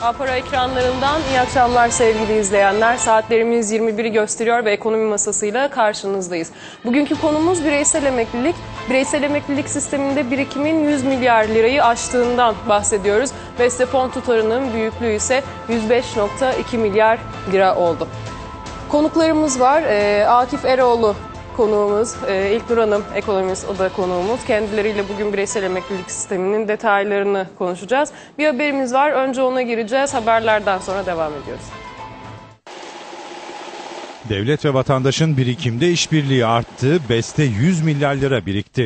A-Para ekranlarından iyi akşamlar sevgili izleyenler. Saatlerimiz 21'i gösteriyor ve ekonomi masasıyla karşınızdayız. Bugünkü konumuz bireysel emeklilik. Bireysel emeklilik sisteminde birikimin 100 milyar lirayı aştığından bahsediyoruz. Beste fon tutarının büyüklüğü ise 105,2 milyar lira oldu. Konuklarımız var. Akif Eroğlu konuğumuz, İlknur Hanım ekonomist, o da konuğumuz. Kendileriyle bugün bireysel emeklilik sisteminin detaylarını konuşacağız. Bir haberimiz var. Önce ona gireceğiz. Haberlerden sonra devam ediyoruz. Devlet ve vatandaşın birikimde işbirliği arttı. Beste 100 milyar lira birikti.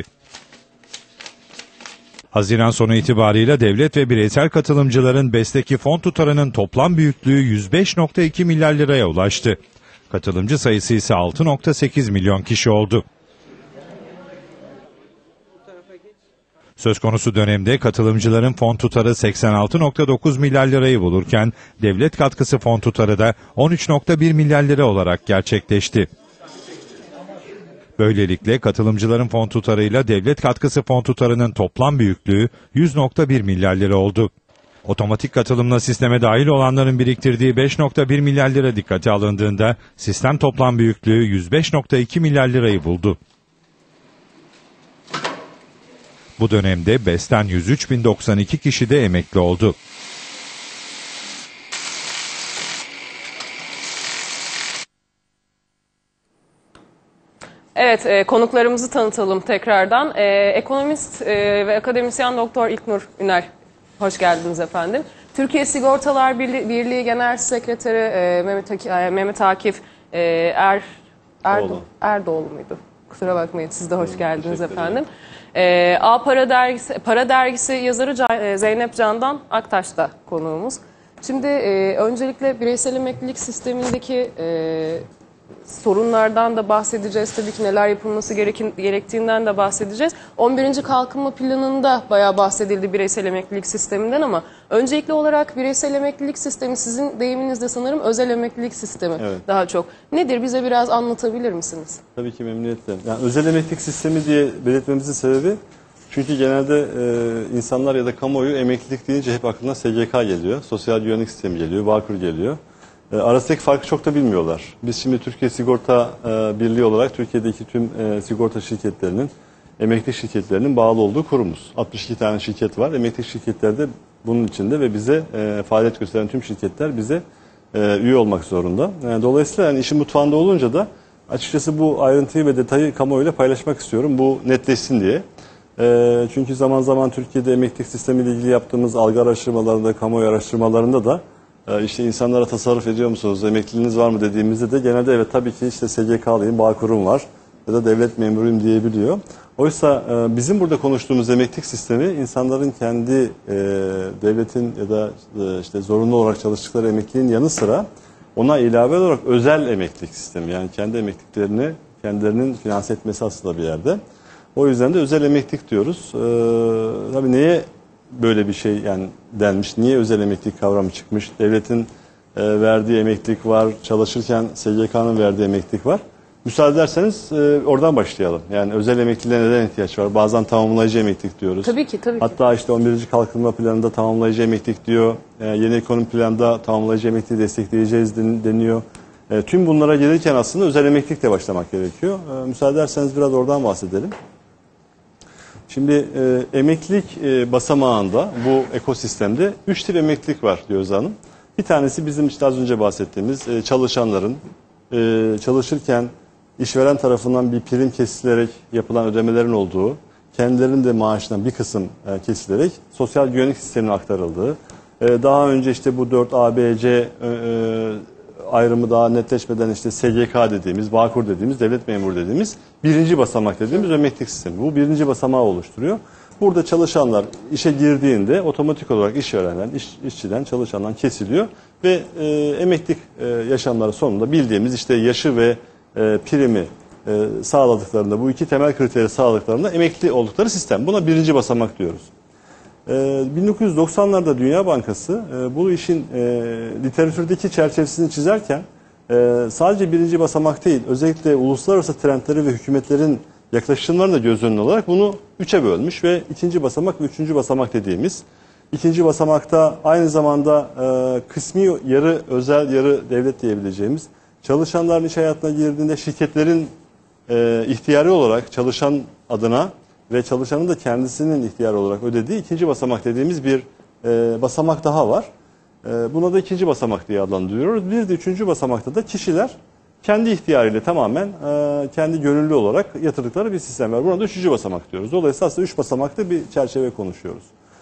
Haziran sonu itibarıyla devlet ve bireysel katılımcıların Beste'deki fon tutarının toplam büyüklüğü 105,2 milyar liraya ulaştı. Katılımcı sayısı ise 6,8 milyon kişi oldu. Söz konusu dönemde katılımcıların fon tutarı 86,9 milyar lirayı bulurken devlet katkısı fon tutarı da 13,1 milyar lira olarak gerçekleşti. Böylelikle katılımcıların fon tutarıyla devlet katkısı fon tutarının toplam büyüklüğü 100,1 milyar lira oldu. Otomatik katılımla sisteme dahil olanların biriktirdiği 5,1 milyar lira dikkate alındığında sistem toplam büyüklüğü 105,2 milyar lirayı buldu. Bu dönemde BES'ten 103.092 kişi de emekli oldu. Evet, konuklarımızı tanıtalım tekrardan. Ekonomist ve akademisyen Doktor İlknur Üner. Hoş geldiniz efendim. Türkiye Sigortalar Birliği Genel Sekreteri Mehmet Akif Erdoğlu muydu? Kusura bakmayın, siz de hoş geldiniz efendim. Para Dergisi yazarı Zeynep Candan Aktaş da konuğumuz. Şimdi öncelikle bireysel emeklilik sistemindeki sorunlardan da bahsedeceğiz. Tabii ki neler yapılması gerektiğinden de bahsedeceğiz. 11. Kalkınma Planı'nda bayağı bahsedildi bireysel emeklilik sisteminden ama öncelikli olarak bireysel emeklilik sistemi sizin deyiminizde sanırım özel emeklilik sistemi daha çok. Nedir? Bize biraz anlatabilir misiniz? Tabii ki memnuniyetle. Yani özel emeklilik sistemi diye belirtmemizin sebebi çünkü genelde insanlar ya da kamuoyu emeklilik deyince hep aklına SGK geliyor. Sosyal güvenlik sistemi geliyor, Bağkur geliyor. Arasındaki farkı çok da bilmiyorlar. Biz şimdi Türkiye Sigorta Birliği olarak Türkiye'deki tüm sigorta şirketlerinin, emeklilik şirketlerinin bağlı olduğu kurumuz. 62 tane şirket var. Emeklilik şirketleri de bunun içinde ve bize faaliyet gösteren tüm şirketler bize üye olmak zorunda. Dolayısıyla yani işin mutfağında olunca da açıkçası bu ayrıntıyı ve detayı kamuoyuyla paylaşmak istiyorum. Bu netleşsin diye. Çünkü zaman zaman Türkiye'de emeklilik sistemiyle ilgili yaptığımız algı araştırmalarında, kamuoyu araştırmalarında da işte insanlara tasarruf ediyor musunuz, emekliliğiniz var mı dediğimizde de genelde evet tabii ki işte SGK'lıyım, Bağkur'um var ya da devlet memuruyum diyebiliyor. Oysa bizim burada konuştuğumuz emeklilik sistemi insanların kendi devletin ya da işte zorunlu olarak çalıştıkları emekliliğin yanı sıra ona ilave olarak özel emeklilik sistemi, yani kendi emekliliklerini kendilerinin finanse etmesi aslında bir yerde. O yüzden de özel emeklilik diyoruz. Tabii neye böyle bir şey yani denmiş, niye özel emeklilik kavramı çıkmış, devletin verdiği emeklilik var, çalışırken SGK'nın verdiği emeklilik var. Müsaade ederseniz oradan başlayalım. Yani özel emekliliğe neden ihtiyaç var? Bazen tamamlayıcı emeklilik diyoruz. Tabii ki. Hatta işte 11. Kalkınma Planı'nda tamamlayıcı emeklilik diyor. Yeni ekonomi planında tamamlayıcı emekliliği destekleyeceğiz deniyor. Tüm bunlara gelirken aslında özel emeklilikle başlamak gerekiyor. Müsaade ederseniz biraz oradan bahsedelim. Şimdi emeklilik basamağında bu ekosistemde 3 tip emeklilik var diyoruz hanım. Bir tanesi bizim işte az önce bahsettiğimiz çalışanların çalışırken işveren tarafından bir prim kesilerek yapılan ödemelerin olduğu, kendilerinin de maaşından bir kısım kesilerek sosyal güvenlik sistemine aktarıldığı, daha önce işte bu 4 ABC ayrımı daha netleşmeden işte SGK dediğimiz, Bağkur dediğimiz, devlet memuru dediğimiz birinci basamak dediğimiz emeklilik sistemi. Bu birinci basamağı oluşturuyor. Burada çalışanlar işe girdiğinde otomatik olarak işverenden, işçiden, çalışandan kesiliyor ve emeklilik yaşamları sonunda bildiğimiz işte yaşı ve primi sağladıklarında, bu iki temel kriteri sağladıklarında emekli oldukları sistem. Buna birinci basamak diyoruz. 1990'larda Dünya Bankası bu işin literatürdeki çerçevesini çizerken sadece birinci basamak değil, özellikle uluslararası trendleri ve hükümetlerin yaklaşımlarını da göz önüne alarak bunu 3'e bölmüş ve ikinci basamak ve üçüncü basamak dediğimiz İkinci basamakta aynı zamanda kısmi yarı özel yarı devlet diyebileceğimiz çalışanların iş hayatına girdiğinde şirketlerin ihtiyari olarak çalışan adına ve çalışanın da kendisinin ihtiyari olarak ödediği ikinci basamak dediğimiz bir basamak daha var. Buna da ikinci basamak diye adlandırıyoruz. Bir de üçüncü basamakta da kişiler kendi ihtiyarıyla tamamen kendi gönüllü olarak yatırdıkları bir sistem var. Buna da üçüncü basamak diyoruz. Dolayısıyla aslında üç basamaklı bir çerçeve konuşuyoruz.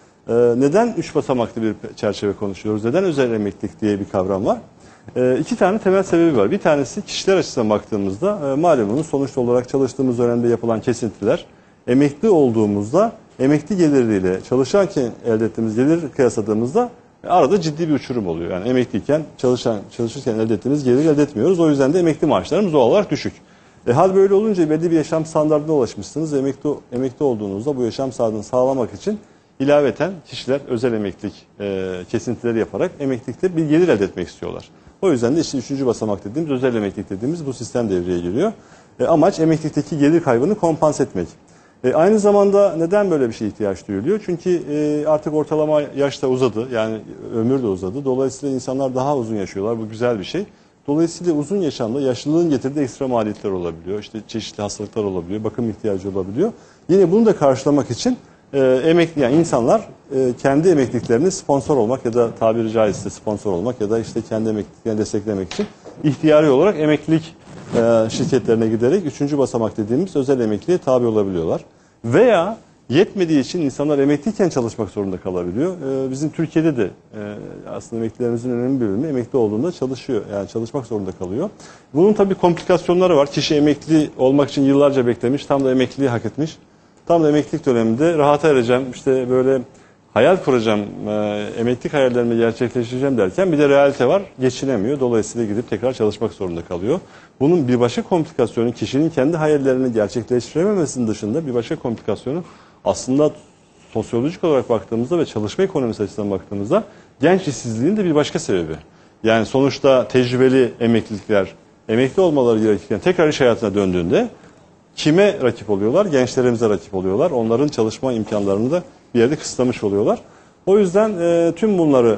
Neden üç basamaklı bir çerçeve konuşuyoruz? Neden özel emeklilik diye bir kavram var? İki tane temel sebebi var. Bir tanesi kişiler açısından baktığımızda malumunuz sonuçta olarak çalıştığımız dönemde yapılan kesintiler emekli olduğumuzda emekli geliriyle çalışanken elde ettiğimiz gelir kıyasladığımızda arada ciddi bir uçurum oluyor. Yani emekliyken çalışırken elde ettiğimiz gelir elde etmiyoruz. O yüzden de emekli maaşlarımız doğal olarak düşük. Hal böyle olunca belli bir yaşam standartına ulaşmışsınız. Emekli olduğunuzda bu yaşam standartını sağlamak için ilaveten kişiler özel emeklilik kesintileri yaparak emeklilikte bir gelir elde etmek istiyorlar. O yüzden de işte üçüncü basamak dediğimiz özel emeklilik dediğimiz bu sistem devreye giriyor. Amaç emeklilikteki gelir kaybını kompanse etmek. Aynı zamanda neden böyle bir şeye ihtiyaç duyuluyor? Çünkü artık ortalama yaş da uzadı. Yani ömür de uzadı. Dolayısıyla insanlar daha uzun yaşıyorlar. Bu güzel bir şey. Dolayısıyla uzun yaşamda yaşlılığın getirdiği ekstra maliyetler olabiliyor. İşte çeşitli hastalıklar olabiliyor. Bakım ihtiyacı olabiliyor. Yine bunu da karşılamak için emekli yani insanlar kendi emekliliklerini sponsor olmak ya da tabiri caizse sponsor olmak ya da işte kendi emekliliklerini desteklemek için ihtiyari olarak emeklilik şirketlerine giderek üçüncü basamak dediğimiz özel emekliliğe tabi olabiliyorlar. Veya yetmediği için insanlar emekliyken çalışmak zorunda kalabiliyor. Bizim Türkiye'de de aslında emeklilerimizin önemli bir bölümü emekli olduğunda çalışıyor. Yani çalışmak zorunda kalıyor. Bunun tabii komplikasyonları var. Kişi emekli olmak için yıllarca beklemiş. Tam da emekliliği hak etmiş. Tam da emeklilik döneminde rahata ereceğim. İşte böyle hayal kuracağım, emeklilik hayallerimi gerçekleştireceğim derken bir de realite var. Geçinemiyor. Dolayısıyla gidip tekrar çalışmak zorunda kalıyor. Bunun bir başka komplikasyonu kişinin kendi hayallerini gerçekleştirememesinin dışında bir başka komplikasyonu aslında sosyolojik olarak baktığımızda ve çalışma ekonomisi açısından baktığımızda genç işsizliğin de bir başka sebebi. Yani sonuçta tecrübeli emeklilikler emekli olmaları gerekirken tekrar iş hayatına döndüğünde kime rakip oluyorlar? Gençlerimize rakip oluyorlar. Onların çalışma imkanlarını da bir yerde kısıtlamış oluyorlar. O yüzden tüm bunları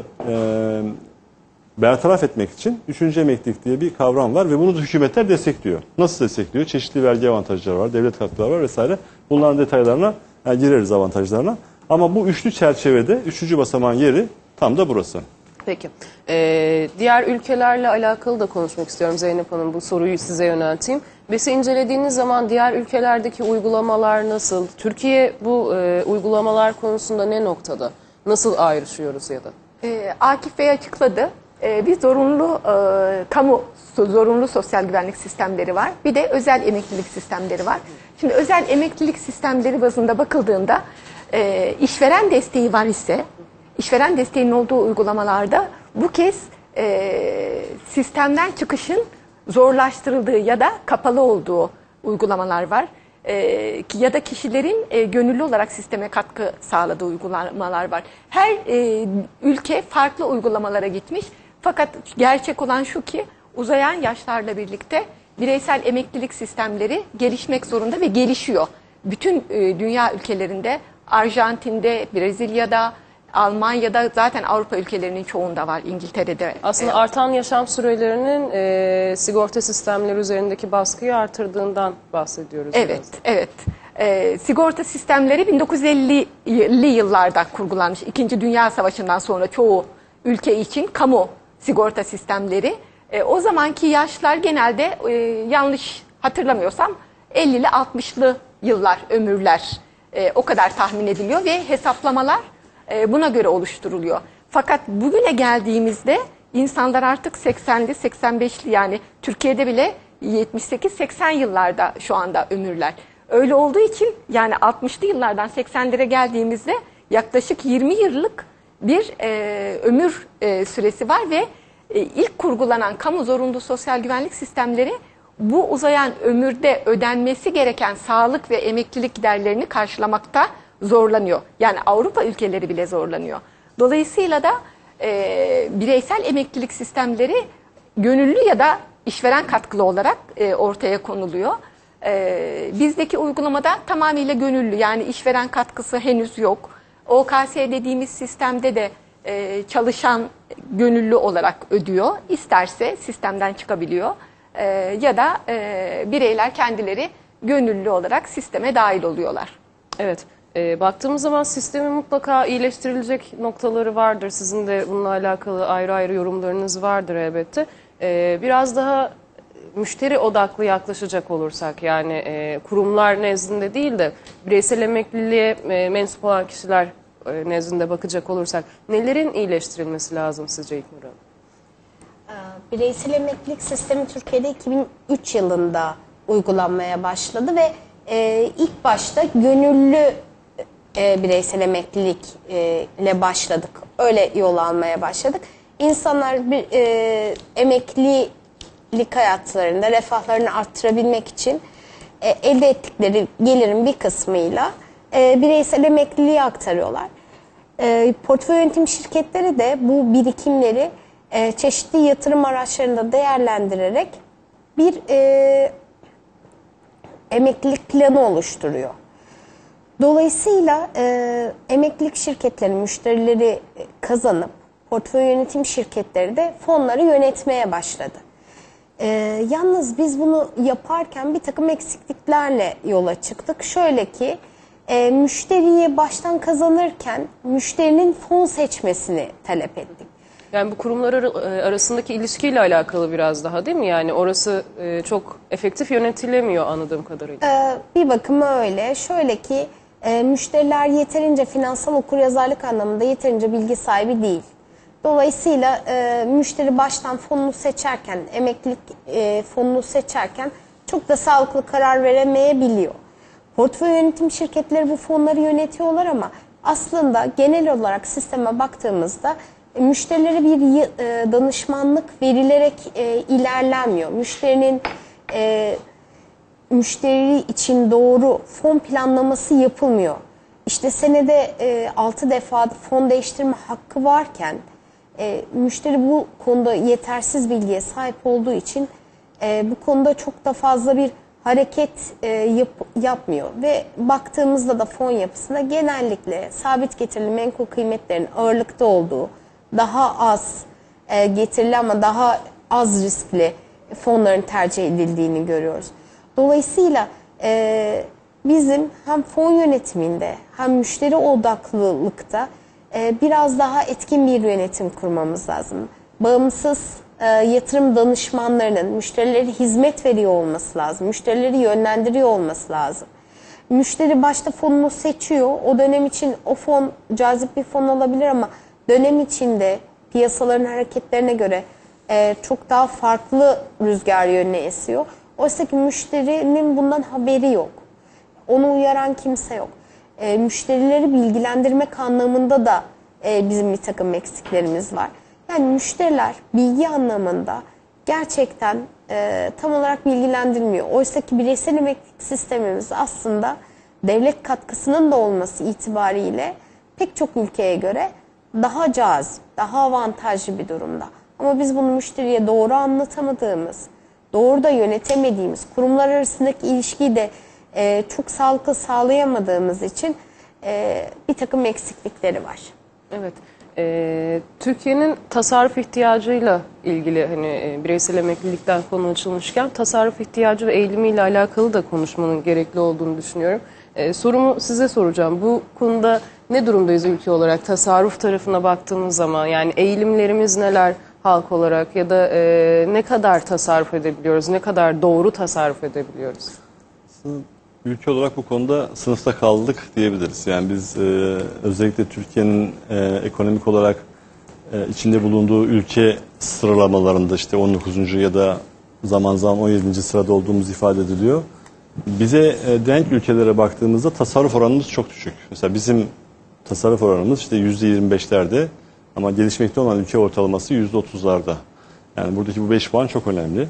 bertaraf etmek için üçüncü emeklilik diye bir kavram var ve bunu da hükümetler destekliyor. Nasıl destekliyor? Çeşitli vergi avantajları var, devlet katkıları var vesaire. Bunların detaylarına gireriz, avantajlarına. Ama bu üçlü çerçevede üçüncü basamağın yeri tam da burası. Peki. Diğer ülkelerle alakalı da konuşmak istiyorum Zeynep Hanım. Bu soruyu size yönelteyim. BES'i incelediğiniz zaman diğer ülkelerdeki uygulamalar nasıl? Türkiye bu uygulamalar konusunda ne noktada? Nasıl ayrışıyoruz ya da? Akif Bey açıkladı. Bir zorunlu zorunlu sosyal güvenlik sistemleri var. Bir de özel emeklilik sistemleri var. Şimdi özel emeklilik sistemleri bazında bakıldığında işveren desteği var ise işveren desteğinin olduğu uygulamalarda bu kez sistemden çıkışın zorlaştırıldığı ya da kapalı olduğu uygulamalar var. Ya da kişilerin gönüllü olarak sisteme katkı sağladığı uygulamalar var. Her ülke farklı uygulamalara gitmiş. Fakat gerçek olan şu ki uzayan yaşlarla birlikte bireysel emeklilik sistemleri gelişmek zorunda ve gelişiyor. Bütün dünya ülkelerinde, Arjantin'de, Brezilya'da, Almanya'da, zaten Avrupa ülkelerinin çoğunda var, İngiltere'de. Aslında artan yaşam sürelerinin sigorta sistemleri üzerindeki baskıyı artırdığından bahsediyoruz. Evet, evet. Sigorta sistemleri 1950'li yıllarda kurgulanmış. İkinci Dünya Savaşı'ndan sonra çoğu ülke için kamu sigorta sistemleri. O zamanki yaşlar genelde yanlış hatırlamıyorsam 50'li 60'lı yıllar, ömürler o kadar tahmin ediliyor ve hesaplamalar buna göre oluşturuluyor. Fakat bugüne geldiğimizde insanlar artık 80'li 85'li yani Türkiye'de bile 78-80 yıllarda şu anda ömürler. Öyle olduğu için yani 60'lı yıllardan 80'lere geldiğimizde yaklaşık 20 yıllık bir ömür süresi var ve ilk kurgulanan kamu zorunlu sosyal güvenlik sistemleri bu uzayan ömürde ödenmesi gereken sağlık ve emeklilik giderlerini karşılamakta zorlanıyor. Yani Avrupa ülkeleri bile zorlanıyor. Dolayısıyla da bireysel emeklilik sistemleri gönüllü ya da işveren katkılı olarak ortaya konuluyor. Bizdeki uygulamada tamamıyla gönüllü, yani işveren katkısı henüz yok. OKS dediğimiz sistemde de çalışan gönüllü olarak ödüyor. İsterse sistemden çıkabiliyor. Ya da bireyler kendileri gönüllü olarak sisteme dahil oluyorlar. Evet. Baktığımız zaman sistemin mutlaka iyileştirilecek noktaları vardır. Sizin de bununla alakalı ayrı ayrı yorumlarınız vardır elbette. Biraz daha müşteri odaklı yaklaşacak olursak, yani kurumlar nezdinde değil de bireysel emekliliğe mensup olan kişiler nezdinde bakacak olursak nelerin iyileştirilmesi lazım sizce İlknur Hanım? Bireysel emeklilik sistemi Türkiye'de 2003 yılında uygulanmaya başladı ve ilk başta gönüllü bireysel emeklilik ile başladık. Öyle yol almaya başladık. İnsanlar emeklilik hayatlarında refahlarını arttırabilmek için elde ettikleri gelirin bir kısmıyla bireysel emekliliğe aktarıyorlar. Portföy yönetim şirketleri de bu birikimleri çeşitli yatırım araçlarında değerlendirerek bir emeklilik planı oluşturuyor. Dolayısıyla emeklilik şirketleri müşterileri kazanıp portföy yönetim şirketleri de fonları yönetmeye başladı. Yalnız biz bunu yaparken bir takım eksikliklerle yola çıktık. Şöyle ki müşteriyi baştan kazanırken müşterinin fon seçmesini talep ettik. Yani bu kurumlar arasındaki ilişkiyle alakalı biraz daha, değil mi? Yani orası çok efektif yönetilemiyor anladığım kadarıyla. Bir bakıma öyle. Şöyle ki müşteriler yeterince finansal okuryazarlık anlamında yeterince bilgi sahibi değil. Dolayısıyla müşteri baştan fonunu seçerken, emeklilik fonunu seçerken çok da sağlıklı karar veremeyebiliyor. Portföy yönetim şirketleri bu fonları yönetiyorlar ama aslında genel olarak sisteme baktığımızda müşterilere bir danışmanlık verilerek ilerlenmiyor. Müşteri için doğru fon planlaması yapılmıyor. İşte senede 6 defa fon değiştirme hakkı varken müşteri bu konuda yetersiz bilgiye sahip olduğu için bu konuda çok da fazla bir hareket yapmıyor. Ve baktığımızda da fon yapısına genellikle sabit getirili menkul kıymetlerin ağırlıkta olduğu, daha az getirili ama daha az riskli fonların tercih edildiğini görüyoruz. Dolayısıyla bizim hem fon yönetiminde hem müşteri odaklılıkta biraz daha etkin bir yönetim kurmamız lazım. Bağımsız yatırım danışmanlarının müşterilere hizmet veriyor olması lazım. Müşterileri yönlendiriyor olması lazım. Müşteri başta fonunu seçiyor. O dönem için o fon cazip bir fon olabilir ama dönem içinde piyasaların hareketlerine göre çok daha farklı rüzgar yönüne esiyor. Oysa ki müşterinin bundan haberi yok. Onu uyaran kimse yok. Müşterileri bilgilendirmek anlamında da bizim bir takım eksiklerimiz var. Yani müşteriler bilgi anlamında gerçekten tam olarak bilgilendirmiyor. Oysa ki bireysel emeklilik sistemimiz aslında devlet katkısının da olması itibariyle pek çok ülkeye göre daha cazip, daha avantajlı bir durumda. Ama biz bunu müşteriye doğru anlatamadığımız, doğru da yönetemediğimiz, kurumlar arasındaki ilişkiyi de çok sağlıklı sağlayamadığımız için bir takım eksiklikleri var. Evet. Türkiye'nin tasarruf ihtiyacıyla ilgili, hani bireysel emeklilikten konu açılmışken tasarruf ihtiyacı ve eğilimiyle alakalı da konuşmanın gerekli olduğunu düşünüyorum. Sorumu size soracağım. Bu konuda ne durumdayız ülke olarak tasarruf tarafına baktığımız zaman? Yani eğilimlerimiz neler halk olarak ya da ne kadar tasarruf edebiliyoruz, ne kadar doğru tasarruf edebiliyoruz? Ülke olarak bu konuda sınıfta kaldık diyebiliriz. Yani biz özellikle Türkiye'nin ekonomik olarak içinde bulunduğu ülke sıralamalarında işte 19. ya da zaman zaman 17. sırada olduğumuz ifade ediliyor. Bize denk ülkelere baktığımızda tasarruf oranımız çok düşük. Mesela bizim tasarruf oranımız işte %25'lerde ama gelişmekte olan ülke ortalaması %30'larda. Yani buradaki bu 5 puan çok önemli.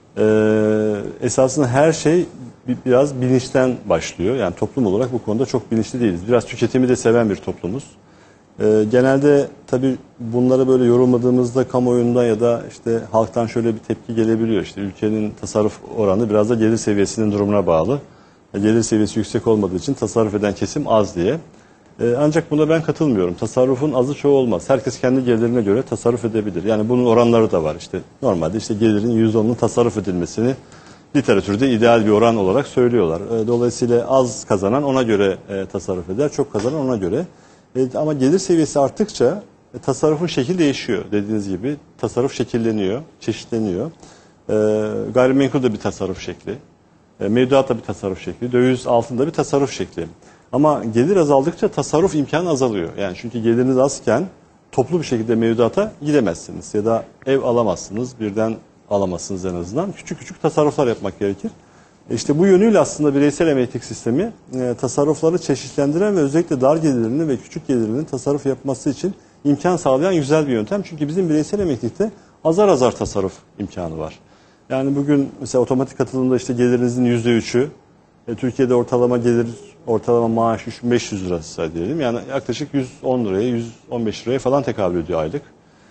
Esasında her şey biraz bilinçten başlıyor. Yani toplum olarak bu konuda çok bilinçli değiliz. Biraz tüketimi de seven bir toplumuz. Genelde tabii bunları böyle yorumladığımızda kamuoyundan ya da işte halktan şöyle bir tepki gelebiliyor. İşte ülkenin tasarruf oranı biraz da gelir seviyesinin durumuna bağlı. Gelir seviyesi yüksek olmadığı için tasarruf eden kesim az diye. Ancak buna ben katılmıyorum. Tasarrufun azı çoğu olmaz. Herkes kendi gelirine göre tasarruf edebilir. Yani bunun oranları da var. İşte normalde işte gelirin %10'unun tasarruf edilmesini literatürde ideal bir oran olarak söylüyorlar. Dolayısıyla az kazanan ona göre tasarruf eder, çok kazanan ona göre. Ama gelir seviyesi arttıkça tasarrufun şekli değişiyor. Dediğiniz gibi tasarruf şekilleniyor, çeşitleniyor. Gayrimenkul de bir tasarruf şekli. Mevduat da bir tasarruf şekli. Döviz altında bir tasarruf şekli. Ama gelir azaldıkça tasarruf imkanı azalıyor. Yani çünkü geliriniz azken toplu bir şekilde mevduata gidemezsiniz. Ya da ev alamazsınız, birden alamazsınız en azından. Küçük küçük tasarruflar yapmak gerekir. İşte bu yönüyle aslında bireysel emeklilik sistemi tasarrufları çeşitlendiren ve özellikle dar gelirlerini ve küçük gelirlerini tasarruf yapması için imkan sağlayan güzel bir yöntem. Çünkü bizim bireysel emeklilikte azar azar tasarruf imkanı var. Yani bugün mesela otomatik katılımda işte gelirinizin %3'ü, Türkiye'de ortalama maaş 3500 lirası diyelim. Yani yaklaşık 110 liraya, 115 liraya falan tekabül ediyor aylık.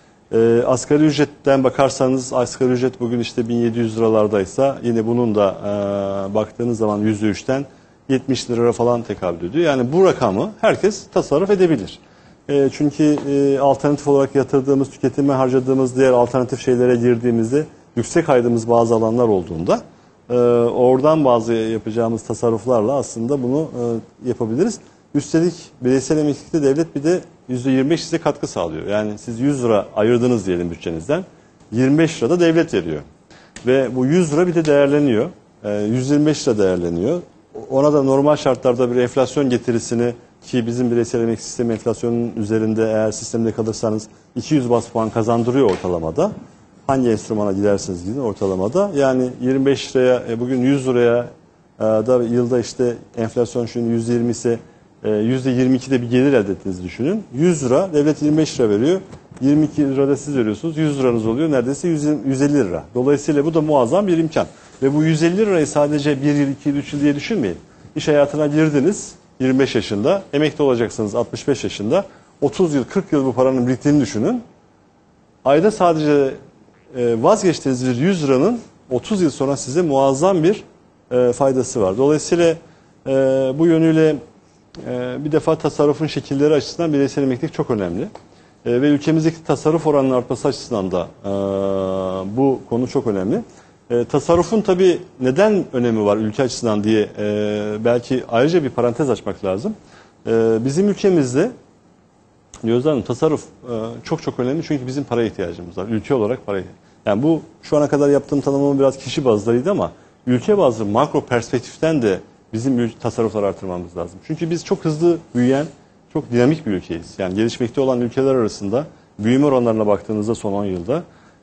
Asgari ücretten bakarsanız asgari ücret bugün işte 1700 liralardaysa yine bunun da baktığınız zaman %3'ten 70 lira falan tekabül ediyor. Yani bu rakamı herkes tasarruf edebilir. Çünkü alternatif olarak yatırdığımız, tüketime harcadığımız diğer alternatif şeylere girdiğimizde yüksek aydığımız bazı alanlar olduğunda oradan bazı yapacağımız tasarruflarla aslında bunu yapabiliriz. Üstelik bireysel emeklilikte devlet bir de %25 size katkı sağlıyor. Yani siz 100 lira ayırdınız diyelim bütçenizden, 25 lira da devlet veriyor. Ve bu 100 lira bir de değerleniyor. 125 lira değerleniyor. Ona da normal şartlarda bir enflasyon getirisini, ki bizim bireysel emeklilik sistemi enflasyonun üzerinde eğer sistemde kalırsanız 200 bas puan kazandırıyor ortalamada. Hangi enstrümana giderseniz gidin ortalamada. Yani 25 liraya, bugün 100 liraya da yılda işte enflasyon şimdi %20 ise %22'de bir gelir elde ettiğinizi düşünün. 100 lira, devlet 25 lira veriyor. 22 lirada siz veriyorsunuz. 100 liranız oluyor. Neredeyse 150 lira. Dolayısıyla bu da muazzam bir imkan. Ve bu 150 lirayı sadece 1 yıl, 2 yıl, 3 yıl diye düşünmeyin. İş hayatına girdiniz 25 yaşında. Emekli olacaksınız 65 yaşında. 30 yıl, 40 yıl bu paranın biriktiğini düşünün. Ayda sadece vazgeçtiğiniz bir 100 liranın 30 yıl sonra size muazzam bir faydası var. Dolayısıyla bu yönüyle bir defa tasarrufun şekilleri açısından bireysel emeklilik çok önemli. Ve ülkemizdeki tasarruf oranının artması açısından da bu konu çok önemli. Tasarrufun tabii neden önemi var ülke açısından diye belki ayrıca bir parantez açmak lazım. Bizim ülkemizde Gözde Hanım tasarruf çok çok önemli çünkü bizim paraya ihtiyacımız var. Ülke olarak paraya. Yani bu şu ana kadar yaptığım tanımlama biraz kişi bazlıydı ama ülke bazlı makro perspektiften de bizim tasarrufları artırmamız lazım. Çünkü biz çok hızlı büyüyen, çok dinamik bir ülkeyiz. Yani gelişmekte olan ülkeler arasında büyüme oranlarına baktığınızda son 10 yılda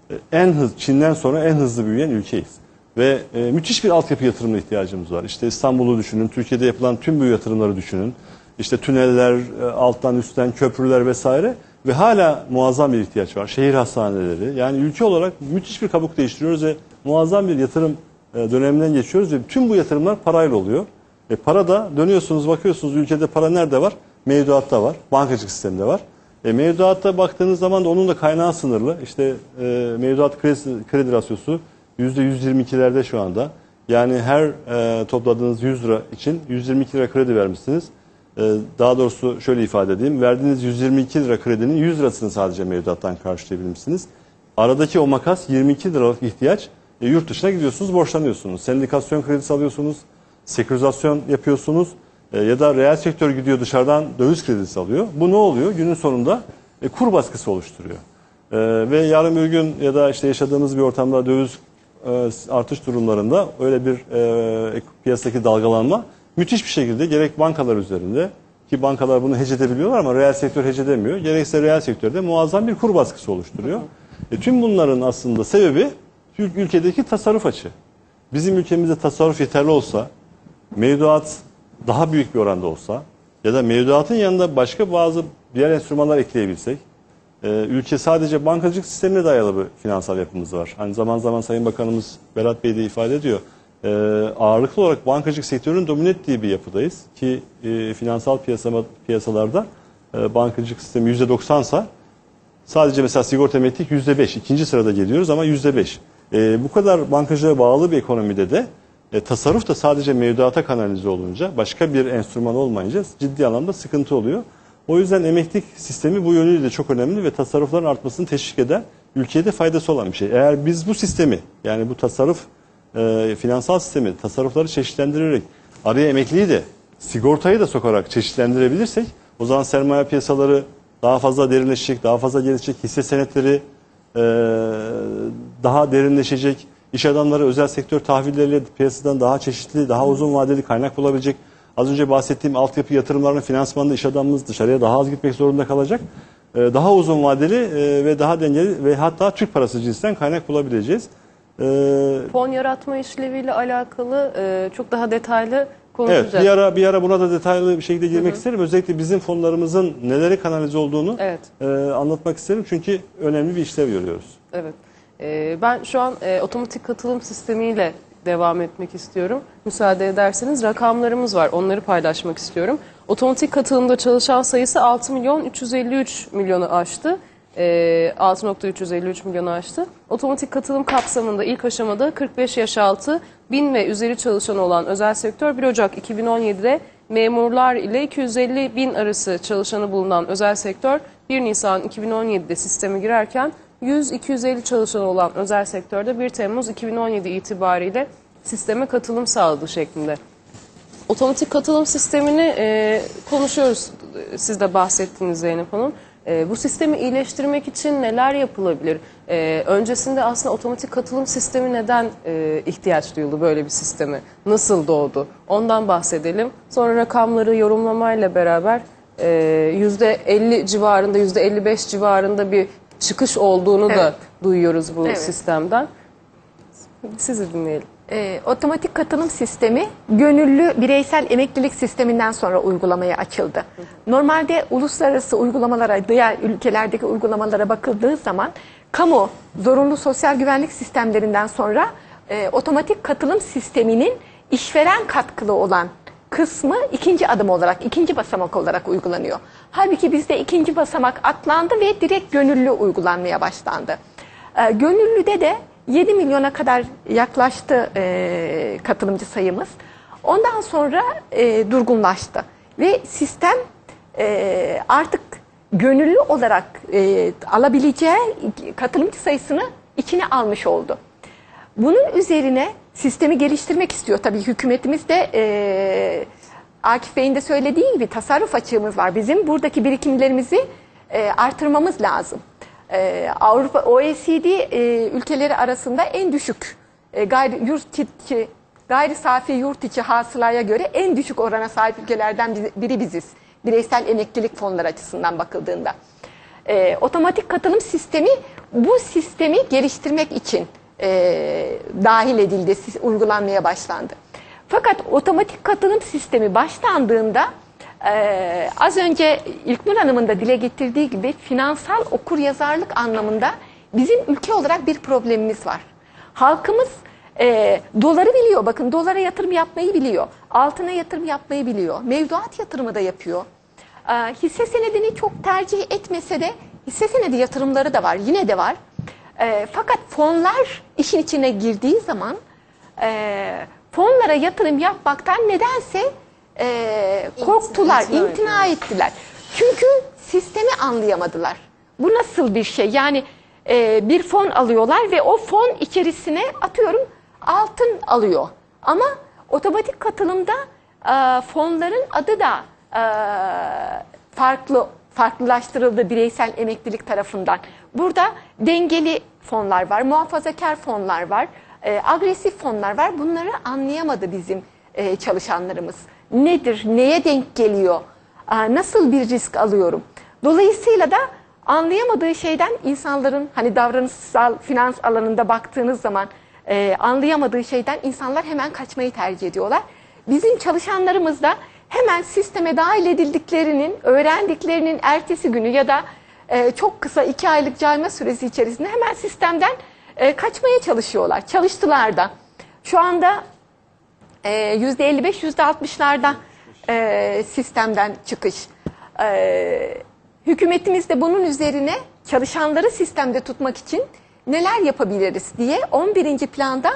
Çin'den sonra en hızlı büyüyen ülkeyiz. Ve müthiş bir altyapı yatırımına ihtiyacımız var. İşte İstanbul'u düşünün, Türkiye'de yapılan tüm bu yatırımları düşünün. İşte tüneller, alttan üstten köprüler vesaire ve hala muazzam bir ihtiyaç var. Şehir hastaneleri. Yani ülke olarak müthiş bir kabuk değiştiriyoruz ve muazzam bir yatırım döneminden geçiyoruz ve tüm bu yatırımlar parayla oluyor. Para da dönüyorsunuz bakıyorsunuz ülkede para nerede var? Mevduatta var, bankacılık sisteminde var. Mevduatta baktığınız zaman da onun da kaynağı sınırlı. İşte mevduat kredi rasyosu %122'lerde şu anda. Yani her topladığınız 100 lira için 122 lira kredi vermişsiniz. Daha doğrusu şöyle ifade edeyim. Verdiğiniz 122 lira kredinin 100 lirasını sadece mevduattan karşılayabilmişsiniz. Aradaki o makas 22 liralık ihtiyaç. Yurt dışına gidiyorsunuz, borçlanıyorsunuz. Sendikasyon kredisi alıyorsunuz, sekürizasyon yapıyorsunuz. Ya da reel sektör gidiyor dışarıdan döviz kredisi alıyor. Bu ne oluyor? Günün sonunda kur baskısı oluşturuyor. Ve yarın bir gün ya da işte yaşadığımız bir ortamda döviz artış durumlarında öyle bir piyasadaki dalgalanma müthiş bir şekilde gerek bankalar üzerinde ki bankalar bunu hedge edebiliyorlar ama reel sektör hedge edemiyor. Gerekse reel sektörde muazzam bir kur baskısı oluşturuyor. Tüm bunların aslında sebebi ülkedeki tasarruf açığı. Bizim ülkemizde tasarruf yeterli olsa, mevduat daha büyük bir oranda olsa ya da mevduatın yanında başka bazı diğer enstrümanlar ekleyebilsek, ülke sadece bankacılık sistemine dayalı bir finansal yapımız var. Hani zaman zaman Sayın Bakanımız Berat Bey de ifade ediyor. Ağırlıklı olarak bankacılık sektörünün domine ettiği bir yapıdayız ki finansal piyasalarda bankacılık sistemi %90'sa sadece mesela sigorta emeklilik %5. İkinci sırada geliyoruz ama %5. Bu kadar bankacılığa bağlı bir ekonomide de tasarruf da sadece mevduata kanalize olunca başka bir enstrüman olmayınca ciddi anlamda sıkıntı oluyor. O yüzden emeklilik sistemi bu yönüyle de çok önemli ve tasarrufların artmasını teşvik eden, ülkeye de faydası olan bir şey. Eğer biz bu sistemi, yani bu tasarruf finansal sistemi, tasarrufları çeşitlendirerek araya emekliliği de sigortayı da sokarak çeşitlendirebilirsek, o zaman sermaye piyasaları daha fazla derinleşecek, daha fazla gelişecek, hisse senetleri daha derinleşecek, iş adamları özel sektör tahvilleriyle piyasadan daha çeşitli, daha uzun vadeli kaynak bulabilecek. Az önce bahsettiğim altyapı yatırımlarının finansmanında iş adamımız dışarıya daha az gitmek zorunda kalacak. Daha uzun vadeli ve daha dengeli ve hatta Türk parası cinsinden kaynak bulabileceğiz. Fon yaratma işleviyle alakalı çok daha detaylı konuşacağız. Evet, bir ara buna da detaylı bir şekilde girmek isterim. Özellikle bizim fonlarımızın nelere kanalize olduğunu anlatmak isterim. Çünkü önemli bir işlev görüyoruz. Evet. Ben şu an otomatik katılım sistemiyle devam etmek istiyorum. Müsaade ederseniz rakamlarımız var. Onları paylaşmak istiyorum. Otomatik katılımda çalışan sayısı 6.353.000.000'ı aştı. 6.353 milyonu aştı. Otomatik katılım kapsamında ilk aşamada 45 yaş altı 1000 ve üzeri çalışan olan özel sektör 1 Ocak 2017'de memurlar ile 250.000 arası çalışanı bulunan özel sektör 1 Nisan 2017'de sisteme girerken 100-250 çalışan olan özel sektörde 1 Temmuz 2017 itibariyle sisteme katılım sağladı şeklinde. Otomatik katılım sistemini konuşuyoruz. Siz de bahsettiniz Zeynep Hanım. Bu sistemi iyileştirmek için neler yapılabilir? Öncesinde aslında otomatik katılım sistemi neden ihtiyaç duyuldu böyle bir sisteme? Nasıl doğdu? Ondan bahsedelim. Sonra rakamları yorumlamayla beraber %50 civarında, %55 civarında bir çıkış olduğunu da duyuyoruz bu sistemden. Sizi dinleyelim. Otomatik katılım sistemi gönüllü bireysel emeklilik sisteminden sonra uygulamaya açıldı. Normalde uluslararası uygulamalara, diğer ülkelerdeki uygulamalara bakıldığı zaman kamu zorunlu sosyal güvenlik sistemlerinden sonra otomatik katılım sisteminin işveren katkılı olan kısmı ikinci adım olarak, ikinci basamak olarak uygulanıyor. Halbuki bizde ikinci basamak atlandı ve direkt gönüllü uygulanmaya başlandı. Gönüllüde de 7 milyona kadar yaklaştı katılımcı sayımız. Ondan sonra durgunlaştı. Ve sistem artık gönüllü olarak alabileceği katılımcı sayısını içine almış oldu. Bunun üzerine sistemi geliştirmek istiyor. Tabii hükümetimiz de Akif Bey'in de söylediği gibi tasarruf açığımız var. Bizim buradaki birikimlerimizi artırmamız lazım. Avrupa OECD ülkeleri arasında en düşük gayri safi yurt içi hasılaya göre en düşük orana sahip ülkelerden biri biziz. Bireysel emeklilik fonları açısından bakıldığında. Otomatik katılım sistemi bu sistemi geliştirmek için dahil edildi, uygulanmaya başlandı. Fakat otomatik katılım sistemi başlandığında az önce İlknur Hanım'ın da dile getirdiği gibi finansal okuryazarlık anlamında bizim ülke olarak bir problemimiz var. Halkımız doları biliyor, bakın dolara yatırım yapmayı biliyor, altına yatırım yapmayı biliyor, mevduat yatırımı da yapıyor. Hisse senedini çok tercih etmese de hisse senedi yatırımları da var, yine de var. Fakat fonlar işin içine girdiği zaman fonlara yatırım yapmaktan nedense korktular, imtina ettiler. Çünkü sistemi anlayamadılar. Bu nasıl bir şey? Yani bir fon alıyorlar ve o fon içerisine atıyorum altın alıyor. Ama otomatik katılımda fonların adı da farklılaştırıldı bireysel emeklilik tarafından. Burada dengeli fonlar var, muhafazakar fonlar var, agresif fonlar var. Bunları anlayamadı bizim çalışanlarımız. Nedir, neye denk geliyor, nasıl bir risk alıyorum? Dolayısıyla da anlayamadığı şeyden insanların hani davranışsal finans alanında baktığınız zaman anlayamadığı şeyden insanlar hemen kaçmayı tercih ediyorlar. Bizim çalışanlarımız da hemen sisteme dahil edildiklerinin, öğrendiklerinin ertesi günü ya da çok kısa 2 aylık cayma süresi içerisinde hemen sistemden kaçmaya çalışıyorlar. Çalıştılar da. Şu anda %55, %60'larda sistemden çıkış. Hükümetimiz de bunun üzerine çalışanları sistemde tutmak için neler yapabiliriz diye 11. planda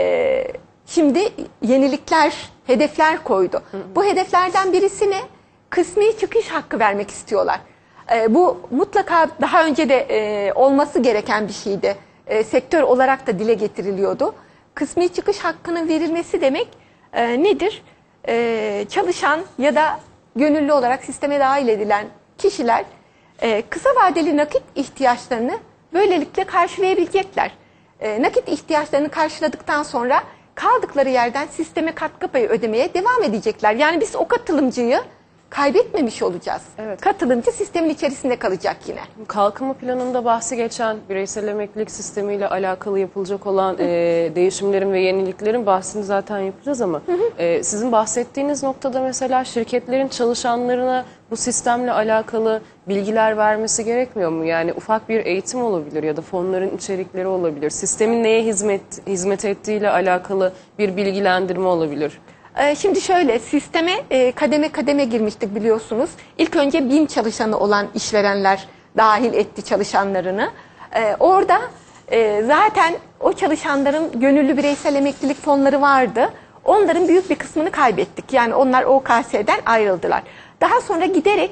şimdi yenilikler, hedefler koydu. Bu hedeflerden birisi ne? kısmi çıkış hakkı vermek istiyorlar. Bu mutlaka daha önce de olması gereken bir şeydi. Sektör olarak da dile getiriliyordu. Kısmi çıkış hakkının verilmesi demek nedir? Çalışan ya da gönüllü olarak sisteme dahil edilen kişiler kısa vadeli nakit ihtiyaçlarını böylelikle karşılayabilecekler. Nakit ihtiyaçlarını karşıladıktan sonra kaldıkları yerden sisteme katkı payı ödemeye devam edecekler. Yani biz o katılımcıyı kaybetmemiş olacağız. Evet. Katılımcı sistemin içerisinde kalacak yine. Kalkınma planında bahsi geçen bireysel emeklilik sistemiyle alakalı yapılacak olan değişimlerin ve yeniliklerin bahsini zaten yapacağız ama sizin bahsettiğiniz noktada mesela şirketlerin çalışanlarına bu sistemle alakalı bilgiler vermesi gerekmiyor mu? Yani ufak bir eğitim olabilir ya da fonların içerikleri olabilir. Sistemin neye hizmet ettiğiyle alakalı bir bilgilendirme olabilir. Şimdi şöyle, sisteme kademe kademe girmiştik biliyorsunuz. İlk önce 1000 çalışanı olan işverenler dahil etti çalışanlarını. Orada zaten o çalışanların gönüllü bireysel emeklilik fonları vardı. Onların büyük bir kısmını kaybettik. Yani onlar OKS'den ayrıldılar. Daha sonra giderek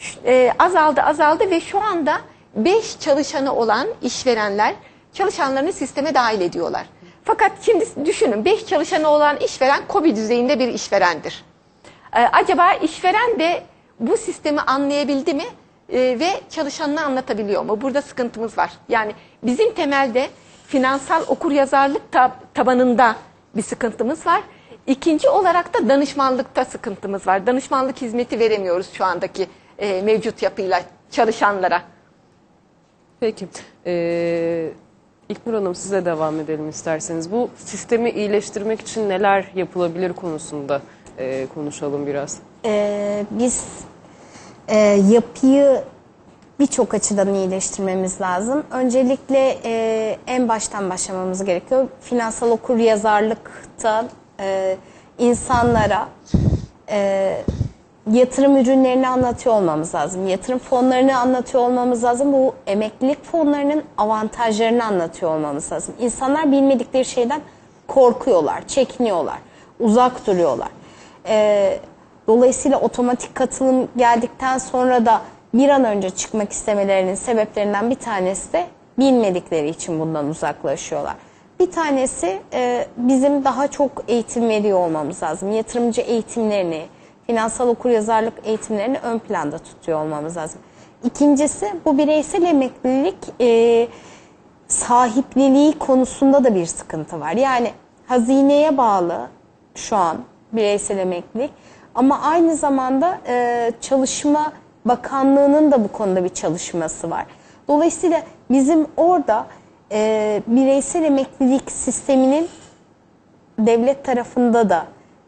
azaldı ve şu anda 5 çalışanı olan işverenler çalışanlarını sisteme dahil ediyorlar. Fakat şimdi düşünün, 5 çalışanı olan işveren KOBİ düzeyinde bir işverendir. Acaba işveren de bu sistemi anlayabildi mi ve çalışanına anlatabiliyor mu? Burada sıkıntımız var. Yani bizim temelde finansal okuryazarlık tabanında bir sıkıntımız var. İkinci olarak da danışmanlıkta sıkıntımız var. Danışmanlık hizmeti veremiyoruz şu andaki mevcut yapıyla çalışanlara. Peki. İlknur Hanım, size devam edelim isterseniz. Bu sistemi iyileştirmek için neler yapılabilir konusunda konuşalım biraz. Biz yapıyı birçok açıdan iyileştirmemiz lazım. Öncelikle en baştan başlamamız gerekiyor. Finansal okuryazarlıkta insanlara yatırım ürünlerini anlatıyor olmamız lazım. Yatırım fonlarını anlatıyor olmamız lazım. Bu emeklilik fonlarının avantajlarını anlatıyor olmamız lazım. İnsanlar bilmedikleri şeyden korkuyorlar, çekiniyorlar, uzak duruyorlar. Dolayısıyla otomatik katılım geldikten sonra da bir an önce çıkmak istemelerinin sebeplerinden bir tanesi de bilmedikleri için bundan uzaklaşıyorlar. Bir tanesi bizim daha çok eğitim veriyor olmamız lazım. Yatırımcı eğitimlerini, finansal okuryazarlık eğitimlerini ön planda tutuyor olmamız lazım. İkincisi, bu bireysel emeklilik sahipliliği konusunda da bir sıkıntı var. Yani hazineye bağlı şu an bireysel emeklilik ama aynı zamanda Çalışma Bakanlığı'nın da bu konuda bir çalışması var. Dolayısıyla bizim orada bireysel emeklilik sisteminin devlet tarafında da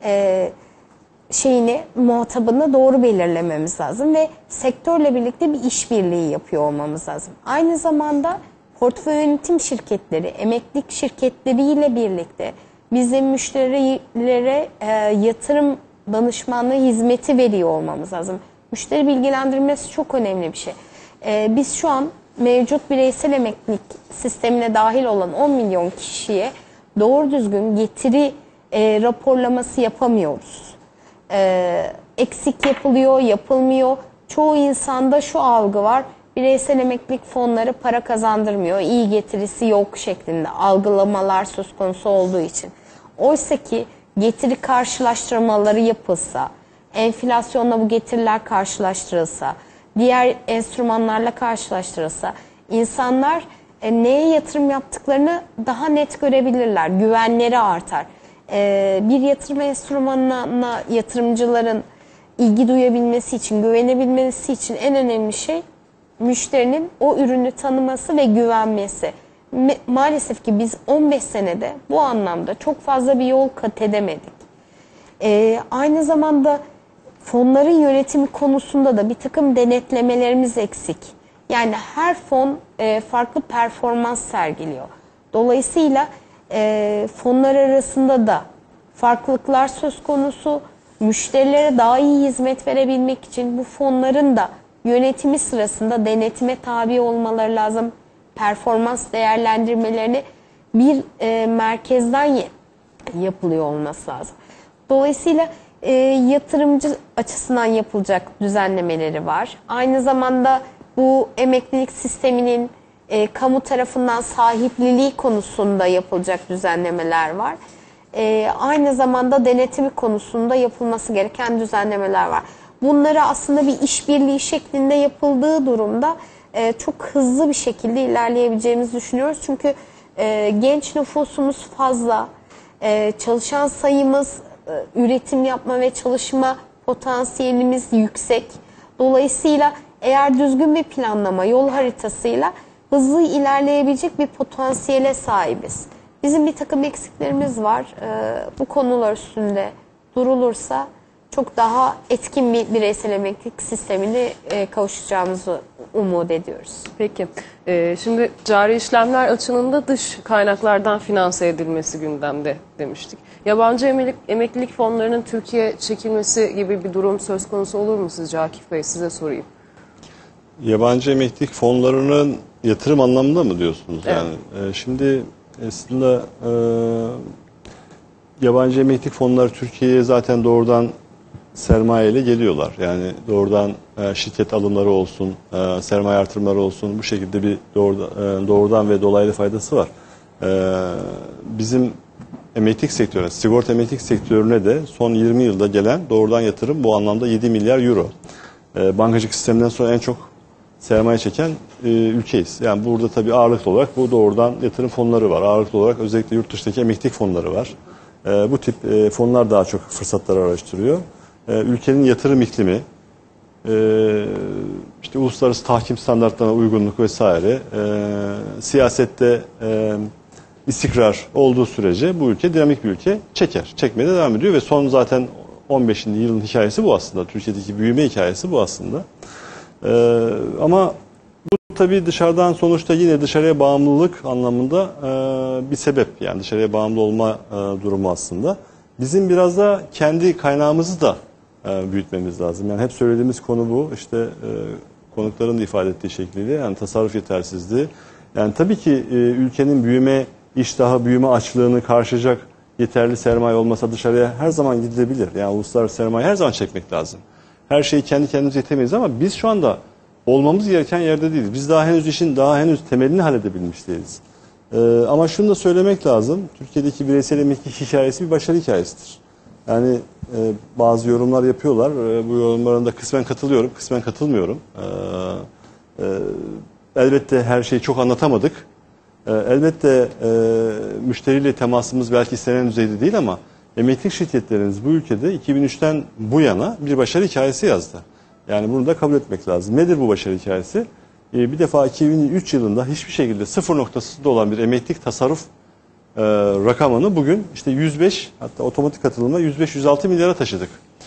muhatabını doğru belirlememiz lazım ve sektörle birlikte bir işbirliği yapıyor olmamız lazım. Aynı zamanda portföy yönetim şirketleri, emeklilik şirketleriyle birlikte bizim müşterilere yatırım danışmanlığı hizmeti veriyor olmamız lazım. Müşteri bilgilendirmesi çok önemli bir şey. Biz şu an mevcut bireysel emeklilik sistemine dahil olan 10 milyon kişiye doğru düzgün getiri raporlaması yapamıyoruz. Eksik yapılıyor, yapılmıyor. Çoğu insanda şu algı var: bireysel emeklilik fonları para kazandırmıyor, iyi getirisi yok şeklinde algılamalar söz konusu olduğu için. Oysa ki getiri karşılaştırmaları yapılsa, enflasyonla bu getiriler karşılaştırılsa, diğer enstrümanlarla karşılaştırılsa, insanlar neye yatırım yaptıklarını daha net görebilirler, güvenleri artar. Bir yatırım enstrümanına yatırımcıların ilgi duyabilmesi için, güvenebilmesi için en önemli şey müşterinin o ürünü tanıması ve güvenmesi. Maalesef ki biz 15 senede bu anlamda çok fazla bir yol kat edemedik. Aynı zamanda fonların yönetimi konusunda da bir takım denetlemelerimiz eksik. Yani her fon farklı performans sergiliyor. Dolayısıyla fonlar arasında da farklılıklar söz konusu. Müşterilere daha iyi hizmet verebilmek için bu fonların da yönetimi sırasında denetime tabi olmaları lazım. Performans değerlendirmelerini bir merkezden yapılıyor olması lazım. Dolayısıyla yatırımcı açısından yapılacak düzenlemeleri var. Aynı zamanda bu emeklilik sisteminin kamu tarafından sahipliliği konusunda yapılacak düzenlemeler var. Aynı zamanda denetimi konusunda yapılması gereken düzenlemeler var. Bunları aslında bir işbirliği şeklinde yapıldığı durumda çok hızlı bir şekilde ilerleyebileceğimizi düşünüyoruz. Çünkü genç nüfusumuz fazla, çalışan sayımız, üretim yapma ve çalışma potansiyelimiz yüksek. Dolayısıyla eğer düzgün bir planlama, yol haritasıyla hızlı ilerleyebilecek bir potansiyele sahibiz. Bizim bir takım eksiklerimiz var. Bu konular üstünde durulursa çok daha etkin bir bireysel emeklilik sistemine kavuşacağımızı umut ediyoruz. Peki, şimdi cari işlemler açığında dış kaynaklardan finanse edilmesi gündemde demiştik. Yabancı emeklilik fonlarının Türkiye çekilmesi gibi bir durum söz konusu olur mu sizce Akif Bey? Size sorayım. Yabancı emeklilik fonlarının yatırım anlamında mı diyorsunuz? Evet. Yani şimdi aslında yabancı emeklilik fonları Türkiye'ye zaten doğrudan sermayeyle geliyorlar. Yani doğrudan şirket alımları olsun, sermaye artırımları olsun, bu şekilde bir doğrudan ve dolaylı faydası var. Bizim emeklilik sektörüne, sigorta emeklilik sektörüne de son 20 yılda gelen doğrudan yatırım bu anlamda 7 milyar euro. Bankacılık sisteminden sonra en çok sermaye çeken ülkeyiz. Yani burada tabii ağırlıklı olarak bu doğrudan yatırım fonları var. Ağırlıklı olarak özellikle yurt dışındaki emeklilik fonları var. Bu tip fonlar daha çok fırsatları araştırıyor. Ülkenin yatırım iklimi, işte uluslararası tahkim standartlarına uygunluk vesaire, siyasette istikrar olduğu sürece bu ülke dinamik bir ülke çeker. Çekmeye de devam ediyor ve son zaten 15. yılın hikayesi bu aslında. Türkiye'deki büyüme hikayesi bu aslında. Ama bu tabii dışarıdan sonuçta yine dışarıya bağımlılık anlamında bir sebep. Yani dışarıya bağımlı olma durumu aslında. Bizim biraz da kendi kaynağımızı da büyütmemiz lazım. Yani hep söylediğimiz konu bu. İşte konukların da ifade ettiği şekliyle yani tasarruf yetersizliği. Yani tabii ki ülkenin büyüme iştahı, büyüme açlığını karşılayacak yeterli sermaye olmasa dışarıya her zaman gidilebilir. Yani uluslararası sermaye her zaman çekmek lazım. Her şeyi kendi kendimize yetemeyiz ama biz şu anda olmamız gereken yerde değiliz. Biz daha henüz işin temelini halledebilmiş değiliz. Ama şunu da söylemek lazım. Türkiye'deki bireysel emeklilik hikayesi bir başarı hikayesidir. Yani bazı yorumlar yapıyorlar. Bu yorumlarına da kısmen katılıyorum, kısmen katılmıyorum. Elbette her şeyi çok anlatamadık. Elbette müşteriyle temasımız belki istenen düzeyde değil ama emeklilik şirketlerimiz bu ülkede 2003'ten bu yana bir başarı hikayesi yazdı. Yani bunu da kabul etmek lazım. Nedir bu başarı hikayesi? Bir defa 2003 yılında hiçbir şekilde sıfır noktasında olan bir emeklilik tasarruf rakamını bugün işte 105 hatta otomatik katılımla 105-106 milyara taşıdık.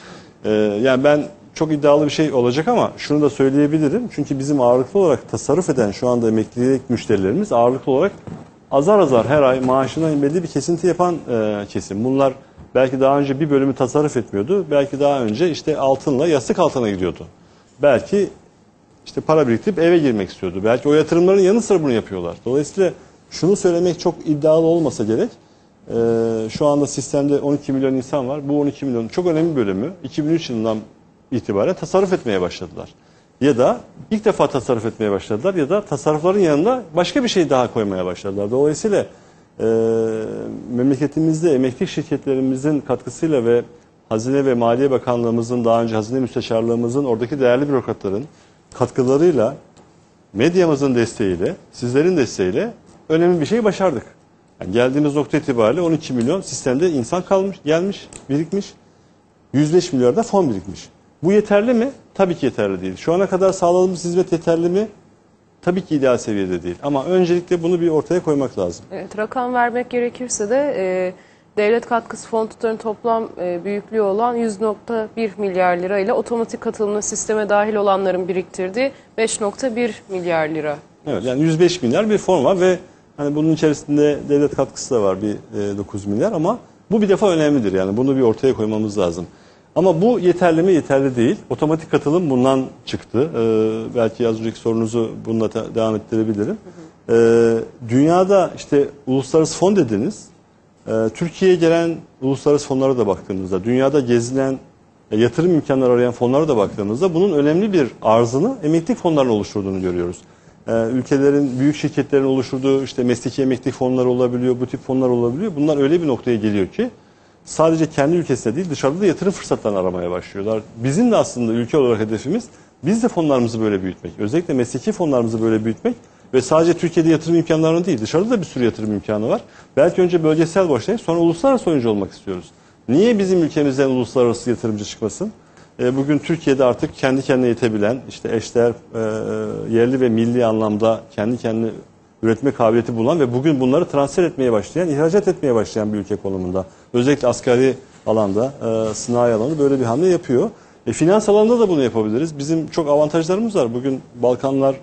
Yani ben çok iddialı bir şey olacak ama şunu da söyleyebilirim. Çünkü bizim ağırlıklı olarak tasarruf eden şu anda emeklilik müşterilerimiz ağırlıklı olarak azar azar her ay maaşından belli bir kesinti yapan kesim. Bunlar belki daha önce bir bölümü tasarruf etmiyordu. Belki daha önce işte altınla yastık altına gidiyordu. Belki işte para biriktirip eve girmek istiyordu. Belki o yatırımların yanı sıra bunu yapıyorlar. Dolayısıyla şunu söylemek çok iddialı olmasa gerek. Şu anda sistemde 12 milyon insan var. Bu 12 milyonun çok önemli bölümü 2003 yılından itibaren tasarruf etmeye başladılar. Ya da ilk defa tasarruf etmeye başladılar ya da tasarrufların yanında başka bir şey daha koymaya başladılar. Dolayısıyla memleketimizde emeklilik şirketlerimizin katkısıyla ve Hazine ve Maliye Bakanlığımızın daha önce Hazine Müsteşarlığımızın oradaki değerli bürokratların katkılarıyla, medyamızın desteğiyle, sizlerin desteğiyle önemli bir şey başardık. Yani geldiğimiz nokta itibariyle 12 milyon sistemde insan kalmış, gelmiş, birikmiş. 105 milyar da fon birikmiş. Bu yeterli mi? Tabii ki yeterli değil. Şu ana kadar sağladığımız hizmet yeterli mi? Tabii ki ideal seviyede değil. Ama öncelikle bunu bir ortaya koymak lazım. Evet, rakam vermek gerekirse de devlet katkısı fon tutarının toplam büyüklüğü olan 100.1 milyar lira ile otomatik katılımlı sisteme dahil olanların biriktirdiği 5.1 milyar lira. Evet, yani 105 milyar bir fon var ve hani bunun içerisinde devlet katkısı da var bir 9 milyar ama bu bir defa önemlidir. Yani bunu bir ortaya koymamız lazım. Ama bu yeterli mi? Yeterli değil. Otomatik katılım bundan çıktı. Belki az önceki sorunuzu bununla devam ettirebilirim. Dünyada işte uluslararası fon dediniz. Türkiye'ye gelen uluslararası fonlara da baktığımızda, dünyada gezilen yatırım imkanları arayan fonlara da baktığımızda bunun önemli bir arzını emeklilik fonlarının oluşturduğunu görüyoruz. Ülkelerin, büyük şirketlerin oluşturduğu işte mesleki emeklilik fonları olabiliyor, bu tip fonlar olabiliyor. Bunlar öyle bir noktaya geliyor ki sadece kendi ülkesinde değil dışarıda da yatırım fırsatlarını aramaya başlıyorlar. Bizim de aslında ülke olarak hedefimiz biz de fonlarımızı böyle büyütmek. Özellikle mesleki fonlarımızı böyle büyütmek ve sadece Türkiye'de yatırım imkanlarını değil dışarıda da bir sürü yatırım imkanı var. Belki önce bölgesel başlayıp sonra uluslararası oyuncu olmak istiyoruz. Niye bizim ülkemizden uluslararası yatırımcı çıkmasın? Bugün Türkiye'de artık kendi kendine yetebilen, işte eşdeğer yerli ve milli anlamda kendi kendine üretme kabiliyeti bulan ve bugün bunları transfer etmeye başlayan, ihracat etmeye başlayan bir ülke konumunda. Özellikle asgari alanda, sanayi alanında böyle bir hamle yapıyor. Finans alanında da bunu yapabiliriz. Bizim çok avantajlarımız var. Bugün Balkanlar,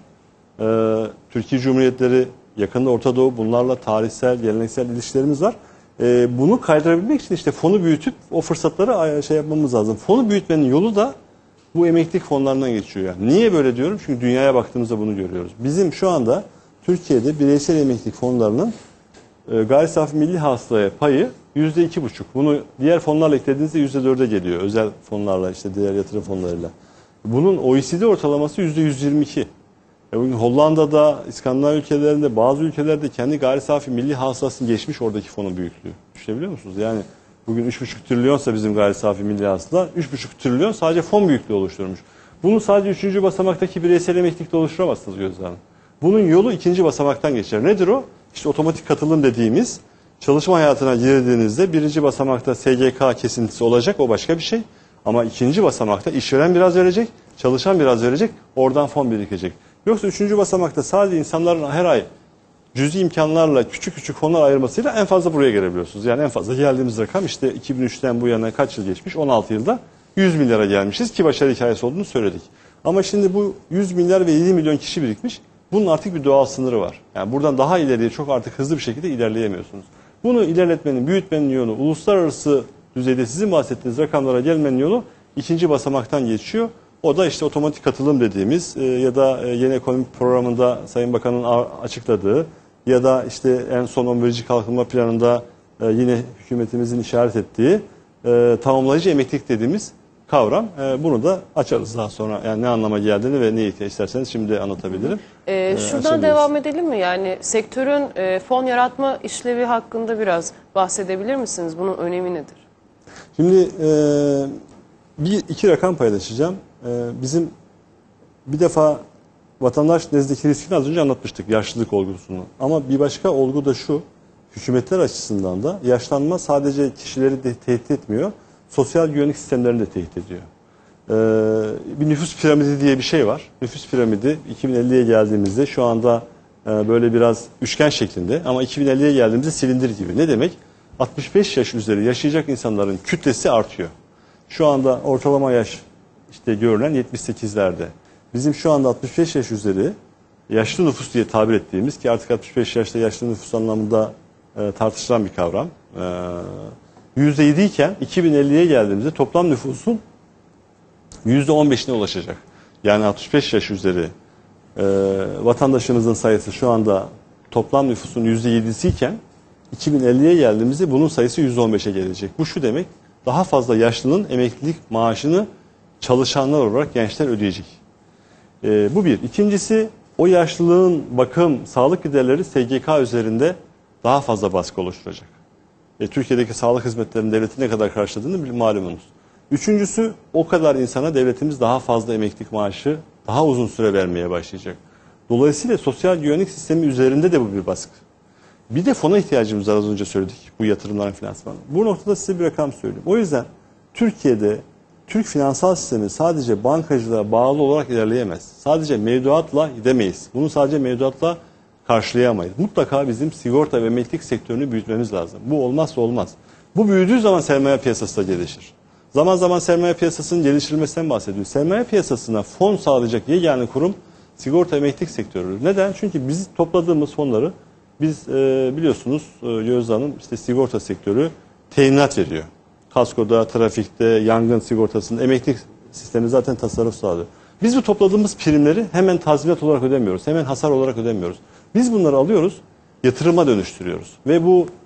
Türkiye Cumhuriyetleri, yakında Orta Doğu, bunlarla tarihsel, geleneksel ilişkilerimiz var. Bunu kaydırabilmek için işte fonu büyütüp o fırsatları şey yapmamız lazım. Fonu büyütmenin yolu da bu emeklilik fonlarından geçiyor. Yani. Niye böyle diyorum? Çünkü dünyaya baktığımızda bunu görüyoruz. Bizim şu anda Türkiye'de bireysel emeklilik fonlarının gayri safi milli hasılaya payı %2,5. Bunu diğer fonlarla eklediğinizde %4'e geliyor. Özel fonlarla, işte diğer yatırım fonlarıyla. Bunun OECD ortalaması %122. Bugün Hollanda'da, İskandinav ülkelerinde, bazı ülkelerde kendi gayri safi milli hasılasını geçmiş oradaki fonun büyüklüğü. Düşünebiliyor musunuz? Yani bugün 3,5 trilyonsa bizim gayri safi milli hasıla, 3,5 trilyon sadece fon büyüklüğü oluşturmuş. Bunu sadece 3. basamaktaki bireysel emeklilikle oluşturamazsınız Gözde Hanım. Bunun yolu 2. basamaktan geçer. Nedir o? İşte otomatik katılım dediğimiz çalışma hayatına girdiğinizde 1. basamakta SGK kesintisi olacak, o başka bir şey. Ama 2. basamakta işveren biraz verecek, çalışan biraz verecek, oradan fon birikecek. Yoksa 3. basamakta sadece insanların her ay cüzi imkanlarla küçük küçük fonlar ayırmasıyla en fazla buraya gelebiliyorsunuz. Yani en fazla geldiğimiz rakam işte 2003'ten bu yana kaç yıl geçmiş? 16 yılda 100 milyara gelmişiz ki başarı hikayesi olduğunu söyledik. Ama şimdi bu 100 milyar ve 7 milyon kişi birikmiş. Bunun artık bir doğal sınırı var. Yani buradan daha ileriye çok artık hızlı bir şekilde ilerleyemiyorsunuz. Bunu ilerletmenin, büyütmenin yolu, uluslararası düzeyde sizin bahsettiğiniz rakamlara gelmenin yolu 2. basamaktan geçiyor. O da işte otomatik katılım dediğimiz ya da yeni ekonomik programında Sayın Bakan'ın açıkladığı ya da işte en son 11. Kalkınma Planı'nda yine hükümetimizin işaret ettiği tamamlayıcı emeklilik dediğimiz kavram. Bunu da açarız daha sonra. Yani ne anlama geldiğini ve ne ihtiyaç isterseniz şimdi anlatabilirim. Şuradan devam edelim mi? Yani sektörün fon yaratma işlevi hakkında biraz bahsedebilir misiniz? Bunun önemi nedir? Şimdi iki rakam paylaşacağım. Bizim bir defa vatandaş nezdindeki riskini az önce anlatmıştık, yaşlılık olgusunu. Ama bir başka olgu da şu, hükümetler açısından da yaşlanma sadece kişileri de tehdit etmiyor, sosyal güvenlik sistemlerini de tehdit ediyor. Bir nüfus piramidi diye bir şey var. Nüfus piramidi 2050'ye geldiğimizde şu anda böyle biraz üçgen şeklinde ama 2050'ye geldiğimizde silindir gibi. Ne demek? 65 yaş üzeri yaşayacak insanların kütlesi artıyor. Şu anda ortalama yaş işte görülen 78'lerde. Bizim şu anda 65 yaş üzeri yaşlı nüfus diye tabir ettiğimiz ki artık 65 yaşta yaşlı nüfus anlamında tartışılan bir kavram. %7 iken 2050'ye geldiğimizde toplam nüfusun %15'ine ulaşacak. Yani 65 yaş üzeri vatandaşımızın sayısı şu anda toplam nüfusun %7'si iken 2050'ye geldiğimizde bunun sayısı %15'e gelecek. Bu şu demek, daha fazla yaşlının emeklilik maaşını çalışanlar olarak gençler ödeyecek. Bu bir. İkincisi, o yaşlılığın bakım, sağlık giderleri SGK üzerinde daha fazla baskı oluşturacak. Türkiye'deki sağlık hizmetlerinin devletin ne kadar karşıladığını malumunuz. Üçüncüsü, o kadar insana devletimiz daha fazla emeklilik maaşı daha uzun süre vermeye başlayacak. Dolayısıyla sosyal güvenlik sistemi üzerinde de bu bir baskı. Bir de fona ihtiyacımız var, az önce söyledik, bu yatırımların finansmanı. Bu noktada size bir rakam söyleyeyim. O yüzden Türkiye'de Türk finansal sistemi sadece bankacılığa bağlı olarak ilerleyemez. Sadece mevduatla gidemeyiz. Bunu sadece mevduatla karşılayamayız. Mutlaka bizim sigorta ve emeklilik sektörünü büyütmemiz lazım. Bu olmazsa olmaz. Bu büyüdüğü zaman sermaye piyasası da gelişir. Zaman zaman sermaye piyasasının geliştirilmesinden bahsediyoruz. Sermaye piyasasına fon sağlayacak yegane kurum sigorta emeklilik sektörü. Neden? Çünkü biz topladığımız fonları biz biliyorsunuz Gözde Hanım işte sigorta sektörü teminat veriyor. Kaskoda, trafikte, yangın sigortasında emeklilik sistemi zaten tasarruf sağlıyor. Biz bu topladığımız primleri hemen tazminat olarak ödemiyoruz. Hemen hasar olarak ödemiyoruz. Biz bunları alıyoruz, yatırıma dönüştürüyoruz. Ve bu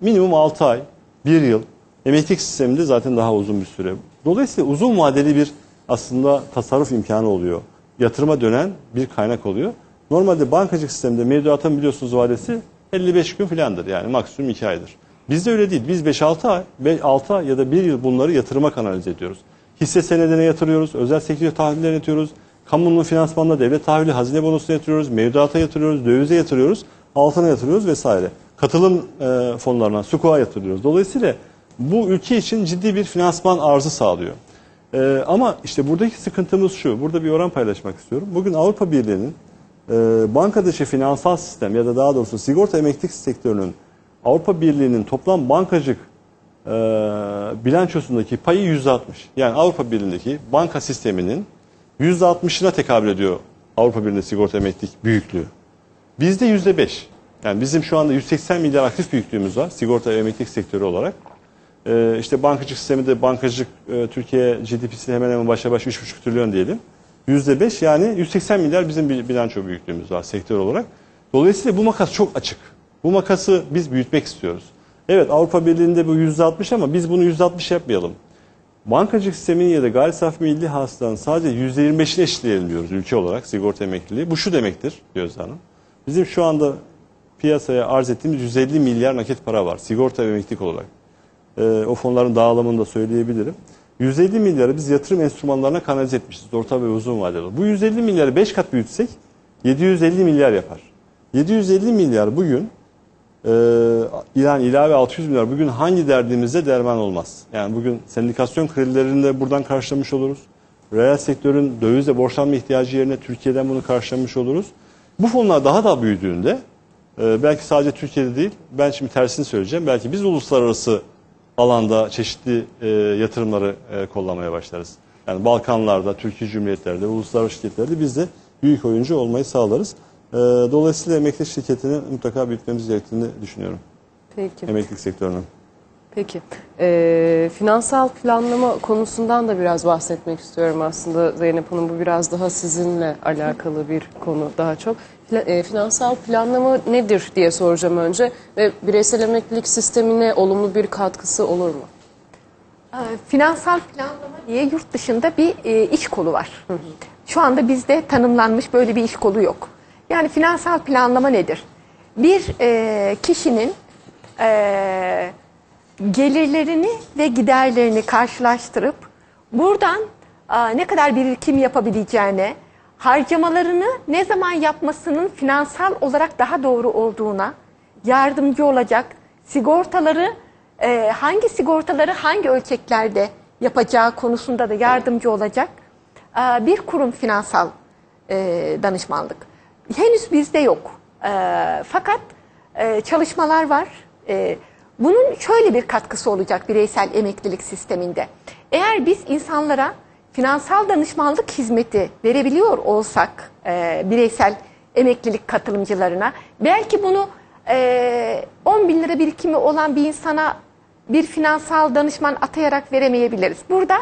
minimum 6 ay, 1 yıl. Emeklilik sisteminde zaten daha uzun bir süre. Dolayısıyla uzun vadeli bir aslında tasarruf imkanı oluyor. Yatırıma dönen bir kaynak oluyor. Normalde bankacılık sisteminde mevduatın biliyorsunuz vadesi 55 gün filandır. Yani maksimum 2 aydır. Bizde öyle değil. Biz 5-6 ay, 6 ay ya da 1 yıl bunları yatırıma kanalize ediyoruz. Hisse senedine yatırıyoruz, özel sektör tahvillerine yatırıyoruz, kamunun finansmanına, devlet tahvili, hazine bonosuna yatırıyoruz, mevduata yatırıyoruz, dövize yatırıyoruz, altına yatırıyoruz vesaire. Katılım fonlarına, SUKU'a yatırıyoruz. Dolayısıyla bu ülke için ciddi bir finansman arzı sağlıyor. Ama işte buradaki sıkıntımız şu, burada bir oran paylaşmak istiyorum. Bugün Avrupa Birliği'nin banka dışı finansal sistem ya da daha doğrusu sigorta emeklilik sektörünün Avrupa Birliği'nin toplam bankacılık bilançosundaki payı %60. Yani Avrupa Birliği'ndeki banka sisteminin %60'ına tekabül ediyor Avrupa Birliği sigorta emeklilik büyüklüğü. Bizde %5. Yani bizim şu anda 180 milyar aktif büyüklüğümüz var sigorta ve emeklilik sektörü olarak. İşte bankacılık sistemi de bankacılık Türkiye GDP'si hemen hemen başa baş 3,5 trilyon diyelim. %5 yani 180 milyar bizim bilanço büyüklüğümüz var sektör olarak. Dolayısıyla bu makas çok açık. Bu makası biz büyütmek istiyoruz. Evet Avrupa Birliği'nde bu %60 ama biz bunu %60 yapmayalım. Bankacılık sisteminin ya da gayri safi milli hasılanın sadece %25'ini eşitleyelim diyoruz ülke olarak sigorta emekliliği. Bu şu demektir Gözde Hanım. Bizim şu anda piyasaya arz ettiğimiz 150 milyar nakit para var sigorta ve emeklilik olarak. O fonların dağılımını da söyleyebilirim. 150 milyarı biz yatırım enstrümanlarına kanalize etmişiz orta ve uzun vadeli. Bu 150 milyarı 5 kat büyütsek 750 milyar yapar. 750 milyar bugün yani ilave 600 milyar bugün hangi derdimizde derman olmaz. Yani bugün sendikasyon kredilerini de buradan karşılamış oluruz. Reel sektörün dövizle borçlanma ihtiyacı yerine Türkiye'den bunu karşılamış oluruz. Bu fonlar daha da büyüdüğünde belki sadece Türkiye'de değil ben şimdi tersini söyleyeceğim. Belki biz uluslararası alanda çeşitli yatırımları kollamaya başlarız. Yani Balkanlarda, Türkiye Cumhuriyetler'de, uluslararası şirketlerde biz de büyük oyuncu olmayı sağlarız. Dolayısıyla emeklilik şirketini mutlaka büyütmemiz gerektiğini düşünüyorum. Peki. Emeklilik sektörünün. Peki. Finansal planlama konusundan da biraz bahsetmek istiyorum aslında Zeynep Hanım. Bu biraz daha sizinle alakalı bir konu daha çok. Finansal planlama nedir diye soracağım önce ve bireysel emeklilik sistemine olumlu bir katkısı olur mu? Finansal planlama diye yurt dışında bir iş kolu var. Şu anda bizde tanımlanmış böyle bir iş kolu yok. Yani finansal planlama nedir? Bir kişinin gelirlerini ve giderlerini karşılaştırıp buradan ne kadar birikim yapabileceğine, harcamalarını ne zaman yapmasının finansal olarak daha doğru olduğuna yardımcı olacak, hangi sigortaları hangi ölçeklerde yapacağı konusunda da yardımcı olacak bir kurum finansal danışmanlık. Henüz bizde yok. Fakat çalışmalar var. Bunun şöyle bir katkısı olacak bireysel emeklilik sisteminde. Eğer biz insanlara finansal danışmanlık hizmeti verebiliyor olsak bireysel emeklilik katılımcılarına, belki bunu 10 bin lira birikimi olan bir insana bir finansal danışman atayarak veremeyebiliriz. Burada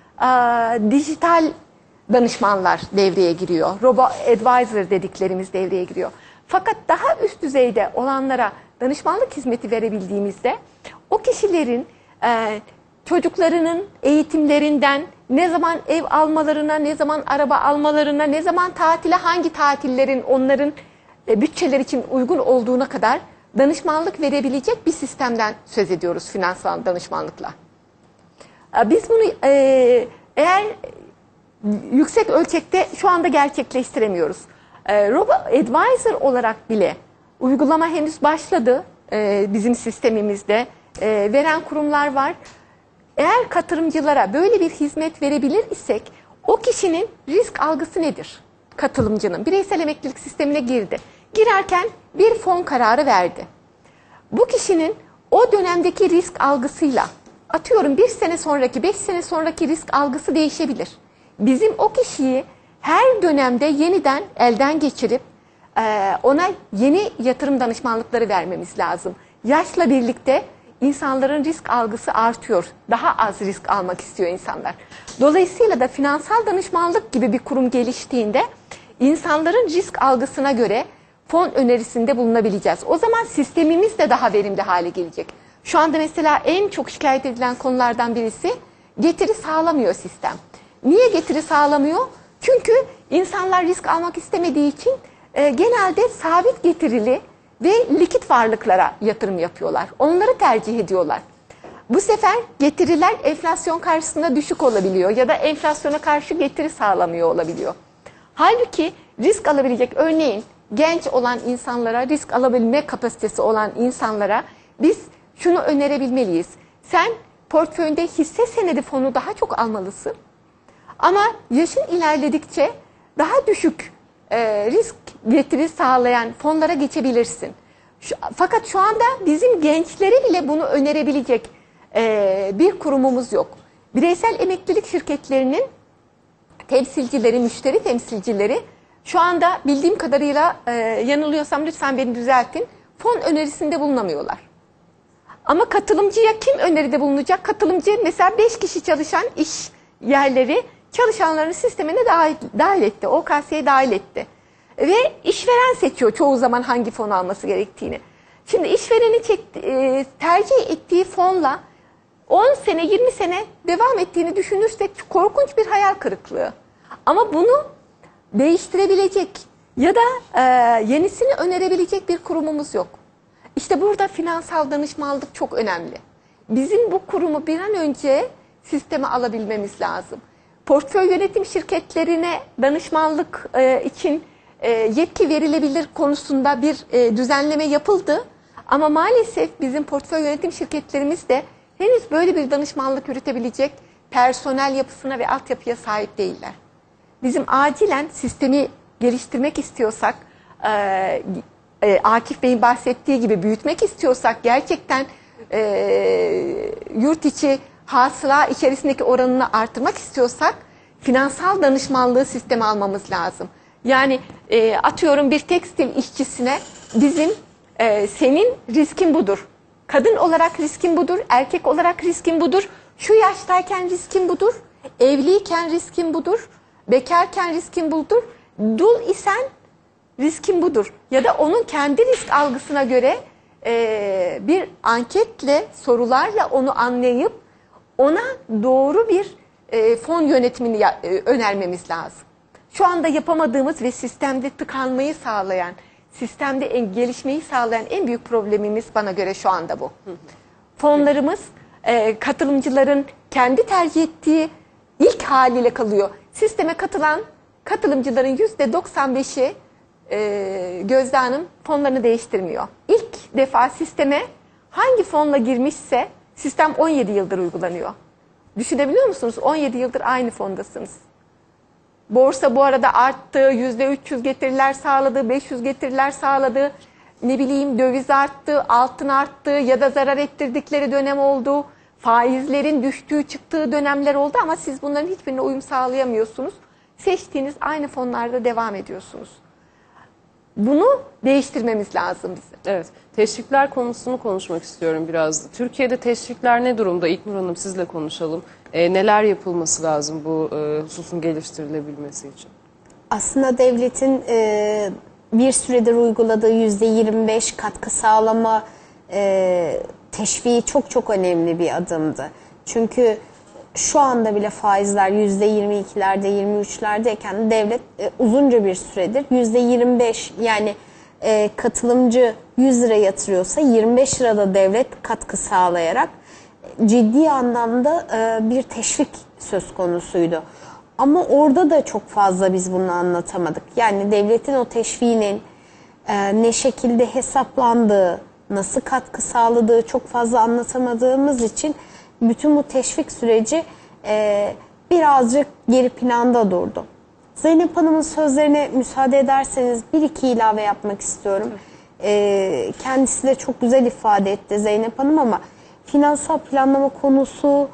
dijital danışmanlar devreye giriyor. Robo-advisor dediklerimiz devreye giriyor. Fakat daha üst düzeyde olanlara danışmanlık hizmeti verebildiğimizde o kişilerin çocuklarının eğitimlerinden ne zaman ev almalarına, ne zaman araba almalarına, ne zaman tatile, hangi tatillerin onların bütçeler için uygun olduğuna kadar danışmanlık verebilecek bir sistemden söz ediyoruz finansal danışmanlıkla. Biz bunu eğer yüksek ölçekte şu anda gerçekleştiremiyoruz. Robo-advisor olarak bile uygulama henüz başladı bizim sistemimizde. Veren kurumlar var. Eğer katılımcılara böyle bir hizmet verebilir isek o kişinin risk algısı nedir? Katılımcının bireysel emeklilik sistemine girdi. Girerken bir fon kararı verdi. Bu kişinin o dönemdeki risk algısıyla atıyorum 1 sene sonraki 5 sene sonraki risk algısı değişebilir. Bizim o kişiyi her dönemde yeniden elden geçirip ona yeni yatırım danışmanlıkları vermemiz lazım. Yaşla birlikte insanların risk algısı artıyor. Daha az risk almak istiyor insanlar. Dolayısıyla da finansal danışmanlık gibi bir kurum geliştiğinde insanların risk algısına göre fon önerisinde bulunabileceğiz. O zaman sistemimiz de daha verimli hale gelecek. Şu anda mesela en çok şikayet edilen konulardan birisi getiri sağlamıyor sistem. Niye getiri sağlamıyor? Çünkü insanlar risk almak istemediği için genelde sabit getirili ve likit varlıklara yatırım yapıyorlar. Onları tercih ediyorlar. Bu sefer getiriler enflasyon karşısında düşük olabiliyor ya da enflasyona karşı getiri sağlamıyor olabiliyor. Halbuki risk alabilecek, örneğin genç olan insanlara, risk alabilme kapasitesi olan insanlara biz şunu önerebilmeliyiz. Sen portföyünde hisse senedi fonu daha çok almalısın. Ama yaşın ilerledikçe daha düşük risk getiri sağlayan fonlara geçebilirsin. Fakat şu anda bizim gençlere bile bunu önerebilecek bir kurumumuz yok. Bireysel emeklilik şirketlerinin temsilcileri, müşteri temsilcileri şu anda bildiğim kadarıyla yanılıyorsam lütfen beni düzeltin, fon önerisinde bulunamıyorlar. Ama katılımcıya kim öneride bulunacak? Katılımcı mesela 5 kişi çalışan iş yerleri çalışanların sistemine dahil etti. OKS'ye dahil etti. Ve işveren seçiyor çoğu zaman hangi fonu alması gerektiğini. Şimdi işverenin tercih ettiği fonla 10 sene 20 sene devam ettiğini düşünürsek korkunç bir hayal kırıklığı. Ama bunu değiştirebilecek ya da yenisini önerebilecek bir kurumumuz yok. İşte burada finansal danışmanlık çok önemli. Bizim bu kurumu bir an önce sisteme alabilmemiz lazım. Portföy yönetim şirketlerine danışmanlık için yetki verilebilir konusunda bir düzenleme yapıldı. Ama maalesef bizim portföy yönetim şirketlerimiz de henüz böyle bir danışmanlık yürütebilecek personel yapısına ve altyapıya sahip değiller. Bizim acilen sistemi geliştirmek istiyorsak, Akif Bey'in bahsettiği gibi büyütmek istiyorsak, gerçekten yurt içi hasıla içerisindeki oranını artırmak istiyorsak finansal danışmanlığı sisteme almamız lazım. Yani atıyorum bir tekstil işçisine bizim senin riskin budur. Kadın olarak riskin budur, erkek olarak riskin budur. Şu yaştayken riskin budur, evliyken riskin budur, bekarken riskin budur. Dul isen riskin budur. Ya da onun kendi risk algısına göre bir anketle, sorularla onu anlayıp ona doğru bir fon yönetimini önermemiz lazım. Şu anda yapamadığımız ve sistemde tıkanmayı sağlayan, sistemde gelişmeyi sağlayan en büyük problemimiz bana göre şu anda bu. Fonlarımız katılımcıların kendi tercih ettiği ilk haliyle kalıyor. Sisteme katılan katılımcıların %95'i Gözde Hanım fonlarını değiştirmiyor. İlk defa sisteme hangi fonla girmişse sistem 17 yıldır uygulanıyor. Düşünebiliyor musunuz? 17 yıldır aynı fondasınız. Borsa bu arada arttı, %300 getiriler sağladı, 500 getiriler sağladı. Ne bileyim döviz arttı, altın arttı ya da zarar ettirdikleri dönem oldu. Faizlerin düştüğü çıktığı dönemler oldu ama siz bunların hiçbirine uyum sağlayamıyorsunuz. Seçtiğiniz aynı fonlarda devam ediyorsunuz. Bunu değiştirmemiz lazım bizim. Evet, teşvikler konusunu konuşmak istiyorum biraz. Türkiye'de teşvikler ne durumda? İlknur Hanım sizle konuşalım. Neler yapılması lazım bu hususun geliştirilebilmesi için? Aslında devletin bir süredir uyguladığı %25 katkı sağlama teşviği çok çok önemli bir adımdı. Çünkü şu anda bile faizler %22'lerde, 23'lerdeyken devlet uzunca bir süredir %25, yani katılımcı 100 lira yatırıyorsa 25 lirada devlet katkı sağlayarak ciddi anlamda bir teşvik söz konusuydu. Ama orada da çok fazla biz bunu anlatamadık. Yani devletin o teşviğinin ne şekilde hesaplandığı, nasıl katkı sağladığı çok fazla anlatamadığımız için bütün bu teşvik süreci birazcık geri planda durdu. Zeynep Hanım'ın sözlerine müsaade ederseniz bir iki ilave yapmak istiyorum. Kendisi de çok güzel ifade etti Zeynep Hanım, ama finansal planlama konusunu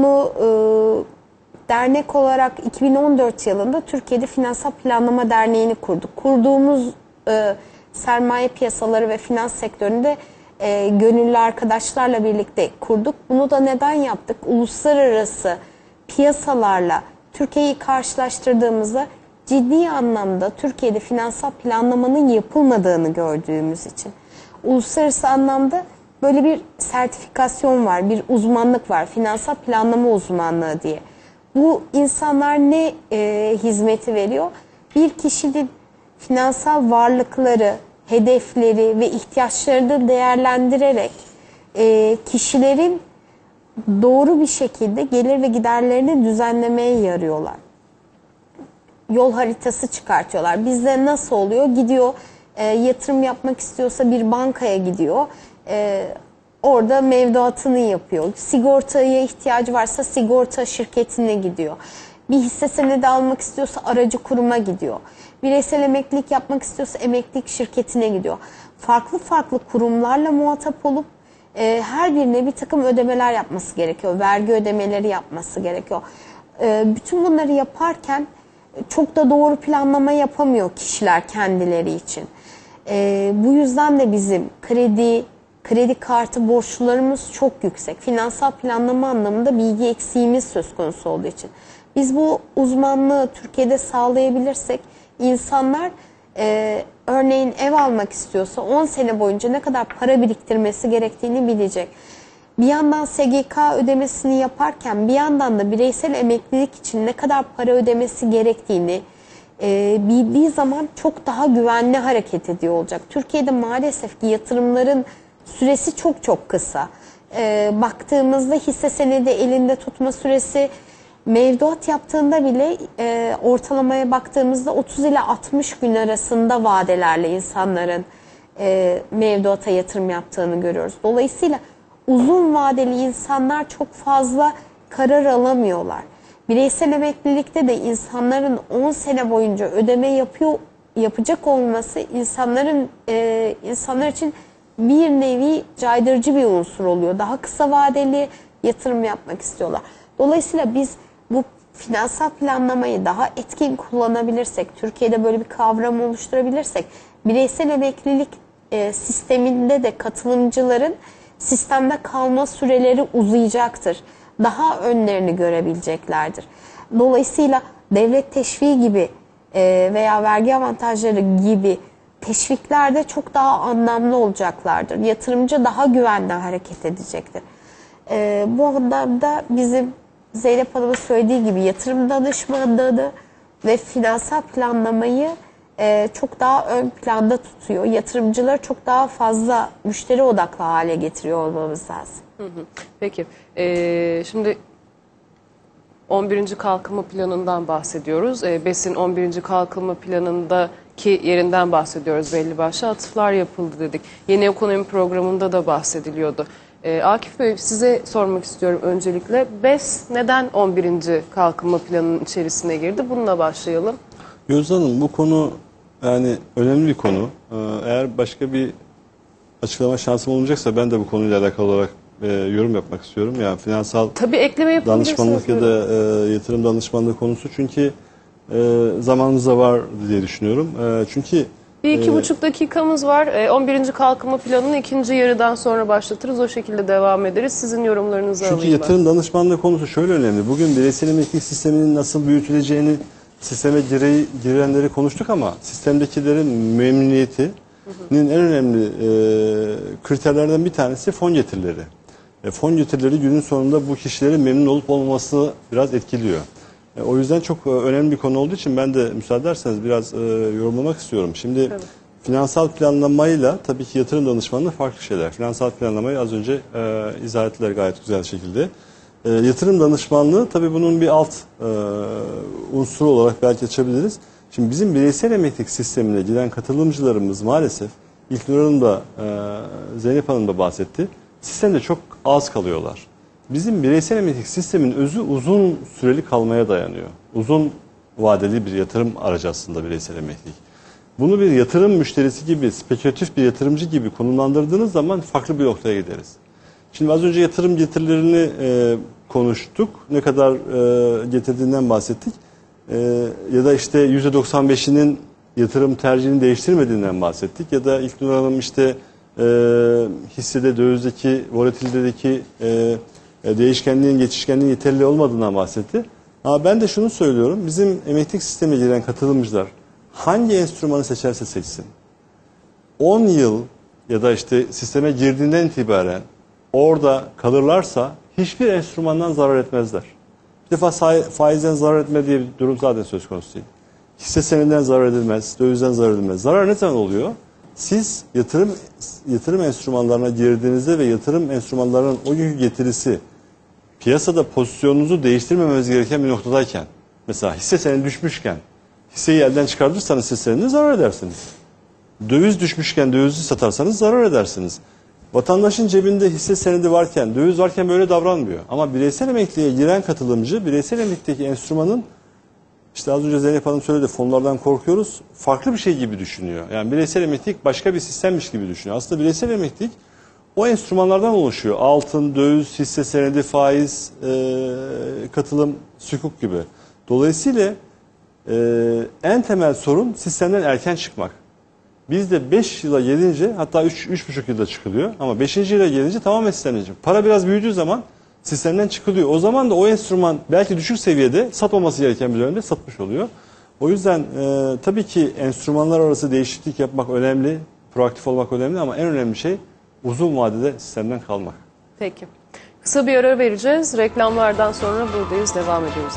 dernek olarak 2014 yılında Türkiye'de Finansal Planlama Derneği'ni kurduk. Kurduğumuz sermaye piyasaları ve finans sektöründe gönüllü arkadaşlarla birlikte kurduk. Bunu da neden yaptık? Uluslararası piyasalarla Türkiye'yi karşılaştırdığımızda ciddi anlamda Türkiye'de finansal planlamanın yapılmadığını gördüğümüz için. Uluslararası anlamda böyle bir sertifikasyon var, bir uzmanlık var. Finansal planlama uzmanlığı diye. Bu insanlar ne hizmeti veriyor? Bir kişinin finansal varlıkları, hedefleri ve ihtiyaçlarını değerlendirerek kişilerin doğru bir şekilde gelir ve giderlerini düzenlemeye yarıyorlar. Yol haritası çıkartıyorlar. Bizde nasıl oluyor? Gidiyor yatırım yapmak istiyorsa bir bankaya gidiyor. Orada mevduatını yapıyor. Sigortaya ihtiyacı varsa sigorta şirketine gidiyor. Bir hisse senedi almak istiyorsa aracı kuruma gidiyor. Bireysel emeklilik yapmak istiyorsa emeklilik şirketine gidiyor. Farklı farklı kurumlarla muhatap olup her birine bir takım ödemeler yapması gerekiyor. Vergi ödemeleri yapması gerekiyor. Bütün bunları yaparken çok da doğru planlama yapamıyor kişiler kendileri için. Bu yüzden de bizim kredi kartı borçlarımız çok yüksek. Finansal planlama anlamında bilgi eksiğimiz söz konusu olduğu için. Biz bu uzmanlığı Türkiye'de sağlayabilirsek insanlar örneğin ev almak istiyorsa 10 sene boyunca ne kadar para biriktirmesi gerektiğini bilecek. Bir yandan SGK ödemesini yaparken bir yandan da bireysel emeklilik için ne kadar para ödemesi gerektiğini bildiği zaman çok daha güvenli hareket ediyor olacak. Türkiye'de maalesef ki yatırımların süresi çok çok kısa. Baktığımızda hisse senedi elinde tutma süresi mevduat yaptığında bile ortalamaya baktığımızda 30 ile 60 gün arasında vadelerle insanların mevduata yatırım yaptığını görüyoruz. Dolayısıyla uzun vadeli insanlar çok fazla karar alamıyorlar. Bireysel emeklilikte de insanların 10 sene boyunca ödeme yapacak olması insanlar için bir nevi caydırıcı bir unsur oluyor. Daha kısa vadeli yatırım yapmak istiyorlar. Dolayısıyla biz bu finansal planlamayı daha etkin kullanabilirsek, Türkiye'de böyle bir kavram oluşturabilirsek, bireysel emeklilik sisteminde de katılımcıların sistemde kalma süreleri uzayacaktır. Daha önlerini görebileceklerdir. Dolayısıyla devlet teşviği gibi veya vergi avantajları gibi teşviklerde çok daha anlamlı olacaklardır. Yatırımcı daha güvenli hareket edecektir. Bu anlamda bizim Zeynep Hanım'ın söylediği gibi yatırım danışmanlığını ve finansal planlamayı çok daha ön planda tutuyor. Yatırımcıları çok daha fazla müşteri odaklı hale getiriyor olmamız lazım. Peki, şimdi 11. Kalkınma Planı'ndan bahsediyoruz. BES'in 11. Kalkınma Planı'ndaki yerinden bahsediyoruz. Belli başlı atıflar yapıldı dedik. Yeni ekonomi programında da bahsediliyordu. Akif Bey, size sormak istiyorum öncelikle. BES neden 11. Kalkınma Planı'nın içerisine girdi? Bununla başlayalım. Gözde Hanım, bu konu yani önemli bir konu. Eğer başka bir açıklama şansım olmayacaksa ben de bu konuyla alakalı olarak yorum yapmak istiyorum. Yani finansal Tabii ekleme danışmanlık ya da yatırım danışmanlığı konusu, çünkü zamanımız da var diye düşünüyorum. Çünkü 1-2,5 dakikamız var. 11. Kalkınma Planı'nın ikinci yarıdan sonra başlatırız. O şekilde devam ederiz. Sizin yorumlarınızı alayım. Çünkü yatırım danışmanlığı konusu şöyle önemli. Bugün bireysel emeklilik sisteminin nasıl büyütüleceğini, sisteme girenleri konuştuk ama sistemdekilerin memnuniyetinin en önemli kriterlerden bir tanesi fon getirileri. Fon getirileri günün sonunda bu kişilerin memnun olup olmaması biraz etkiliyor. O yüzden çok önemli bir konu olduğu için ben de müsaade ederseniz biraz yorumlamak istiyorum. Şimdi evet, finansal planlamayla tabii ki yatırım danışmanlığı farklı şeyler. Finansal planlamayı az önce izah ettiler gayet güzel şekilde. Yatırım danışmanlığı tabii bunun bir alt unsuru olarak belki açabiliriz. Şimdi bizim bireysel emeklilik sistemine giden katılımcılarımız maalesef, İlknur Hanım da Zeynep Hanım da bahsetti, sistemde çok az kalıyorlar. Bizim bireysel emeklilik sistemin özü uzun süreli kalmaya dayanıyor. Uzun vadeli bir yatırım aracı aslında bireysel emeklilik. Bunu bir yatırım müşterisi gibi, spekülatif bir yatırımcı gibi konumlandırdığınız zaman farklı bir noktaya gideriz. Şimdi az önce yatırım getirilerini konuştuk. Ne kadar getirdiğinden bahsettik. Ya da işte %95'inin yatırım tercihini değiştirmediğinden bahsettik. Ya da İlknur Hanım işte hissede, dövizdeki, volatilitedeki değişkenliğin, geçişkenliğin yeterli olmadığından bahsetti. Ama ben de şunu söylüyorum. Bizim emeklilik sistemine giren katılımcılar hangi enstrümanı seçerse seçsin, 10 yıl ya da işte sisteme girdiğinden itibaren orada kalırlarsa hiçbir enstrümandan zarar etmezler. Bir defa faizden zarar etme diye bir durum zaten söz konusu değil. Hisse senedinden zarar edilmez, dövizden zarar edilmez. Zarar ne zaman oluyor? Siz yatırım enstrümanlarına girdiğinizde ve yatırım enstrümanlarının o günkü getirisi piyasada pozisyonunuzu değiştirmemeniz gereken bir noktadayken, mesela hisse senedi düşmüşken hisseyi elden çıkartırsanız hisse senedine zarar edersiniz. Döviz düşmüşken dövizi satarsanız zarar edersiniz. Vatandaşın cebinde hisse senedi varken, döviz varken böyle davranmıyor. Ama bireysel emekliye giren katılımcı, bireysel emeklikteki enstrümanın, işte az önce Zeynep Hanım söyledi, fonlardan korkuyoruz, farklı bir şey gibi düşünüyor. Yani bireysel emeklilik başka bir sistemmiş gibi düşünüyor. Aslında bireysel emeklilik o enstrümanlardan oluşuyor. Altın, döviz, hisse senedi, faiz, katılım, sükuk gibi. Dolayısıyla en temel sorun sistemden erken çıkmak. Bizde 5 yıla gelince, hatta 3,5 yılda çıkılıyor ama 5. yıla gelince tamamen sistemden çıkıyor. Para biraz büyüdüğü zaman sistemden çıkılıyor. O zaman da o enstrüman belki düşük seviyede, satmaması gereken bir dönemde satmış oluyor. O yüzden tabii ki enstrümanlar arası değişiklik yapmak önemli, proaktif olmak önemli ama en önemli şey uzun vadede sistemden kalmak. Peki. Kısa bir ara vereceğiz. Reklamlardan sonra buradayız. Devam ediyoruz.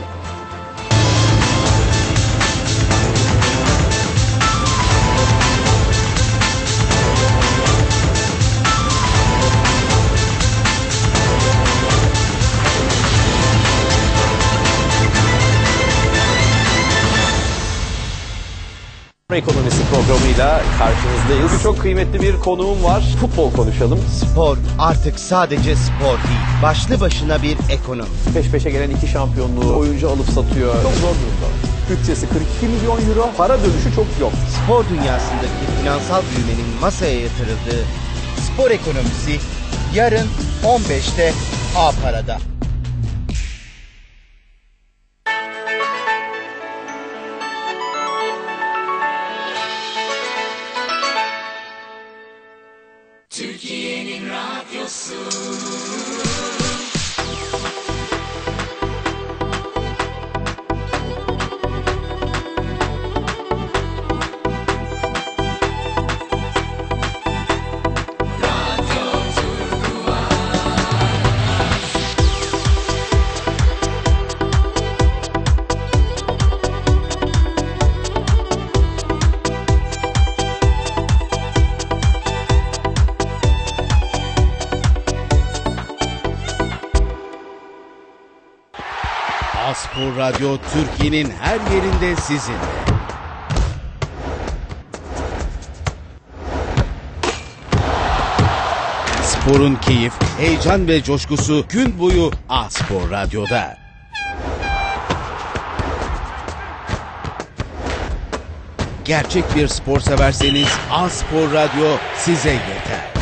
Ekonomisi programıyla karşınızdayız. Bugün çok kıymetli bir konuğum var. Futbol konuşalım. Spor artık sadece spor değil. Başlı başına bir ekonomi. Peş peşe gelen 2 şampiyonluğu oyuncu alıp satıyor. Çok zor durumda. Bütçesi 42 milyon euro. Para dönüşü çok yok. Spor dünyasındaki finansal büyümenin masaya yatırıldığı spor ekonomisi yarın 15'te A Para'da. Türkiye'nin radyosu. Spor Radyo Türkiye'nin her yerinde sizinle. Sporun keyif, heyecan ve coşkusu gün boyu A-Spor Radyo'da. Gerçek bir spor severseniz A-Spor Radyo size yeter.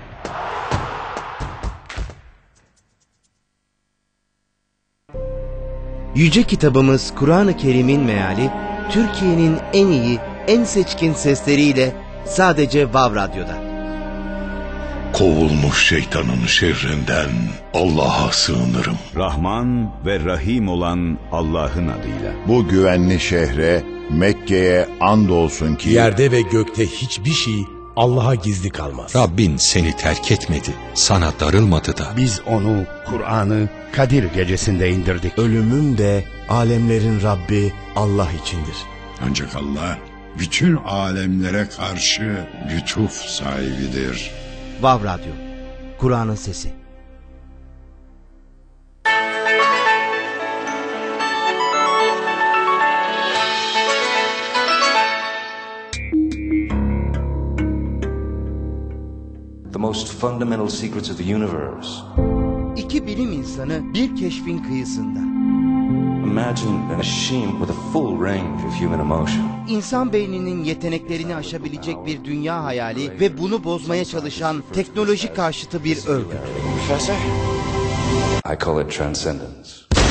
Yüce kitabımız Kur'an-ı Kerim'in meali, Türkiye'nin en iyi, en seçkin sesleriyle sadece Vav Radyo'da. Kovulmuş şeytanın şerrinden Allah'a sığınırım. Rahman ve Rahim olan Allah'ın adıyla. Bu güvenli şehre, Mekke'ye andolsun ki... Yerde ve gökte hiçbir şey Allah'a gizli kalmaz. Rabbin seni terk etmedi, sana darılmadı da. Biz onu, Kur'an'ı Kadir gecesinde indirdik. Ölümüm de alemlerin Rabbi Allah içindir. Ancak Allah bütün alemlere karşı lütuf sahibidir. Vav Radyo, Kur'an'ın sesi. The most fundamental secrets of the universe. İki bilim insanı bir keşfin kıyısında. Imagine a machine with a full range of human emotion. İnsan beyninin yeteneklerini aşabilecek bir dünya hayali ve bunu bozmaya çalışan teknoloji karşıtı bir örgüt. Professor? I call it transcendence.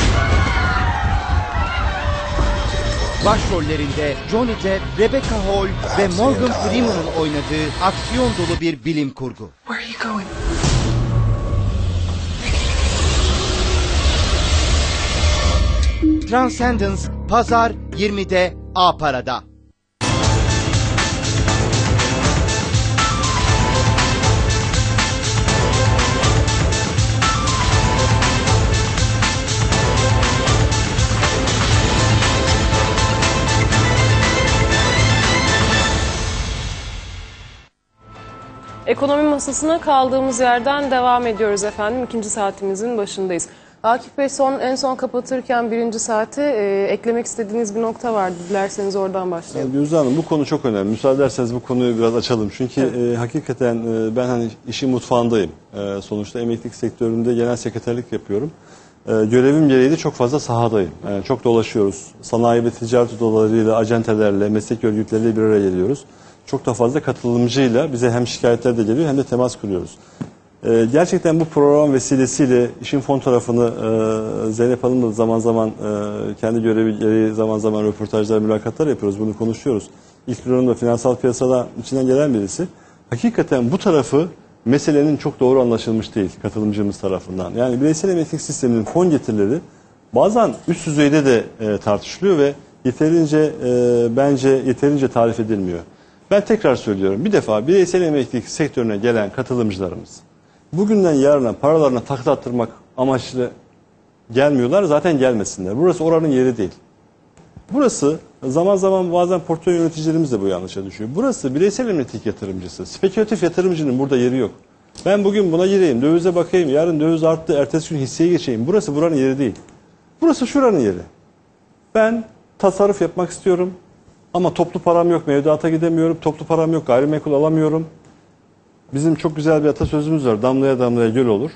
Başrollerinde Johnny Depp, Rebecca Hall ve Morgan Freeman'ın oynadığı aksiyon dolu bir bilim kurgu. Where are you going? Transcendence, Pazar 20'de A Para'da. Ekonomi masasına kaldığımız yerden devam ediyoruz efendim. İkinci saatimizin başındayız. Akif Bey en son kapatırken birinci saate eklemek istediğiniz bir nokta vardı. Dilerseniz oradan başlayalım. Gözde Hanım, bu konu çok önemli. Müsaade ederseniz bu konuyu biraz açalım. Çünkü evet. Hakikaten ben hani işin mutfağındayım. Sonuçta emeklilik sektöründe genel sekreterlik yapıyorum. Görevim gereği de çok fazla sahadayım. Yani çok dolaşıyoruz. Sanayi ve ticaret odalarıyla, acentelerle, meslek örgütleriyle bir araya geliyoruz. Çok da fazla katılımcıyla bize hem şikayetler de geliyor hem de temas kuruyoruz. Gerçekten bu program vesilesiyle işin fon tarafını Zeynep Hanım'la zaman zaman kendi görevi gereği zaman zaman röportajlar, mülakatlar yapıyoruz. Bunu konuşuyoruz. İlk da finansal piyasada içinden gelen birisi. Hakikaten bu tarafı meselenin çok doğru anlaşılmış değil katılımcımız tarafından. Yani bireysel emeklilik sisteminin fon getirileri bazen üst düzeyde de tartışılıyor ve yeterince bence yeterince tarif edilmiyor. Ben tekrar söylüyorum. Bir defa bireysel emeklilik sektörüne gelen katılımcılarımız bugünden yarına paralarına taklit attırmak amaçlı gelmiyorlar. Zaten gelmesinler. Burası oranın yeri değil. Burası zaman zaman bazen portföy yöneticilerimiz de bu yanlışa düşüyor. Burası bireysel emeklilik yatırımcısı. Spekülatif yatırımcının burada yeri yok. Ben bugün buna gireyim, dövize bakayım, yarın döviz arttı, ertesi gün hisseye geçeyim. Burası buranın yeri değil. Burası şuranın yeri. Ben tasarruf yapmak istiyorum ama toplu param yok, mevduata gidemiyorum, toplu param yok, gayrimenkul alamıyorum. Bizim çok güzel bir atasözümüz var. Damlaya damlaya göl olur.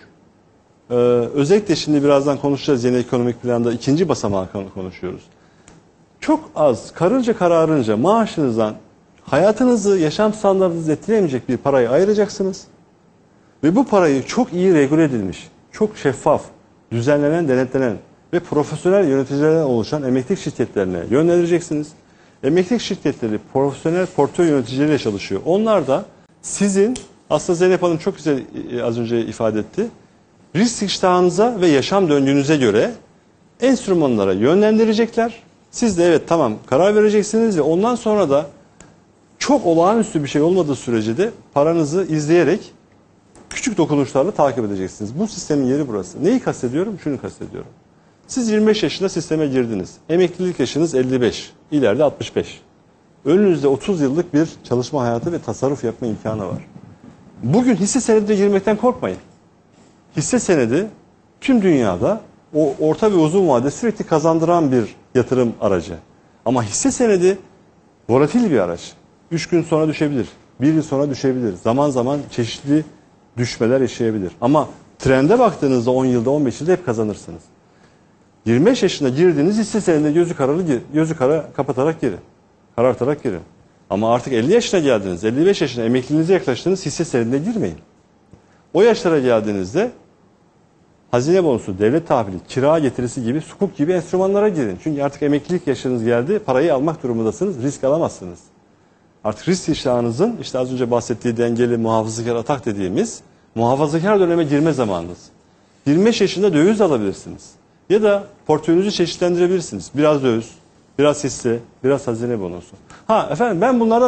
Özellikle şimdi birazdan konuşacağız. Yeni ekonomik planda ikinci basamağı konuşuyoruz. Çok az, kararınca maaşınızdan hayatınızı, yaşam standartınızı etkilemeyecek bir parayı ayıracaksınız. Ve bu parayı çok iyi regüle edilmiş, çok şeffaf, düzenlenen, denetlenen ve profesyonel yöneticilerden oluşan emeklilik şirketlerine yönlendireceksiniz. Emeklilik şirketleri profesyonel portföy yöneticileriyle çalışıyor. Onlar da sizin, aslında Zeynep Hanım çok güzel az önce ifade etti, risk iştahınıza ve yaşam döngünüze göre enstrümanlara yönlendirecekler. Siz de evet tamam karar vereceksiniz ve ondan sonra da çok olağanüstü bir şey olmadığı sürece de paranızı izleyerek küçük dokunuşlarla takip edeceksiniz. Bu sistemin yeri burası. Neyi kastediyorum? Şunu kastediyorum. Siz 25 yaşında sisteme girdiniz. Emeklilik yaşınız 55. İleride 65. Önünüzde 30 yıllık bir çalışma hayatı ve tasarruf yapma imkanı var. Bugün hisse senedine girmekten korkmayın. Hisse senedi tüm dünyada o orta ve uzun vade sürekli kazandıran bir yatırım aracı. Ama hisse senedi volatil bir araç. 3 gün sonra düşebilir. 1 yıl sonra düşebilir. Zaman zaman çeşitli düşmeler yaşayabilir. Ama trende baktığınızda 10 yılda 15 yılda hep kazanırsınız. 25 yaşında girdiğiniz hisse senedine gözü kara kapatarak girin. Karartarak girin. Ama artık 50 yaşına geldiniz, 55 yaşına emekliliğinize yaklaştığınız hisse senedine girmeyin. O yaşlara geldiğinizde hazine bonosu, devlet tahvili, kira getirisi gibi, sukuk gibi enstrümanlara girin. Çünkü artık emeklilik yaşınız geldi, parayı almak durumundasınız, risk alamazsınız. Artık risk iştahınızın işte az önce bahsettiği dengeli muhafazakar atak dediğimiz muhafazakar döneme girme zamanınız. 25 yaşında döviz alabilirsiniz. Ya da portföyünüzü çeşitlendirebilirsiniz. Biraz döviz, biraz hisse, biraz hazine bonosu. Ha efendim ben bunlardan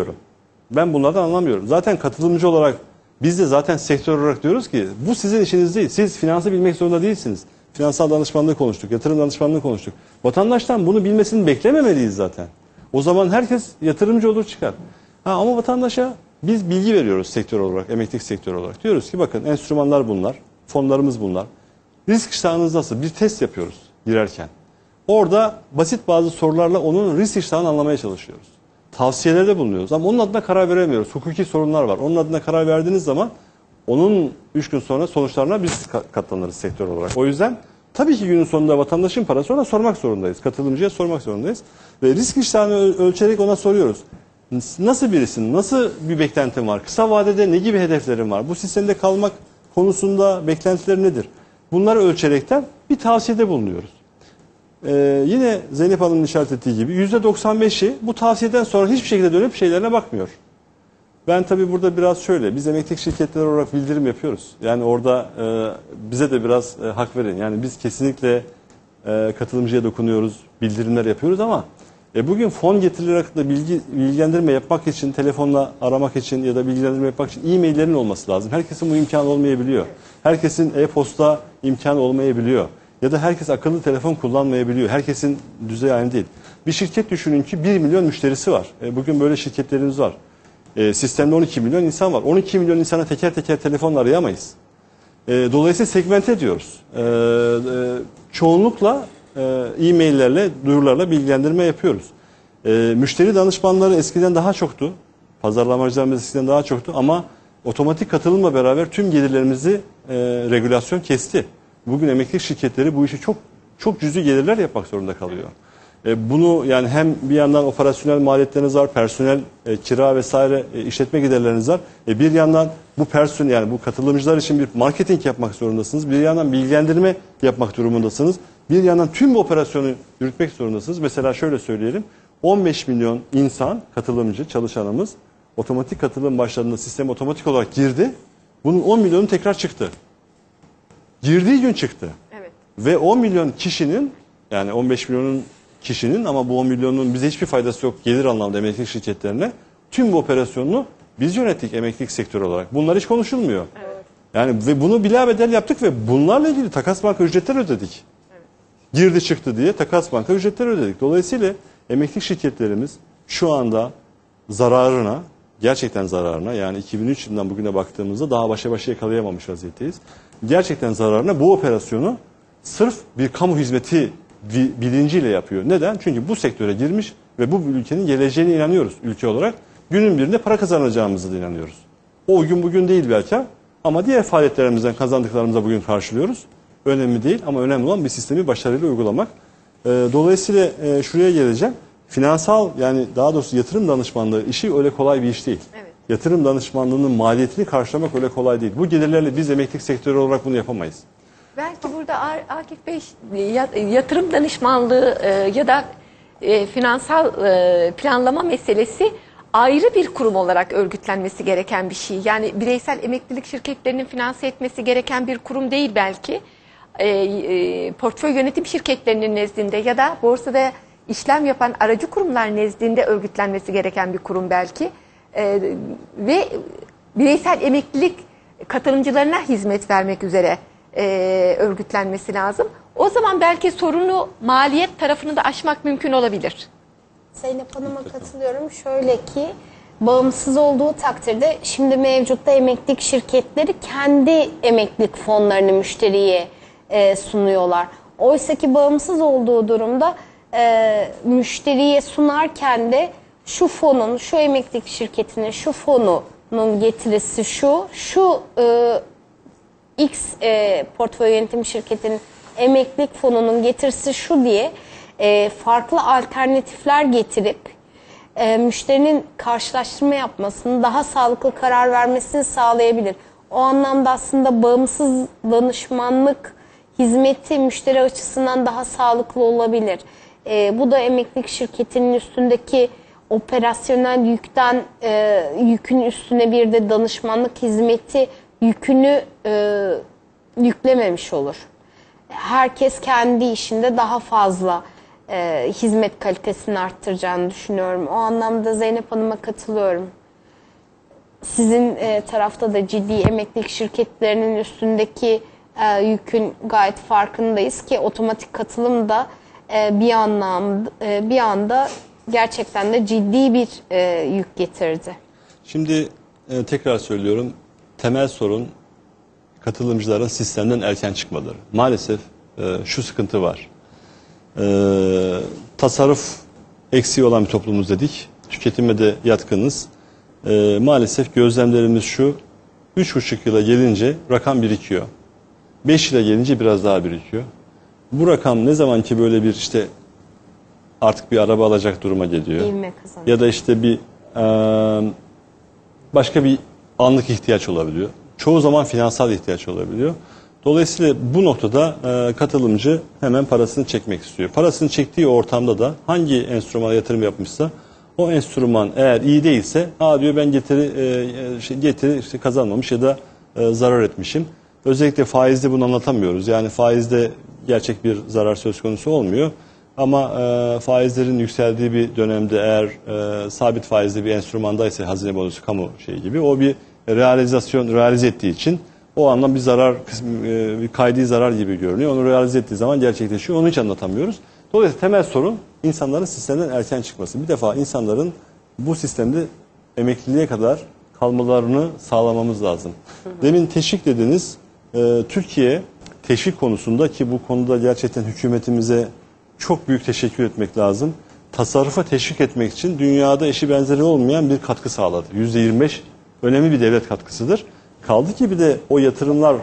anlamıyorum. Zaten katılımcı olarak biz de zaten sektör olarak diyoruz ki bu sizin işiniz değil. Siz finansı bilmek zorunda değilsiniz. Finansal danışmanlığı konuştuk, yatırım danışmanlığı konuştuk. Vatandaştan bunu bilmesini beklememeliyiz zaten. O zaman herkes yatırımcı olur çıkar. Ama vatandaşa biz bilgi veriyoruz sektör olarak, emeklilik sektörü olarak. Diyoruz ki bakın enstrümanlar bunlar, fonlarımız bunlar. Risk iştahınız nasıl? Bir test yapıyoruz girerken. Orada basit bazı sorularla onun risk iştahını anlamaya çalışıyoruz. Tavsiyelerde bulunuyoruz ama onun adına karar veremiyoruz. Hukuki sorunlar var. Onun adına karar verdiğiniz zaman onun 3 gün sonra sonuçlarına biz katlanırız sektör olarak. O yüzden tabii ki günün sonunda vatandaşın parası ona sormak zorundayız. Katılımcıya sormak zorundayız. Ve risk iştahını ölçerek ona soruyoruz. Nasıl birisin? Nasıl bir beklentin var? Kısa vadede ne gibi hedeflerin var? Bu sistemde kalmak konusunda beklentileri nedir? Bunları ölçerekten bir tavsiyede bulunuyoruz. Yine Zeynep Hanım'ın işaret ettiği gibi %95'i bu tavsiyeden sonra hiçbir şekilde dönüp şeylerine bakmıyor. Ben tabii burada biraz şöyle, biz emeklilik şirketleri olarak bildirim yapıyoruz. Yani orada bize de biraz hak verin. Yani biz kesinlikle katılımcıya dokunuyoruz, bildirimler yapıyoruz ama bugün fon getirileri hakkında bilgilendirme yapmak için, telefonla aramak için ya da bilgilendirme yapmak için e-maillerin olması lazım. Herkesin bu imkanı olmayabiliyor. Herkesin e-posta imkanı olmayabiliyor. Ya da herkes akıllı telefon kullanmayabiliyor. Herkesin düzeyi aynı değil. Bir şirket düşünün ki 1 milyon müşterisi var. Bugün böyle şirketlerimiz var. Sistemde 12 milyon insan var. 12 milyon insana teker teker telefonla arayamayız. Dolayısıyla segmente ediyoruz. Çoğunlukla e-maillerle, duyurularla bilgilendirme yapıyoruz. Müşteri danışmanları eskiden daha çoktu. Pazarlamacılarımız eskiden daha çoktu ama otomatik katılımla beraber tüm gelirlerimizi regülasyon kesti. Bugün emeklilik şirketleri bu işi çok cüzi gelirler yapmak zorunda kalıyor. Bunu yani hem bir yandan operasyonel maliyetleriniz var, personel, kira vesaire işletme giderleriniz var. Bir yandan bu personel yani bu katılımcılar için bir marketing yapmak zorundasınız. Bir yandan bilgilendirme yapmak durumundasınız. Bir yandan tüm bu operasyonu yürütmek zorundasınız. Mesela şöyle söyleyelim. 15 milyon insan, katılımcı, çalışanımız otomatik katılım başladığında sistem otomatik olarak girdi. Bunun 10 milyonu tekrar çıktı. Girdiği gün çıktı. Evet. Ve 10 milyon kişinin yani 15 milyonun kişinin ama bu 10 milyonun bize hiçbir faydası yok gelir anlamda emeklilik şirketlerine. Tüm bu operasyonunu biz yönettik emeklilik sektörü olarak. Bunlar hiç konuşulmuyor. Evet. Yani ve bunu bilabedel yaptık ve bunlarla ilgili takas banka ücretler ödedik. Evet. Girdi çıktı diye takas banka ücretler ödedik. Dolayısıyla emeklilik şirketlerimiz şu anda zararına, gerçekten zararına yani 2003 yılından bugüne baktığımızda daha başa yakalayamamış vaziyetteyiz. Gerçekten zararına bu operasyonu sırf bir kamu hizmeti bilinciyle yapıyor. Neden? Çünkü bu sektöre girmiş ve bu ülkenin geleceğine inanıyoruz ülke olarak. Günün birinde para kazanacağımıza da inanıyoruz. O gün bugün değil belki ama diğer faaliyetlerimizden kazandıklarımıza bugün karşılıyoruz. Önemli değil ama önemli olan bir sistemi başarıyla uygulamak. Dolayısıyla şuraya geleceğim. Finansal yani daha doğrusu yatırım danışmanlığı işi öyle kolay bir iş değil. Evet. Yatırım danışmanlığının maliyetini karşılamak öyle kolay değil. Bu gelirlerle biz emeklilik sektörü olarak bunu yapamayız. Belki burada Akif Bey yatırım danışmanlığı ya da finansal planlama meselesi ayrı bir kurum olarak örgütlenmesi gereken bir şey. Yani bireysel emeklilik şirketlerinin finanse etmesi gereken bir kurum değil belki. Portföy yönetim şirketlerinin nezdinde ya da borsada işlem yapan aracı kurumlar nezdinde örgütlenmesi gereken bir kurum belki. Ve bireysel emeklilik katılımcılarına hizmet vermek üzere örgütlenmesi lazım. O zaman belki sorunu maliyet tarafını da aşmak mümkün olabilir. Zeynep Hanım'a katılıyorum. Şöyle ki bağımsız olduğu takdirde şimdi mevcutta emeklilik şirketleri kendi emeklilik fonlarını müşteriye sunuyorlar. Oysa ki bağımsız olduğu durumda müşteriye sunarken de şu fonun, şu emeklilik şirketinin, şu fonunun getirisi şu X portföy yönetim şirketinin emeklilik fonunun getirisi şu diye farklı alternatifler getirip müşterinin karşılaştırma yapmasını, daha sağlıklı karar vermesini sağlayabilir. O anlamda aslında bağımsız danışmanlık hizmeti müşteri açısından daha sağlıklı olabilir. Bu da emeklilik şirketinin üstündeki operasyonel yükün üstüne bir de danışmanlık hizmeti yükünü yüklememiş olur. Herkes kendi işinde daha fazla hizmet kalitesini arttıracağını düşünüyorum. O anlamda Zeynep Hanım'a katılıyorum. Sizin tarafta da ciddi emeklilik şirketlerinin üstündeki yükün gayet farkındayız ki otomatik katılım da bir anda gerçekten de ciddi bir yük getirdi. Şimdi tekrar söylüyorum, temel sorun katılımcıların sistemden erken çıkmaları. Maalesef şu sıkıntı var. Tasarruf eksiği olan bir toplumuz dedik. Tüketime de yatkınız. Maalesef gözlemlerimiz şu, 3,5 yıla gelince rakam birikiyor. 5 yıla gelince biraz daha birikiyor. Bu rakam ne zaman ki böyle bir işte artık bir araba alacak duruma geliyor. Ya da işte bir başka bir anlık ihtiyaç olabiliyor. Çoğu zaman finansal ihtiyaç olabiliyor. Dolayısıyla bu noktada katılımcı hemen parasını çekmek istiyor. Parasını çektiği ortamda da hangi enstrümana yatırım yapmışsa o enstrüman eğer iyi değilse diyor ben getiri işte kazanmamış ya da zarar etmişim. Özellikle faizde bunu anlatamıyoruz. Yani faizde gerçek bir zarar söz konusu olmuyor. Ama faizlerin yükseldiği bir dönemde eğer sabit faizli bir enstrümandaysa hazine bonosu kamu şeyi gibi o bir realize ettiği için o anlam bir zarar, bir kaydi zarar gibi görünüyor. Onu realize ettiği zaman gerçekleşiyor. Onu hiç anlatamıyoruz. Dolayısıyla temel sorun insanların sistemden erken çıkması. Bir defa insanların bu sistemde emekliliğe kadar kalmalarını sağlamamız lazım. Demin teşvik dediniz. Türkiye teşvik konusunda, ki bu konuda gerçekten hükümetimize çok büyük teşekkür etmek lazım. Tasarrufa teşvik etmek için dünyada eşi benzeri olmayan bir katkı sağladı. %25 önemli bir devlet katkısıdır. Kaldı ki bir de o yatırımlar,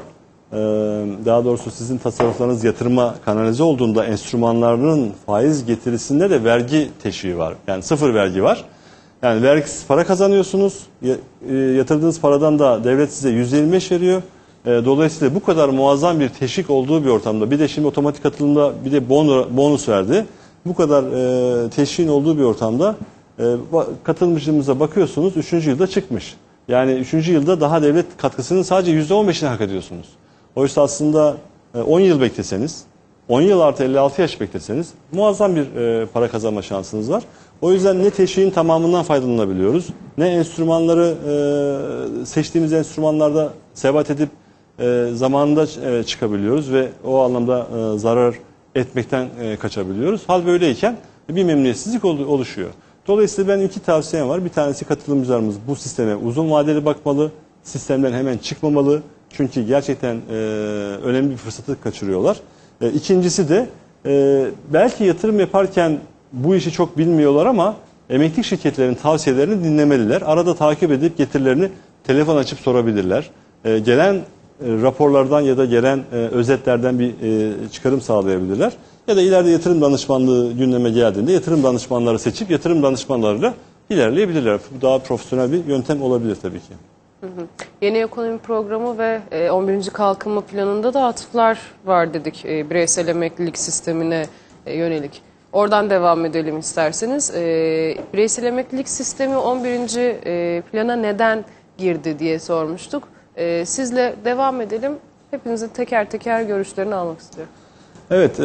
daha doğrusu sizin tasarruflarınız yatırıma kanalize olduğunda enstrümanlarının faiz getirisinde de vergi teşviği var. Yani sıfır vergi var. Yani vergisiz para kazanıyorsunuz. Yatırdığınız paradan da devlet size %25 veriyor. Dolayısıyla bu kadar muazzam bir teşvik olduğu bir ortamda, bir de şimdi otomatik katılımda bir de bonus verdi. Bu kadar teşviğin olduğu bir ortamda katılımcımıza bakıyorsunuz 3. yılda çıkmış. Yani 3. yılda daha devlet katkısının sadece %15'ini hak ediyorsunuz. Oysa aslında 10 yıl bekleseniz, 10 yıl artı 56 yaş bekleseniz muazzam bir para kazanma şansınız var. O yüzden ne teşviğin tamamından faydalanabiliyoruz, ne enstrümanları seçtiğimiz enstrümanlarda sebat edip zamanında çıkabiliyoruz ve o anlamda zarar etmekten kaçabiliyoruz. Hal böyleyken bir memnuniyetsizlik oluşuyor. Dolayısıyla benim 2 tavsiyem var. Bir tanesi, katılımcılarımız bu sisteme uzun vadeli bakmalı, sistemden hemen çıkmamalı. Çünkü gerçekten önemli bir fırsatı kaçırıyorlar. İkincisi de belki yatırım yaparken bu işi çok bilmiyorlar ama emeklilik şirketlerinin tavsiyelerini dinlemeliler. Arada takip edip getirilerini telefon açıp sorabilirler. Gelen raporlardan ya da gelen özetlerden bir çıkarım sağlayabilirler. Ya da ileride yatırım danışmanlığı gündeme geldiğinde yatırım danışmanları seçip yatırım danışmanlarıyla ilerleyebilirler. Bu daha profesyonel bir yöntem olabilir tabii ki. Yeni ekonomi programı ve 11. kalkınma planında da atıflar var dedik bireysel emeklilik sistemine yönelik. Oradan devam edelim isterseniz. Bireysel emeklilik sistemi 11. plana neden girdi diye sormuştuk. Sizle devam edelim. Hepinizin teker teker görüşlerini almak istiyorum. Evet,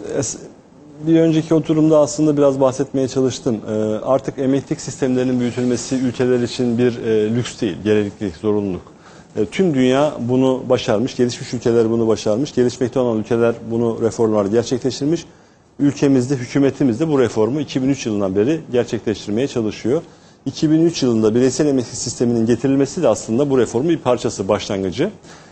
bir önceki oturumda aslında biraz bahsetmeye çalıştım. Artık emeklilik sistemlerinin büyütülmesi ülkeler için bir lüks değil, gereklilik, zorunluluk. Tüm dünya bunu başarmış, gelişmiş ülkeler bunu başarmış, gelişmekte olan ülkeler bunu reformlar gerçekleştirmiş. Ülkemizde, hükümetimiz de bu reformu 2003 yılından beri gerçekleştirmeye çalışıyor. 2003 yılında bireysel emeklilik sisteminin getirilmesi de aslında bu reformun bir parçası, başlangıcı.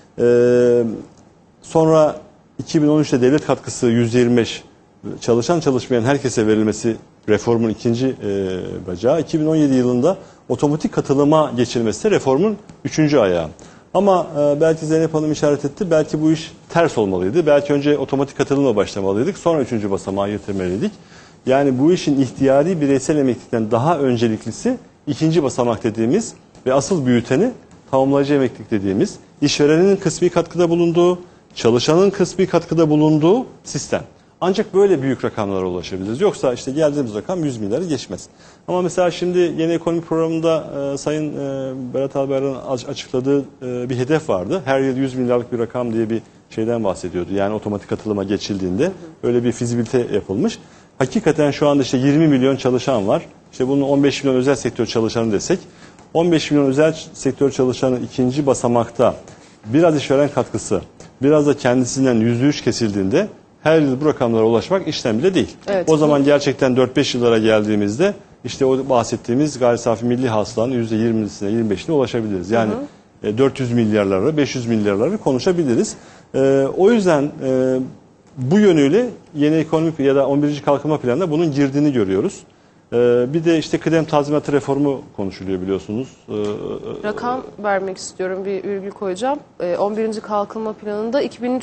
Sonra 2013'te devlet katkısı %25, çalışan çalışmayan herkese verilmesi reformun ikinci bacağı. 2017 yılında otomatik katılıma geçilmesi de reformun 3. ayağı. Ama belki Zeynep Hanım işaret etti, belki bu iş ters olmalıydı. Belki önce otomatik katılımla başlamalıydık, sonra 3. basamağı getirmeliydik. Yani bu işin ihtiyari bireysel emeklilikten daha önceliklisi 2. basamak dediğimiz ve asıl büyüteni tamamlayıcı emeklilik dediğimiz, işverenin kısmi katkıda bulunduğu, çalışanın kısmi katkıda bulunduğu sistem. Ancak böyle büyük rakamlara ulaşabiliriz. Yoksa işte geldiğimiz rakam 100 milyarı geçmez. Ama mesela şimdi yeni ekonomi programında Sayın Berat Albayrak'ın açıkladığı bir hedef vardı. Her yıl 100 milyarlık bir rakam diye bir şeyden bahsediyordu. Yani otomatik katılıma geçildiğinde öyle bir fizibilite yapılmış. Hakikaten şu anda işte 20 milyon çalışan var. İşte bunun 15 milyon özel sektör çalışanı desek, 15 milyon özel sektör çalışanı 2. basamakta biraz işveren katkısı, biraz da kendisinden %3 kesildiğinde her yıl bu rakamlara ulaşmak işten bile değil. Evet. O zaman gerçekten 4-5 yıllara geldiğimizde işte o bahsettiğimiz gayri safi milli hasılanın %20'sine 25'ine ulaşabiliriz. Yani 400 milyarları, 500 milyarları konuşabiliriz. O yüzden bu yönüyle yeni ekonomik ya da 11. kalkınma planında bunun girdiğini görüyoruz. Bir de işte kıdem tazminatı reformu konuşuluyor biliyorsunuz. Rakam vermek istiyorum, bir virgül koyacağım. 11. kalkınma planında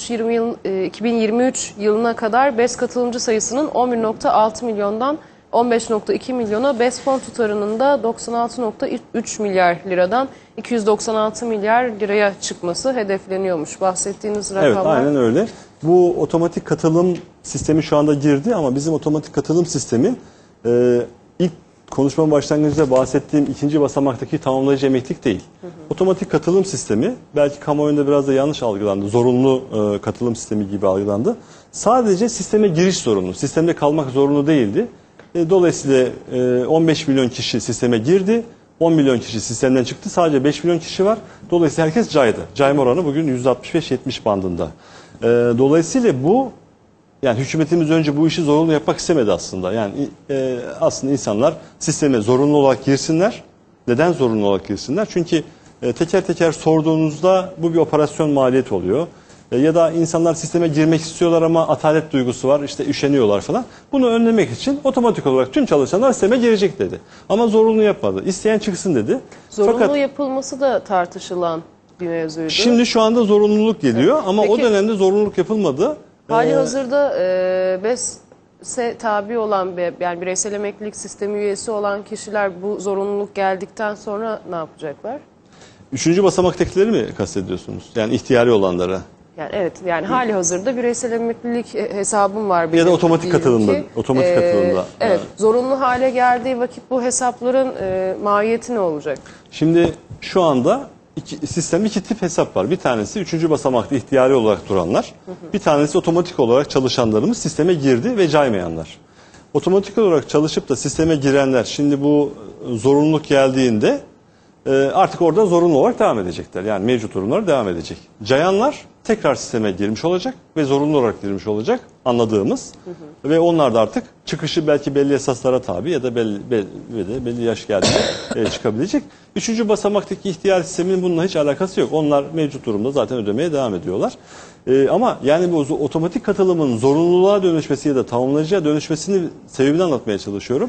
2023 yılına kadar BES katılımcı sayısının 11.6 milyondan 15.2 milyona, BES fon tutarının da 96.3 milyar liradan 296 milyar liraya çıkması hedefleniyormuş. Bahsettiğiniz rakamlar. Evet, aynen öyle. Bu otomatik katılım sistemi şu anda girdi ama bizim otomatik katılım sistemi ilk konuşmanın başlangıcında bahsettiğim 2. basamaktaki tamamlayıcı emeklilik değil. Otomatik katılım sistemi belki kamuoyunda biraz da yanlış algılandı. Zorunlu katılım sistemi gibi algılandı. Sadece sisteme giriş zorunlu. Sistemde kalmak zorunlu değildi. Dolayısıyla 15 milyon kişi sisteme girdi. 10 milyon kişi sistemden çıktı. Sadece 5 milyon kişi var. Dolayısıyla herkes caydı. Cayma oranı bugün %65-70 bandında. Dolayısıyla bu, yani hükümetimiz önce bu işi zorunlu yapmak istemedi aslında. Yani aslında insanlar sisteme zorunlu olarak girsinler. Neden zorunlu olarak girsinler? Çünkü teker teker sorduğunuzda bu bir operasyon maliyeti oluyor. Ya da insanlar sisteme girmek istiyorlar ama atalet duygusu var, işte üşeniyorlar falan. Bunu önlemek için otomatik olarak tüm çalışanlar sisteme girecek dedi. Ama zorunlu yapmadı. İsteyen çıksın dedi. Zorunlu Fakat yapılması da tartışılan bir mevzuydu. şimdi şu anda zorunluluk geliyor ama Peki, o dönemde zorunluluk yapılmadı. Hali hazırda BES'e tabi olan, yani bireysel emeklilik sistemi üyesi olan kişiler bu zorunluluk geldikten sonra ne yapacaklar? 3. basamaktakileri mi kastediyorsunuz? Yani ihtiyari olanlara. Yani evet, yani hali hazırda bireysel emeklilik hesabım var. Ya da otomatik katılımda. Otomatik katılımda. Evet, zorunlu hale geldiği vakit bu hesapların mahiyeti ne olacak? Şimdi şu anda sistemde 2 tip hesap var. Bir tanesi 3. basamakta ihtiyari olarak duranlar. Bir tanesi otomatik olarak çalışanlarımız, sisteme girdi ve caymayanlar. Otomatik olarak çalışıp da sisteme girenler şimdi bu zorunluluk geldiğinde artık orada zorunlu olarak devam edecekler. Yani mevcut durumları devam edecek. Cayanlar tekrar sisteme girmiş olacak ve zorunlu olarak girmiş olacak anladığımız. Ve onlar da artık çıkışı belki belli esaslara tabi ya da belli yaş geldiğinde çıkabilecek. 3. basamaktaki ihtiyar sisteminin bununla hiç alakası yok. Onlar mevcut durumda zaten ödemeye devam ediyorlar. Ama yani bu otomatik katılımın zorunluluğa dönüşmesi ya da tamamlayıcıya dönüşmesini sebebini anlatmaya çalışıyorum.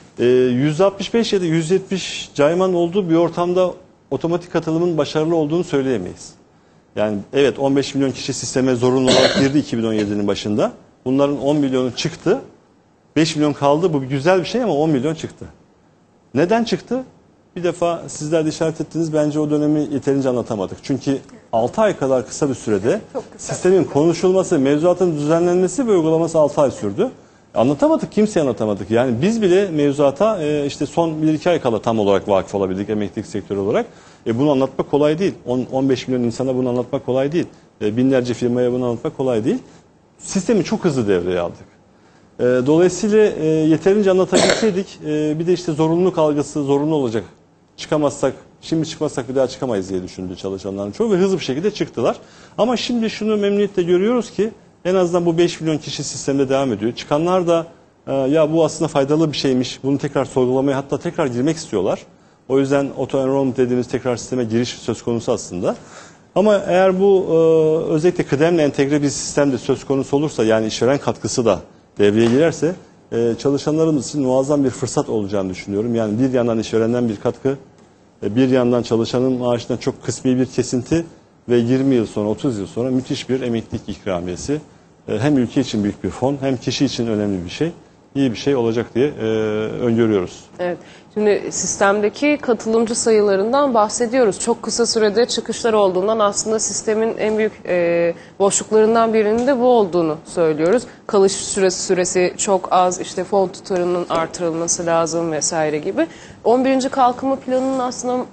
165 ya da 170 cayman olduğu bir ortamda otomatik katılımın başarılı olduğunu söyleyemeyiz. Yani evet 15 milyon kişi sisteme zorunlu olarak girdi 2017'nin başında. Bunların 10 milyonu çıktı. 5 milyon kaldı. Bu güzel bir şey ama 10 milyon çıktı. Neden çıktı? Bir defa sizler de işaret ettiniz. Bence o dönemi yeterince anlatamadık. Çünkü 6 ay kadar kısa bir sürede sistemin konuşulması, mevzuatın düzenlenmesi ve uygulaması 6 ay sürdü. Anlatamadık, kimseye anlatamadık. Yani biz bile mevzuata işte son 1-2 ay kala tam olarak vakıf olabildik emeklilik sektörü olarak. Bunu anlatmak kolay değil. 15 milyon insana bunu anlatmak kolay değil. Binlerce firmaya bunu anlatmak kolay değil. Sistemi çok hızlı devreye aldık. Dolayısıyla yeterince anlatabilseydik bir de işte zorunluluk algısı zorunlu olacak. Çıkamazsak, şimdi çıkmazsak bir daha çıkamayız diye düşündü çalışanların çoğu ve hızlı bir şekilde çıktılar. Ama şimdi şunu memnuniyetle görüyoruz ki en azından bu 5 milyon kişi sistemde devam ediyor. Çıkanlar da ya bu aslında faydalı bir şeymiş, bunu tekrar sorgulamaya hatta tekrar girmek istiyorlar. O yüzden auto-enrollment dediğimiz tekrar sisteme giriş söz konusu aslında. Ama eğer bu özellikle kıdemle entegre bir sistemde söz konusu olursa yani işveren katkısı da devreye girerse çalışanlarımız için muazzam bir fırsat olacağını düşünüyorum. Yani bir yandan işverenden bir katkı, bir yandan çalışanın maaşından çok kısmi bir kesinti ve 20 yıl sonra 30 yıl sonra müthiş bir emeklilik ikramiyesi. Hem ülke için büyük bir fon hem kişi için önemli bir şey. İyi bir şey olacak diye öngörüyoruz. Evet. Şimdi sistemdeki katılımcı sayılarından bahsediyoruz. Çok kısa sürede çıkışlar olduğundan aslında sistemin en büyük boşluklarından birinin de bu olduğunu söylüyoruz. Kalış süresi çok az, işte fon tutarının artırılması lazım vesaire gibi. 11. Kalkınma Planı'nın aslında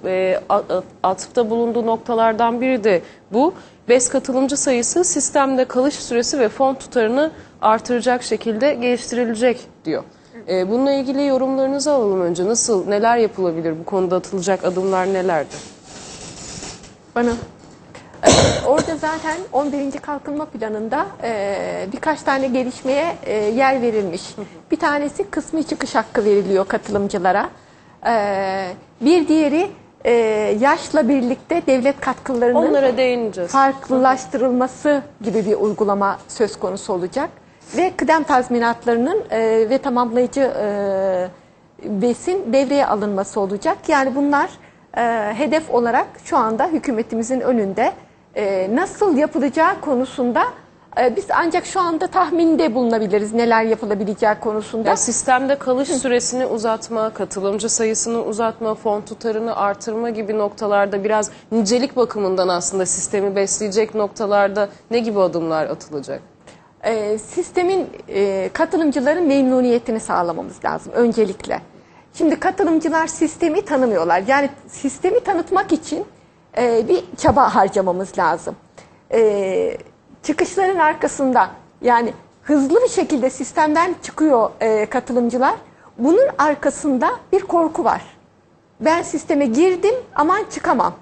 atıfta bulunduğu noktalardan biri de bu. BES katılımcı sayısı sistemde kalış süresi ve fon tutarını artıracak şekilde geliştirilecek diyor. Bununla ilgili yorumlarınızı alalım önce. Nasıl, neler yapılabilir? Bu konuda atılacak adımlar nelerdi? Bana. Orada zaten 11. Kalkınma Planı'nda birkaç tane gelişmeye yer verilmiş. Bir tanesi kısmi çıkış hakkı veriliyor katılımcılara. Bir diğeri yaşla birlikte devlet katkılarının onlara değineceğiz. Farklılaştırılması gibi bir uygulama söz konusu olacak. Ve kıdem tazminatlarının ve tamamlayıcı BES'in devreye alınması olacak. Yani bunlar hedef olarak şu anda hükümetimizin önünde nasıl yapılacağı konusunda biz ancak şu anda tahminde bulunabiliriz neler yapılabileceği konusunda. Yani sistemde kalış süresini uzatma, katılımcı sayısını uzatma, fon tutarını artırma gibi noktalarda biraz nicelik bakımından aslında sistemi besleyecek noktalarda ne gibi adımlar atılacak? Sistemin katılımcıların memnuniyetini sağlamamız lazım öncelikle. Şimdi katılımcılar sistemi tanımıyorlar. Yani sistemi tanıtmak için bir çaba harcamamız lazım. Çıkışların arkasında yani hızlı bir şekilde sistemden çıkıyor katılımcılar. Bunun arkasında bir korku var. Ben sisteme girdim aman çıkamam.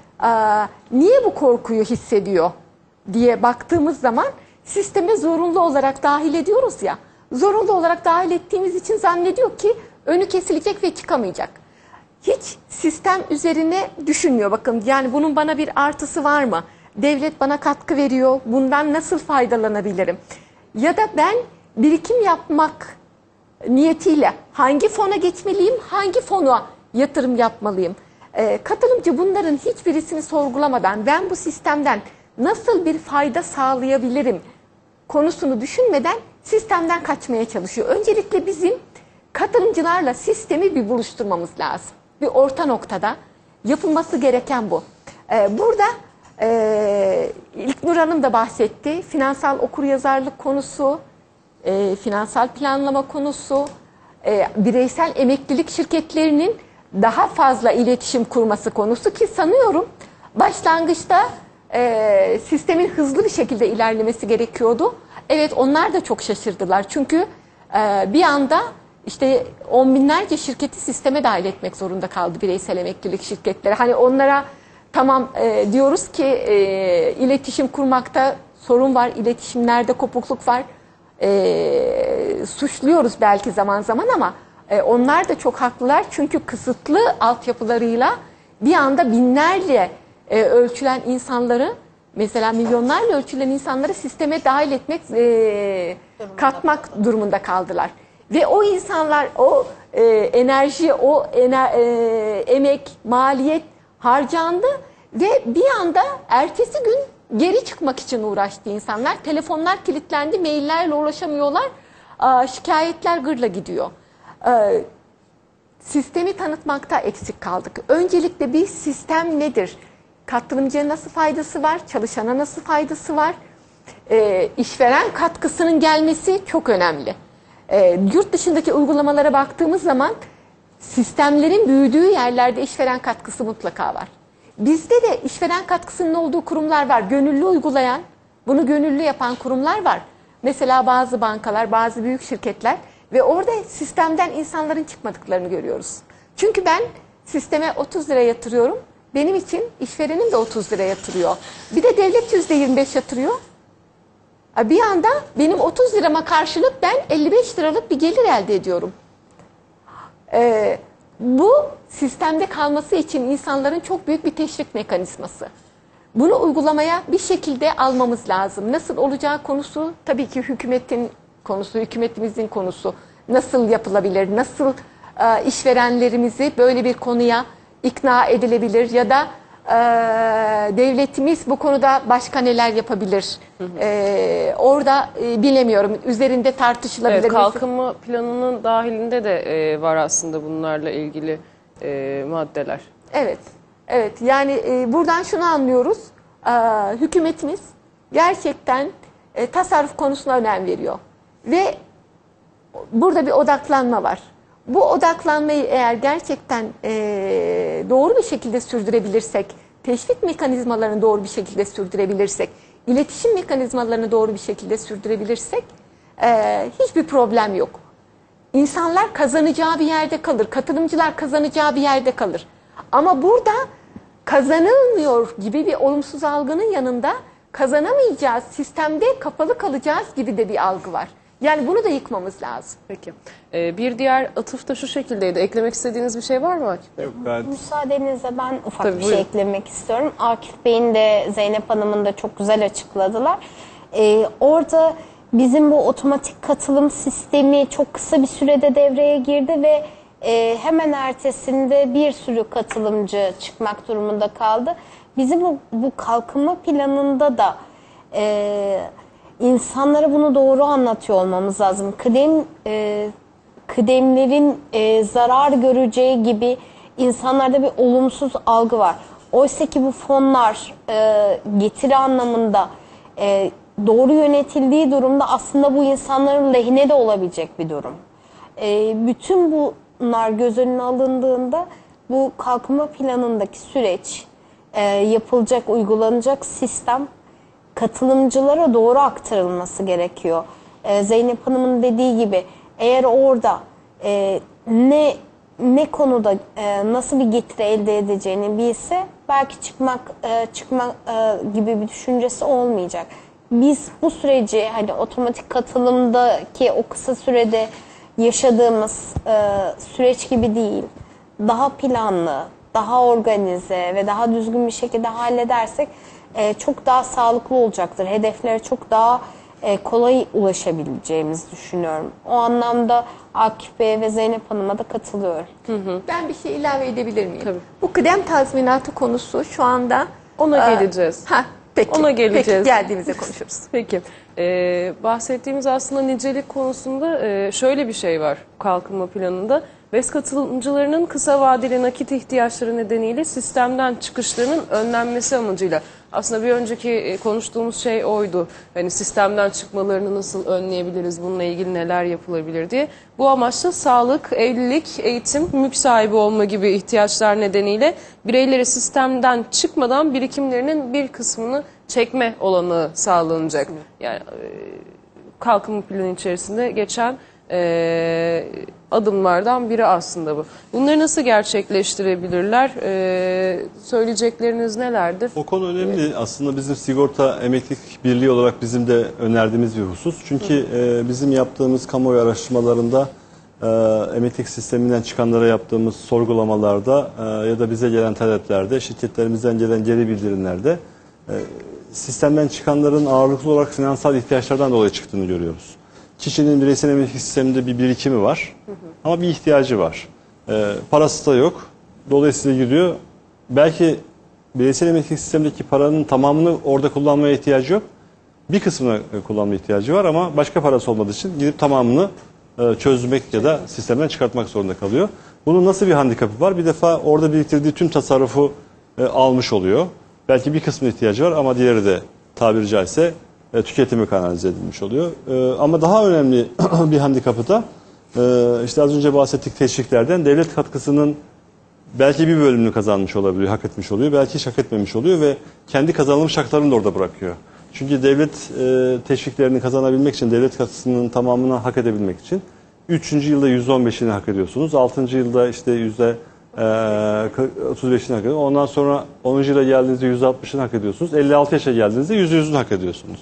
Niye bu korkuyu hissediyor diye baktığımız zaman sisteme zorunlu olarak dahil ediyoruz ya. Zorunlu olarak dahil ettiğimiz için zannediyor ki önü kesilecek ve çıkamayacak. hiç sistem üzerine düşünmüyor. Bakın yani bunun bana bir artısı var mı? Devlet bana katkı veriyor. Bundan nasıl faydalanabilirim? Ya da ben birikim yapmak niyetiyle hangi fona geçmeliyim, hangi fona yatırım yapmalıyım? Katılımcı bunların hiçbirisini sorgulamadan ben bu sistemden nasıl bir fayda sağlayabilirim konusunu düşünmeden sistemden kaçmaya çalışıyor. Öncelikle bizim katılımcılarla sistemi bir buluşturmamız lazım. Bir orta noktada yapılması gereken bu. Burada İlknur Hanım da bahsetti. Finansal okuryazarlık konusu, finansal planlama konusu, bireysel emeklilik şirketlerinin daha fazla iletişim kurması konusu ki sanıyorum başlangıçta sistemin hızlı bir şekilde ilerlemesi gerekiyordu. Evet, onlar da çok şaşırdılar. Çünkü bir anda işte on binlerce şirketi sisteme dahil etmek zorunda kaldı bireysel emeklilik şirketleri. Hani onlara tamam diyoruz ki iletişim kurmakta sorun var, iletişimlerde kopukluk var. Suçluyoruz belki zaman zaman ama onlar da çok haklılar. Çünkü kısıtlı altyapılarıyla bir anda binlerle ölçülen insanları, mesela milyonlarla ölçülen insanları sisteme dahil etmek, katmak durumunda kaldılar. Ve o insanlar o enerji, o emek, maliyet harcandı ve bir anda ertesi gün geri çıkmak için uğraştı insanlar. Telefonlar kilitlendi, maillerle ulaşamıyorlar, şikayetler gırla gidiyor. Sistemi tanıtmakta eksik kaldık. Öncelikle bir sistem nedir? Katılımcıya nasıl faydası var? Çalışana nasıl faydası var? İşveren katkısının gelmesi çok önemli. Yurt dışındaki uygulamalara baktığımız zaman sistemlerin büyüdüğü yerlerde işveren katkısı mutlaka var. Bizde de işveren katkısının olduğu kurumlar var. Gönüllü uygulayan, bunu gönüllü yapan kurumlar var. Mesela bazı bankalar, bazı büyük şirketler ve orada sistemden insanların çıkmadıklarını görüyoruz. Çünkü ben sisteme 30 lira yatırıyorum. Benim için işverenim de 30 lira yatırıyor. Bir de devlet %25 yatırıyor. Bir anda benim 30 lirama karşılık ben 55 liralık bir gelir elde ediyorum. Bu sistemde kalması için insanların çok büyük bir teşvik mekanizması. Bunu uygulamaya bir şekilde almamız lazım. Nasıl olacağı konusu tabii ki hükümetin konusu, hükümetimizin konusu. Nasıl yapılabilir, nasıl işverenlerimizi böyle bir konuya ikna edilebilir ya da devletimiz bu konuda başka neler yapabilir? Orada bilemiyorum, üzerinde tartışılabilir. Evet, kalkınma planının dahilinde de var aslında bunlarla ilgili maddeler. Evet, evet. Yani buradan şunu anlıyoruz, hükümetimiz gerçekten tasarruf konusuna önem veriyor. Ve burada bir odaklanma var. Bu odaklanmayı eğer gerçekten doğru bir şekilde sürdürebilirsek, teşvik mekanizmalarını doğru bir şekilde sürdürebilirsek, iletişim mekanizmalarını doğru bir şekilde sürdürebilirsek hiçbir problem yok. İnsanlar kazanacağı bir yerde kalır, katılımcılar kazanacağı bir yerde kalır. Ama burada kazanılmıyor gibi bir olumsuz algının yanında kazanamayacağız, sistemde kapalı kalacağız gibi de bir algı var. Yani bunu da yıkmamız lazım. Peki. Bir diğer atıf da şu şekildeydi. Eklemek istediğiniz bir şey var mı Akif Bey? Yok, ben... Müsaadenizle ben ufak Tabii, bir buyurun. şey eklemek istiyorum. Akif Bey'in de Zeynep Hanım'ın da çok güzel açıkladılar. Orada bizim bu otomatik katılım sistemi çok kısa bir sürede devreye girdi ve hemen ertesinde bir sürü katılımcı çıkmak durumunda kaldı. Bizim bu kalkınma planında da insanlara bunu doğru anlatıyor olmamız lazım. Kıdemlerin zarar göreceği gibi insanlarda bir olumsuz algı var. Oysa ki bu fonlar getiri anlamında doğru yönetildiği durumda aslında bu insanların lehine de olabilecek bir durum. Bütün bunlar göz önüne alındığında bu kalkınma planındaki süreç, yapılacak, uygulanacak sistem katılımcılara doğru aktarılması gerekiyor. Zeynep Hanım'ın dediği gibi eğer orada ne konuda nasıl bir getiri elde edeceğini bilse belki çıkma gibi bir düşüncesi olmayacak. Biz bu süreci hani otomatik katılımdaki o kısa sürede yaşadığımız süreç gibi değil. daha planlı, daha organize ve daha düzgün bir şekilde halledersek çok daha sağlıklı olacaktır. Hedeflere çok daha kolay ulaşabileceğimizi düşünüyorum. O anlamda Akif Bey'e ve Zeynep Hanım'a da katılıyorum. Ben bir şey ilave edebilir miyim? Tabii. Bu kıdem tazminatı konusu şu anda... Ona geleceğiz. Peki. Ona geleceğiz. Peki, geldiğimizde konuşuruz. Peki. Bahsettiğimiz aslında nicelik konusunda şöyle bir şey var kalkınma planında. BES katılımcılarının kısa vadeli nakit ihtiyaçları nedeniyle sistemden çıkışlarının önlenmesi amacıyla. Aslında bir önceki konuştuğumuz şey oydu. Hani sistemden çıkmalarını nasıl önleyebiliriz, bununla ilgili neler yapılabilir diye. Bu amaçla sağlık, evlilik, eğitim, mülk sahibi olma gibi ihtiyaçlar nedeniyle bireyleri sistemden çıkmadan birikimlerinin bir kısmını çekme olanağı sağlanacak. Yani kalkınma planı içerisinde geçen adımlardan biri aslında bu. Bunları nasıl gerçekleştirebilirler? Söyleyecekleriniz nelerdir? O konu önemli. Aslında bizim sigorta emeklilik birliği olarak bizim de önerdiğimiz bir husus. Çünkü bizim yaptığımız kamuoyu araştırmalarında emeklilik sisteminden çıkanlara yaptığımız sorgulamalarda ya da bize gelen taleplerde, şirketlerimizden gelen geri bildirimlerde sistemden çıkanların ağırlıklı olarak finansal ihtiyaçlardan dolayı çıktığını görüyoruz. Kişinin bireysel emeklilik sisteminde bir birikimi var ama bir ihtiyacı var. Parası da yok. Dolayısıyla gidiyor. Belki bireysel emeklilik sistemindeki paranın tamamını orada kullanmaya ihtiyacı yok. Bir kısmını kullanmaya ihtiyacı var ama başka parası olmadığı için gidip tamamını çözmek ya da sistemden çıkartmak zorunda kalıyor. Bunun nasıl bir handikapı var? Bir defa orada biriktirdiği tüm tasarrufu almış oluyor. Belki bir kısmına ihtiyacı var ama diğeri de tabiri caizse tüketimi kanalize edilmiş oluyor. Ama daha önemli bir handikapı da işte az önce bahsettik teşviklerden devlet katkısının belki bir bölümünü kazanmış olabiliyor, hak etmiş oluyor. Belki hiç hak etmemiş oluyor ve kendi kazanılmış haklarını da orada bırakıyor. Çünkü devlet teşviklerini kazanabilmek için, devlet katkısının tamamını hak edebilmek için 3. yılda %15'ini hak ediyorsunuz. 6. yılda işte %35'ini hak ediyorsunuz. Ondan sonra 10. yıla geldiğinizde %60'ını hak ediyorsunuz. 56 yaşa geldiğinizde %100'ünü hak ediyorsunuz.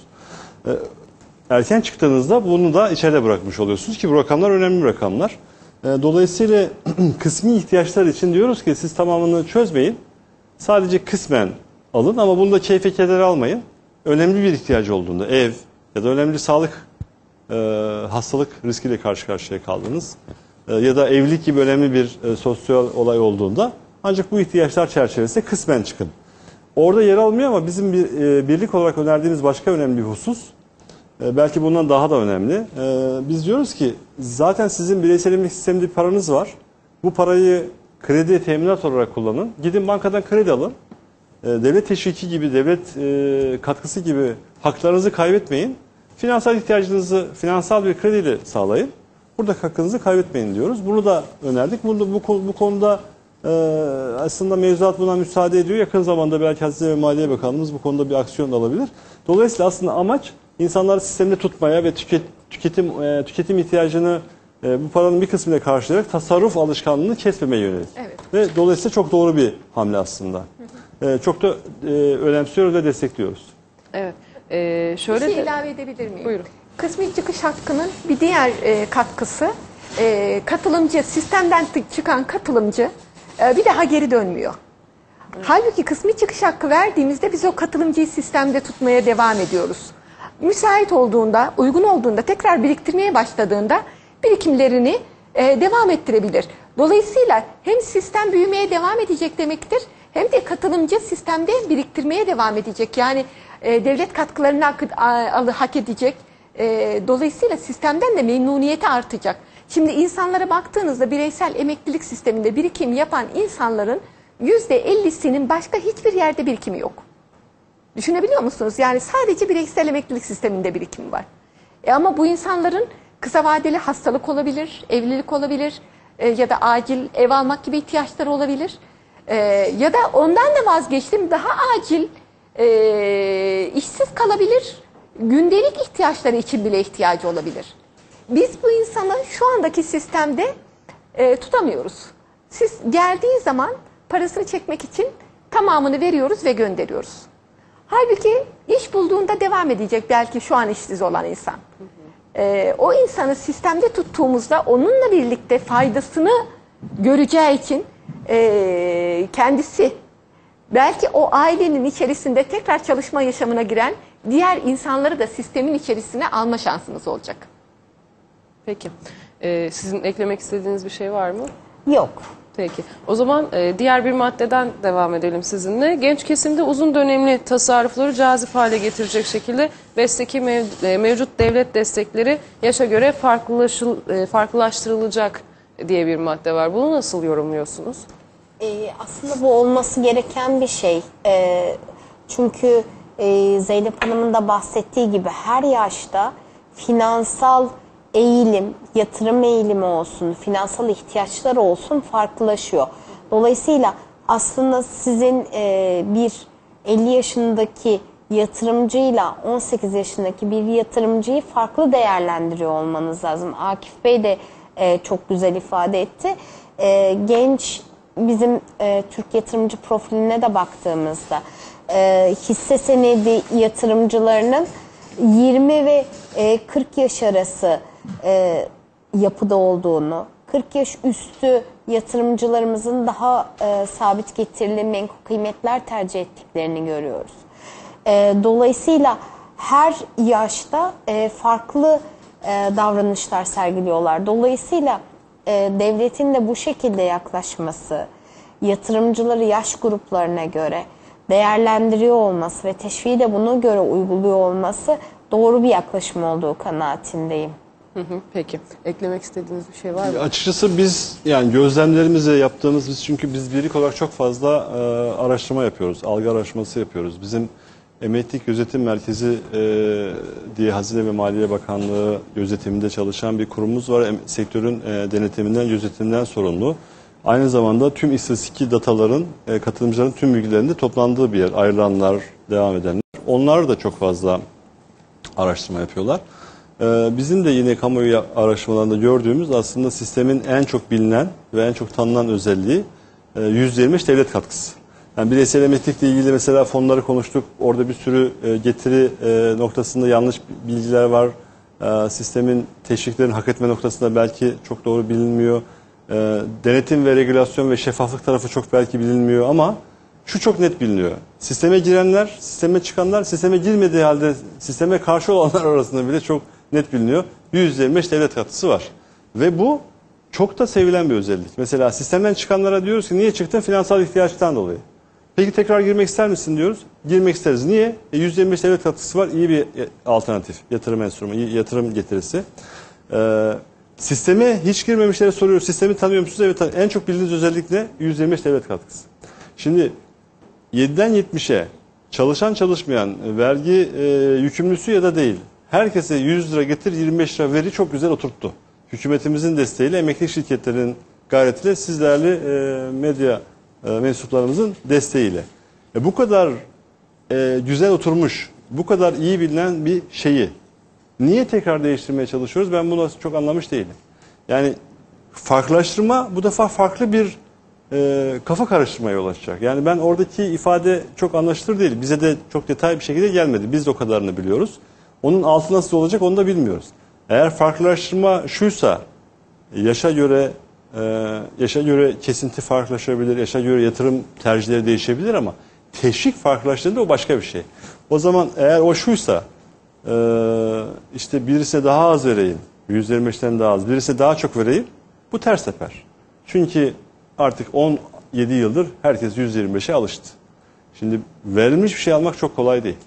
Erken çıktığınızda bunu da içeride bırakmış oluyorsunuz ki bu rakamlar önemli rakamlar. Dolayısıyla kısmi ihtiyaçlar için diyoruz ki siz tamamını çözmeyin. Sadece kısmen alın ama bunu da keyfe keder almayın. Önemli bir ihtiyacı olduğunda ev ya da önemli sağlık hastalık riskiyle karşı karşıya kaldınız ya da evlilik gibi önemli bir sosyal olay olduğunda ancak bu ihtiyaçlar çerçevesinde kısmen çıkın. Orada yer almıyor ama bizim birlik olarak önerdiğimiz başka önemli bir husus, belki bundan daha da önemli. Biz diyoruz ki zaten sizin bireysel emeklilik sisteminde bir paranız var. Bu parayı kredi teminat olarak kullanın. Gidin bankadan kredi alın. Devlet teşviki gibi, devlet katkısı gibi haklarınızı kaybetmeyin. Finansal ihtiyacınızı finansal bir krediyle sağlayın. Burada hakkınızı kaybetmeyin diyoruz. Bunu da önerdik. Bu konuda aslında mevzuat buna müsaade ediyor. Yakın zamanda belki Hazine ve Maliye Bakanlığımız bu konuda bir aksiyon alabilir. Dolayısıyla aslında amaç insanları sistemde tutmaya ve tüketim ihtiyacını bu paranın bir kısmıyla karşılayarak tasarruf alışkanlığını kesmemeye yönelik. Evet. Ve dolayısıyla çok doğru bir hamle aslında. Çok da önemsiyoruz ve destekliyoruz. Evet. Şöyle bir şey ilave edebilir miyim? Buyurun. Kısmi çıkış hakkının bir diğer katkısı katılımcı, sistemden çıkan katılımcı bir daha geri dönmüyor. Halbuki kısmi çıkış hakkı verdiğimizde biz o katılımcıyı sistemde tutmaya devam ediyoruz. Müsait olduğunda, uygun olduğunda, tekrar biriktirmeye başladığında birikimlerini devam ettirebilir. Dolayısıyla hem sistem büyümeye devam edecek demektir, hem de katılımcı sistemde biriktirmeye devam edecek. Yani devlet katkılarını hak edecek. Dolayısıyla sistemden de memnuniyeti artacak. Şimdi insanlara baktığınızda bireysel emeklilik sisteminde birikim yapan insanların %50'sinin başka hiçbir yerde birikimi yok. Düşünebiliyor musunuz? Yani sadece bireysel emeklilik sisteminde birikim var. Ama bu insanların kısa vadeli hastalık olabilir, evlilik olabilir ya da acil ev almak gibi ihtiyaçları olabilir. Ya da ondan da vazgeçtim, daha acil işsiz kalabilir, gündelik ihtiyaçları için bile ihtiyacı olabilir. Biz bu insanı şu andaki sistemde tutamıyoruz. Siz geldiği zaman parasını çekmek için tamamını veriyoruz ve gönderiyoruz. Halbuki iş bulduğunda devam edecek belki şu an işsiz olan insan. O insanı sistemde tuttuğumuzda onunla birlikte faydasını göreceği için kendisi belki o ailenin içerisinde tekrar çalışma yaşamına giren diğer insanları da sistemin içerisine alma şansınız olacak. Peki. Sizin eklemek istediğiniz bir şey var mı? Yok. Peki. O zaman diğer bir maddeden devam edelim sizinle. Genç kesimde uzun dönemli tasarrufları cazip hale getirecek şekilde BES'teki mevcut devlet destekleri yaşa göre farklılaştırılacak diye bir madde var. Bunu nasıl yorumluyorsunuz? Aslında bu olması gereken bir şey. Çünkü Zeynep Hanım'ın da bahsettiği gibi her yaşta finansal eğilim, yatırım eğilimi olsun, finansal ihtiyaçlar olsun farklılaşıyor. Dolayısıyla aslında sizin bir 50 yaşındaki yatırımcıyla 18 yaşındaki bir yatırımcıyı farklı değerlendiriyor olmanız lazım. Akif Bey de çok güzel ifade etti. Genç bizim Türk yatırımcı profiline de baktığımızda hisse senedi yatırımcılarının 20 ve 40 yaş arası yapıda olduğunu, 40 yaş üstü yatırımcılarımızın daha sabit getirili menkul kıymetler tercih ettiklerini görüyoruz. Dolayısıyla her yaşta farklı davranışlar sergiliyorlar. Dolayısıyla devletin de bu şekilde yaklaşması, yatırımcıları yaş gruplarına göre değerlendiriyor olması ve teşviği de buna göre uyguluyor olması doğru bir yaklaşım olduğu kanaatindeyim. Peki. Eklemek istediğiniz bir şey var mı? Açıkçası biz yani gözlemlerimizle yaptığımız çünkü biz birlik olarak çok fazla araştırma yapıyoruz. Algı araştırması yapıyoruz. Bizim Emeklilik Gözetim Merkezi diye Hazine ve Maliye Bakanlığı gözetiminde çalışan bir kurumumuz var. Sektörün denetiminden, gözetiminden sorumlu. Aynı zamanda tüm istatistik dataların, katılımcıların tüm bilgilerinde toplandığı bir yer. Ayrılanlar, devam edenler. Onlar da çok fazla araştırma yapıyorlar. Bizim de yine kamuoyu araştırmalarında gördüğümüz aslında sistemin en çok bilinen ve en çok tanınan özelliği %25 devlet katkısı. Yani bireysel emeklilikle ilgili mesela fonları konuştuk. Orada bir sürü getiri noktasında yanlış bilgiler var. Sistemin teşviklerin hak etme noktasında belki çok doğru bilinmiyor. Denetim ve regülasyon ve şeffaflık tarafı çok belki bilinmiyor ama şu çok net biliniyor. Sisteme girenler, sisteme çıkanlar, sisteme girmediği halde sisteme karşı olanlar arasında bile çok net biliniyor. %25 devlet katkısı var. Ve bu çok da sevilen bir özellik. Mesela sistemden çıkanlara diyoruz ki niye çıktın? Finansal ihtiyaçtan dolayı. Peki tekrar girmek ister misin diyoruz. Girmek isteriz. Niye? %25 devlet katkısı var. İyi bir alternatif. Yatırım enstrümanı, yatırım getirisi. Sisteme hiç girmemişlere soruyoruz. Sistemi tanıyor musunuz? Evet. En çok bildiğiniz özellik ne? %25 devlet katkısı. Şimdi 7'den 70'e çalışan çalışmayan vergi yükümlüsü ya da değil. Herkese 100 lira getir 25 lira veri çok güzel oturttu. Hükümetimizin desteğiyle emeklilik şirketlerinin gayretiyle siz değerli medya mensuplarımızın desteğiyle. Bu kadar güzel oturmuş, bu kadar iyi bilinen bir şeyi niye tekrar değiştirmeye çalışıyoruz? Ben bunu çok anlamış değilim. Yani farklılaştırma bu defa farklı bir kafa karıştırmaya yol açacak. Yani ben oradaki ifade çok anlaşılır değil. Bize de çok detaylı bir şekilde gelmedi. Biz de o kadarını biliyoruz. Onun altı nasıl olacak onu da bilmiyoruz. Eğer farklılaştırma şuysa yaşa göre kesinti farklılaşabilir, yaşa göre yatırım tercihleri değişebilir ama teşvik farklılaştığında o başka bir şey. O zaman eğer o şuysa işte birisine daha az vereyim, %25'ten daha az, birisine daha çok vereyim, bu ters teper. Çünkü artık 17 yıldır herkes %25'e alıştı. Şimdi verilmiş bir şey almak çok kolay değil.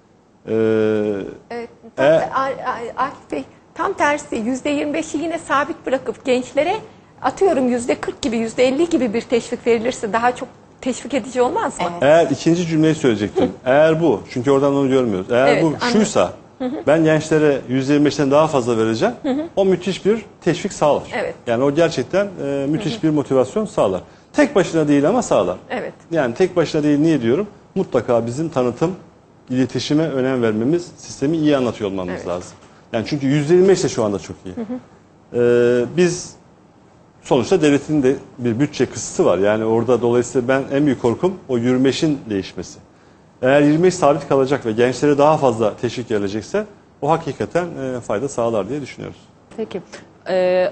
Evet, Akif Bey, tam tersi %25'i yine sabit bırakıp gençlere atıyorum %40 gibi, %50 gibi bir teşvik verilirse daha çok teşvik edici olmaz mı? Eğer ikinci cümleyi söyleyecektim. Eğer bu, çünkü oradan onu görmüyoruz. Eğer evet, bu şuysa, ben gençlere %25'ten daha fazla vereceğim, o müthiş bir teşvik sağlar. Evet. Yani o gerçekten müthiş bir motivasyon sağlar. Tek başına değil ama sağlar. Evet. Yani tek başına değil niye diyorum? Mutlaka bizim tanıtım, iletişime önem vermemiz, sistemi iyi anlatıyor olmamız lazım. Yani çünkü %25 de şu anda çok iyi. Biz sonuçta devletin de bir bütçe kısıtı var. Yani orada dolayısıyla ben en büyük korkum o 25'in değişmesi. Eğer 25 sabit kalacak ve gençlere daha fazla teşvik gelecekse o hakikaten fayda sağlar diye düşünüyoruz. Peki.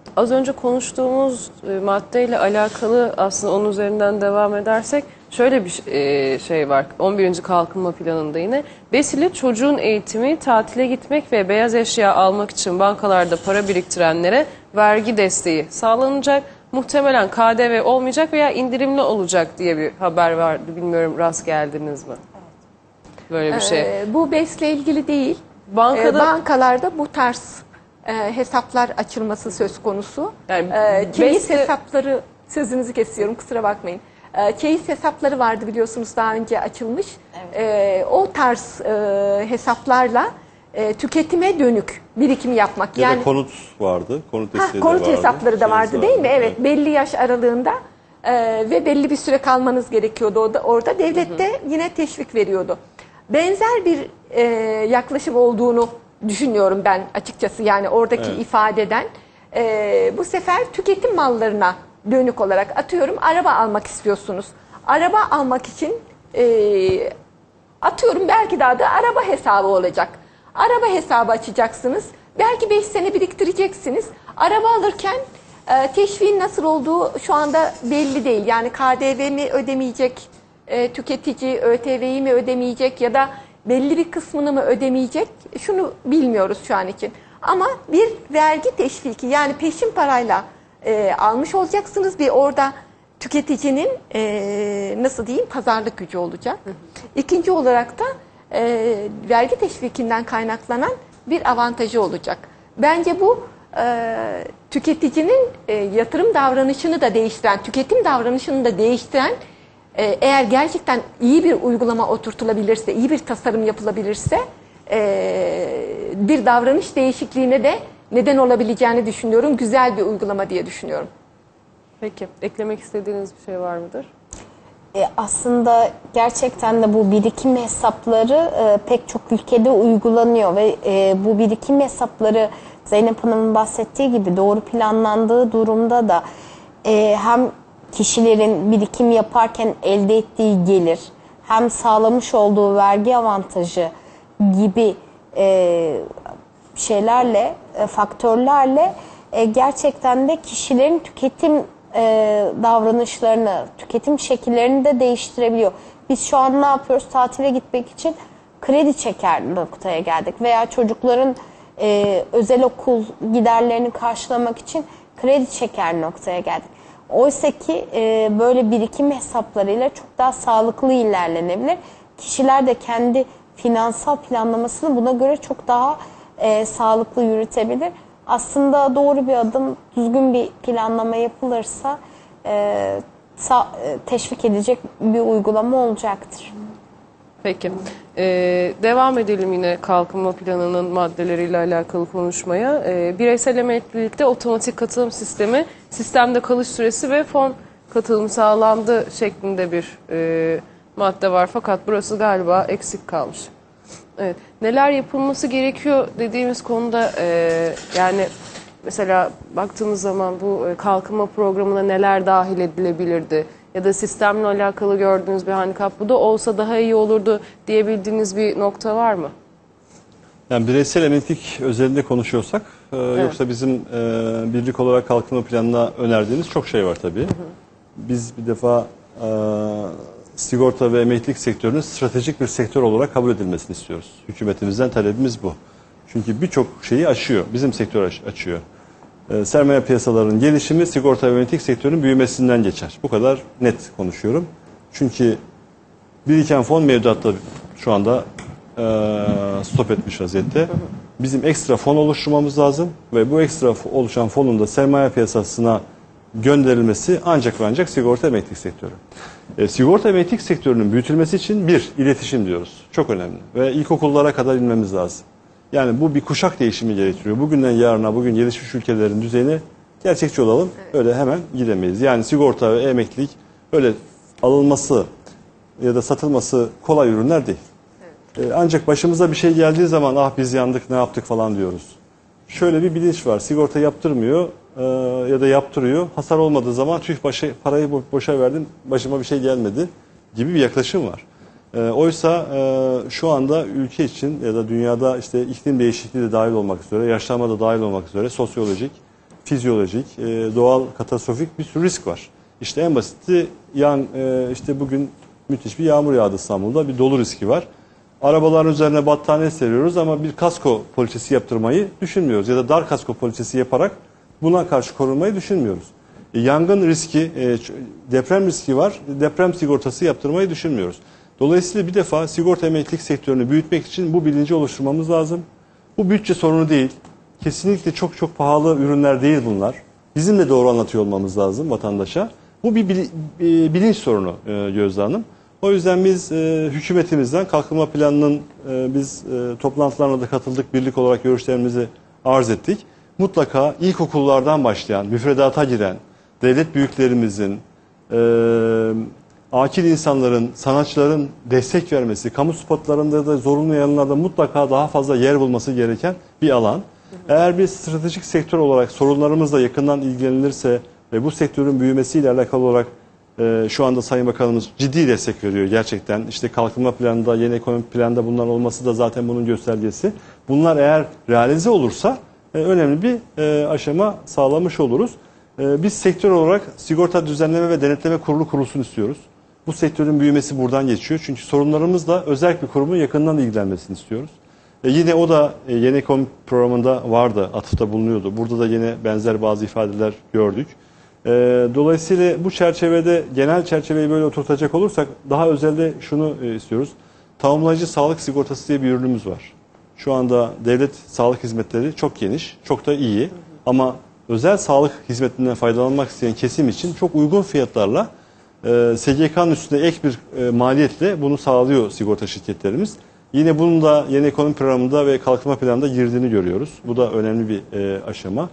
Az önce konuştuğumuz maddeyle alakalı aslında onun üzerinden devam edersek şöyle bir şey var. 11. Kalkınma Planı'nda yine besile çocuğun eğitimi, tatile gitmek ve beyaz eşya almak için bankalarda para biriktirenlere vergi desteği sağlanacak. Muhtemelen KDV olmayacak veya indirimli olacak diye bir haber vardı. Bilmiyorum, rast geldiniz mi? Böyle bir şey. Bu BES'le ilgili değil. Bankalarda bu tarz hesaplar açılması söz konusu. Yani çeyiz hesapları, sözünüzü kesiyorum kusura bakmayın. Çeyiz hesapları vardı biliyorsunuz, daha önce açılmış. Evet. O tarz hesaplarla tüketime dönük birikim yapmak. Ya da konut vardı. Konut hesapları da vardı değil mi? Evet. Belli yaş aralığında ve belli bir süre kalmanız gerekiyordu orada. Devlet de yine teşvik veriyordu. Benzer bir yaklaşım olduğunu düşünüyorum ben açıkçası. Yani oradaki ifadeden bu sefer tüketim mallarına dönük olarak, atıyorum araba almak istiyorsunuz. Araba almak için atıyorum belki daha da araba hesabı olacak. Araba hesabı açacaksınız. Belki 5 sene biriktireceksiniz. Araba alırken teşviğin nasıl olduğu şu anda belli değil. Yani KDV mi ödemeyecek, tüketici ÖTV'yi mi ödemeyecek ya da belli bir kısmını mı ödemeyecek? Şunu bilmiyoruz şu an için. Ama bir vergi teşviki, yani peşin parayla almış olacaksınız ve orada tüketicinin nasıl diyeyim, pazarlık gücü olacak. İkinci olarak da vergi teşvikinden kaynaklanan bir avantajı olacak. Bence bu tüketicinin yatırım davranışını da değiştiren, tüketim davranışını da değiştiren, eğer gerçekten iyi bir uygulama oturtulabilirse, iyi bir tasarım yapılabilirse bir davranış değişikliğine de neden olabileceğini düşünüyorum. Güzel bir uygulama diye düşünüyorum. Peki, eklemek istediğiniz bir şey var mıdır? Aslında gerçekten de bu birikim hesapları pek çok ülkede uygulanıyor ve bu birikim hesapları Zeynep Hanım'ın bahsettiği gibi doğru planlandığı durumda da hem kişilerin birikim yaparken elde ettiği gelir, hem sağlamış olduğu vergi avantajı gibi şeylerle, faktörlerle gerçekten de kişilerin tüketim davranışlarını, tüketim şekillerini de değiştirebiliyor. Biz şu an ne yapıyoruz? Tatile gitmek için kredi çeker noktaya geldik. Veya çocukların özel okul giderlerini karşılamak için kredi çeker noktaya geldik. Oysa ki böyle birikim hesaplarıyla çok daha sağlıklı ilerlenebilir. Kişiler de kendi finansal planlamasını buna göre çok daha sağlıklı yürütebilir. Aslında doğru bir adım, düzgün bir planlama yapılırsa teşvik edecek bir uygulama olacaktır. Peki. Devam edelim yine kalkınma planının maddeleriyle alakalı konuşmaya. Bireysel emeklilikte otomatik katılım sistemi, sistemde kalış süresi ve fon katılımı sağlandı şeklinde bir madde var. Fakat burası galiba eksik kalmış. Evet. Neler yapılması gerekiyor dediğimiz konuda yani mesela baktığımız zaman bu kalkınma programına neler dahil edilebilirdi? Ya da sistemle alakalı gördüğünüz bir handikap, bu da olsa daha iyi olurdu diyebildiğiniz bir nokta var mı? Yani bireysel emeklilik özelinde konuşuyorsak, yoksa bizim birlik olarak kalkınma planına önerdiğimiz çok şey var tabii. Biz bir defa sigorta ve emeklilik sektörünün stratejik bir sektör olarak kabul edilmesini istiyoruz. Hükümetimizden talebimiz bu. Çünkü birçok şeyi aşıyor, bizim sektör açıyor. Sermaye piyasalarının gelişimi sigorta ve emeklilik sektörünün büyümesinden geçer. Bu kadar net konuşuyorum. Çünkü biriken fon mevduatta şu anda stop etmiş vaziyette. Bizim ekstra fon oluşturmamız lazım ve bu ekstra oluşan fonun da sermaye piyasasına gönderilmesi ancak ve ancak sigorta emeklilik sektörü. Sigorta emeklilik sektörünün büyütülmesi için iletişim diyoruz. Çok önemli ve ilkokullara kadar inmemiz lazım. Yani bu bir kuşak değişimi gerektiriyor. Bugünden yarına, bugün gelişmiş ülkelerin düzeyine gerçekçi olalım. Öyle hemen gidemeyiz. Yani sigorta ve emeklilik öyle alınması ya da satılması kolay ürünler değil. Ancak başımıza bir şey geldiği zaman ah biz yandık ne yaptık falan diyoruz. Şöyle bir bilinç var. Sigorta yaptırmıyor ya da yaptırıyor. Hasar olmadığı zaman tüh parayı boşa verdim, başıma bir şey gelmedi gibi bir yaklaşım var. Oysa şu anda ülke için ya da dünyada işte iklim değişikliği de dahil olmak üzere, yaşlanma da dahil olmak üzere sosyolojik, fizyolojik, doğal, katastrofik bir sürü risk var. İşte en basiti işte bugün müthiş bir yağmur yağdı İstanbul'da, bir dolu riski var. Arabaların üzerine battaniye seriyoruz ama bir kasko poliçesi yaptırmayı düşünmüyoruz. Ya da dar kasko poliçesi yaparak buna karşı korunmayı düşünmüyoruz. Yangın riski, deprem riski var. Deprem sigortası yaptırmayı düşünmüyoruz. Dolayısıyla bir defa sigorta emeklilik sektörünü büyütmek için bu bilinci oluşturmamız lazım. Bu bütçe sorunu değil. Kesinlikle çok çok pahalı ürünler değil bunlar. Bizim de doğru anlatıyor olmamız lazım vatandaşa. Bu bir bilinç sorunu Gözde Hanım. O yüzden biz hükümetimizden kalkınma planının biz toplantılarına da katıldık. Birlik olarak görüşlerimizi arz ettik. Mutlaka ilkokullardan başlayan, müfredata giren, devlet büyüklerimizin, akil insanların, sanatçıların destek vermesi, kamu spotlarında da zorunlu yanlarda mutlaka daha fazla yer bulması gereken bir alan. Eğer bir stratejik sektör olarak sorunlarımızla yakından ilgilenilirse ve bu sektörün büyümesiyle alakalı olarak şu anda Sayın Bakanımız ciddi destek veriyor gerçekten. İşte kalkınma planında, yeni ekonomik planda bunların olması da zaten bunun göstergesi. Bunlar eğer realize olursa önemli bir aşama sağlamış oluruz. Biz sektör olarak sigorta düzenleme ve denetleme kurulu kurulsun istiyoruz. Bu sektörün büyümesi buradan geçiyor. Çünkü sorunlarımızla özel bir kurumun yakından ilgilenmesini istiyoruz. Yine o da yeni ekonomik programında vardı, atıfta bulunuyordu. Burada da yine benzer bazı ifadeler gördük. Dolayısıyla bu çerçevede, genel çerçeveyi böyle oturtacak olursak daha özelde şunu istiyoruz. Tamamlayıcı sağlık sigortası diye bir ürünümüz var. Şu anda devlet sağlık hizmetleri çok geniş, çok da iyi. Ama özel sağlık hizmetinden faydalanmak isteyen kesim için çok uygun fiyatlarla SGK'nın üstüne ek bir maliyetle bunu sağlıyor sigorta şirketlerimiz. Yine bunun da yeni ekonomi programında ve kalkınma planında girdiğini görüyoruz. Bu da önemli bir aşama.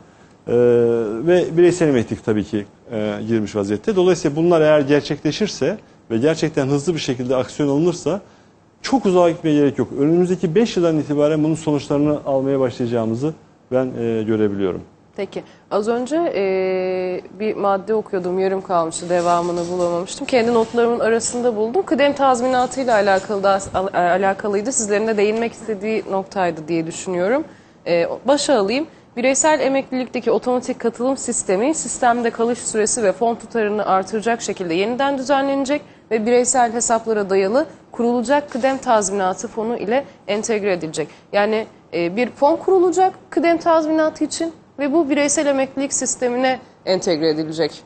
Ve bireysel emeklilik tabii ki girmiş vaziyette. Dolayısıyla bunlar eğer gerçekleşirse ve gerçekten hızlı bir şekilde aksiyon alınırsa çok uzağa gitmeye gerek yok. Önümüzdeki 5 yıldan itibaren bunun sonuçlarını almaya başlayacağımızı ben görebiliyorum. Peki. Az önce bir madde okuyordum. Yarım kalmıştı. Devamını bulamamıştım. Kendi notlarımın arasında buldum. Kıdem tazminatıyla alakalıydı. Sizlerin de değinmek istediği noktaydı diye düşünüyorum. Başa alayım. Bireysel emeklilikteki otomatik katılım sistemi, sistemde kalış süresi ve fon tutarını artıracak şekilde yeniden düzenlenecek ve bireysel hesaplara dayalı kurulacak kıdem tazminatı fonu ile entegre edilecek. Yani bir fon kurulacak kıdem tazminatı için ve bu bireysel emeklilik sistemine entegre edilecek.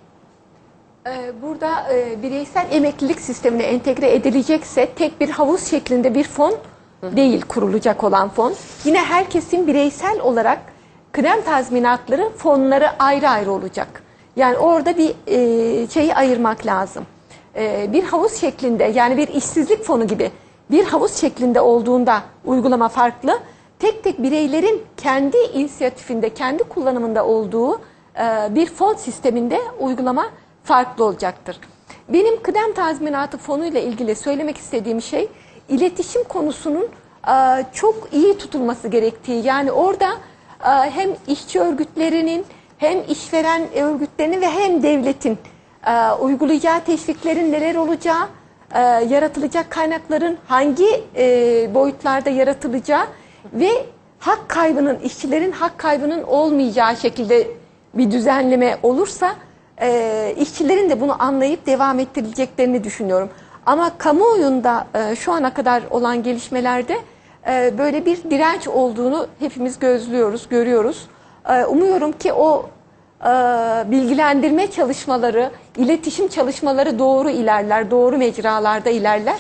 Burada bireysel emeklilik sistemine entegre edilecekse tek bir havuz şeklinde bir fon değil kurulacak olan fon. Yine herkesin bireysel olarak kıdem tazminatları fonları ayrı ayrı olacak. Yani orada bir şeyi ayırmak lazım. Bir havuz şeklinde, yani bir işsizlik fonu gibi bir havuz şeklinde olduğunda uygulama farklı. Tek tek bireylerin kendi inisiyatifinde, kendi kullanımında olduğu bir fon sisteminde uygulama farklı olacaktır. Benim kıdem tazminatı fonuyla ilgili söylemek istediğim şey, iletişim konusunun çok iyi tutulması gerektiği. Yani orada hem işçi örgütlerinin, hem işveren örgütlerinin ve hem devletin uygulayacağı teşviklerin neler olacağı, yaratılacak kaynakların hangi boyutlarda yaratılacağı ve hak kaybının, işçilerin hak kaybının olmayacağı şekilde bir düzenleme olursa işçilerin de bunu anlayıp devam ettirileceklerini düşünüyorum. Ama kamuoyunda şu ana kadar olan gelişmelerde böyle bir direnç olduğunu hepimiz gözlüyoruz, görüyoruz. Umuyorum ki o bilgilendirme çalışmaları, iletişim çalışmaları doğru ilerler, doğru mecralarda ilerler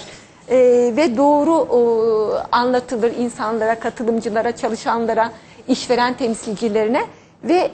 ve doğru anlatılır insanlara, katılımcılara, çalışanlara, işveren temsilcilerine ve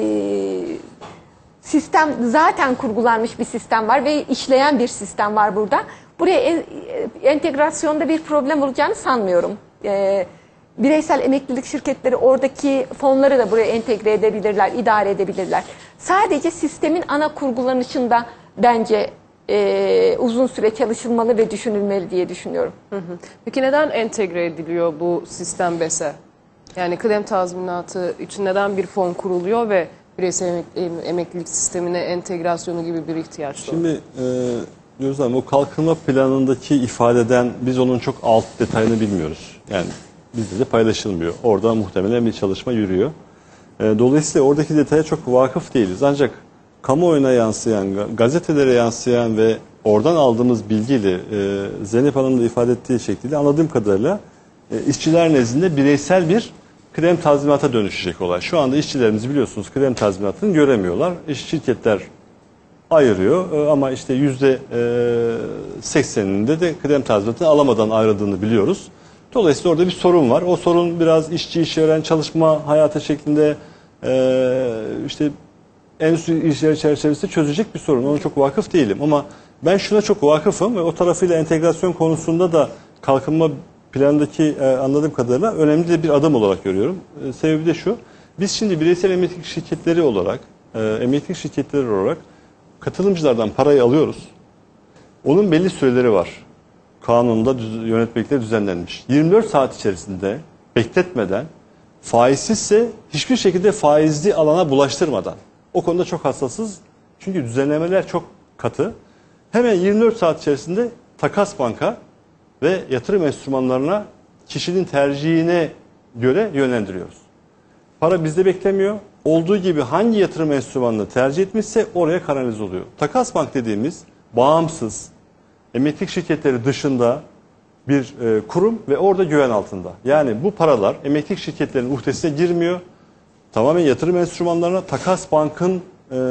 sistem zaten kurgulanmış bir sistem var ve işleyen bir sistem var burada. Buraya entegrasyonda bir problem olacağını sanmıyorum. Bireysel emeklilik şirketleri oradaki fonları da buraya entegre edebilirler, idare edebilirler. Sadece sistemin ana kurgulanışında bence uzun süre çalışılmalı ve düşünülmeli diye düşünüyorum. Peki neden entegre ediliyor bu sistem BES'e? Yani kıdem tazminatı için neden bir fon kuruluyor ve bireysel emeklilik sistemine entegrasyonu gibi bir ihtiyaç var? Şimdi Gözde Hanım, o kalkınma planındaki ifadeden biz onun çok alt detayını bilmiyoruz. Yani bizde de paylaşılmıyor. Orada muhtemelen bir çalışma yürüyor. Dolayısıyla oradaki detaya çok vakıf değiliz. Ancak kamuoyuna yansıyan, gazetelere yansıyan ve oradan aldığımız bilgiyle Zeynep Hanım'ın da ifade ettiği şekilde anladığım kadarıyla işçiler nezdinde bireysel bir kıdem tazminata dönüşecek olay. Şu anda işçilerimiz biliyorsunuz kıdem tazminatını göremiyorlar. Şirketler ayırıyor ama işte %80'inde de kıdem tazminatını alamadan ayrıldığını biliyoruz. Dolayısıyla orada bir sorun var. O sorun biraz işçi, işveren, çalışma hayatı şeklinde işte endüstri ilişkileri çerçevesinde çözecek bir sorun. Ona çok vakıf değilim ama ben şuna çok vakıfım ve o tarafıyla entegrasyon konusunda da kalkınma planındaki anladığım kadarıyla önemli de bir adım olarak görüyorum. Sebebi de şu, biz şimdi bireysel emeklilik şirketleri olarak, katılımcılardan parayı alıyoruz. Onun belli süreleri var. Kanunda yönetmelikle düzenlenmiş. 24 saat içerisinde bekletmeden, faizsizse hiçbir şekilde faizli alana bulaştırmadan. O konuda çok hassasız. Çünkü düzenlemeler çok katı. Hemen 24 saat içerisinde takas banka ve yatırım enstrümanlarına kişinin tercihine göre yönlendiriyoruz. Para bizde beklemiyor. Olduğu gibi hangi yatırım enstrümanını tercih etmişse oraya kanalize oluyor. Takas bank dediğimiz bağımsız, emeklilik şirketleri dışında bir kurum ve orada güven altında. Yani bu paralar emeklilik şirketlerinin uhdesine girmiyor. Tamamen yatırım enstrümanlarına takas bankın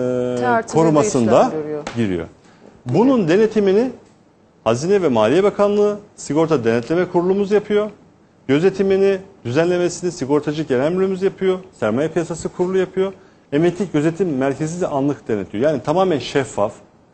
korumasında giriyor. Bunun denetimini Hazine ve Maliye Bakanlığı, Sigorta Denetleme Kurulumuz yapıyor. Gözetimini, düzenlemesini Sigortacı Genel Müdürlüğümüz yapıyor. Sermaye Piyasası Kurulu yapıyor. Emeklilik Gözetim Merkezi de anlık denetliyor. Yani tamamen şeffaf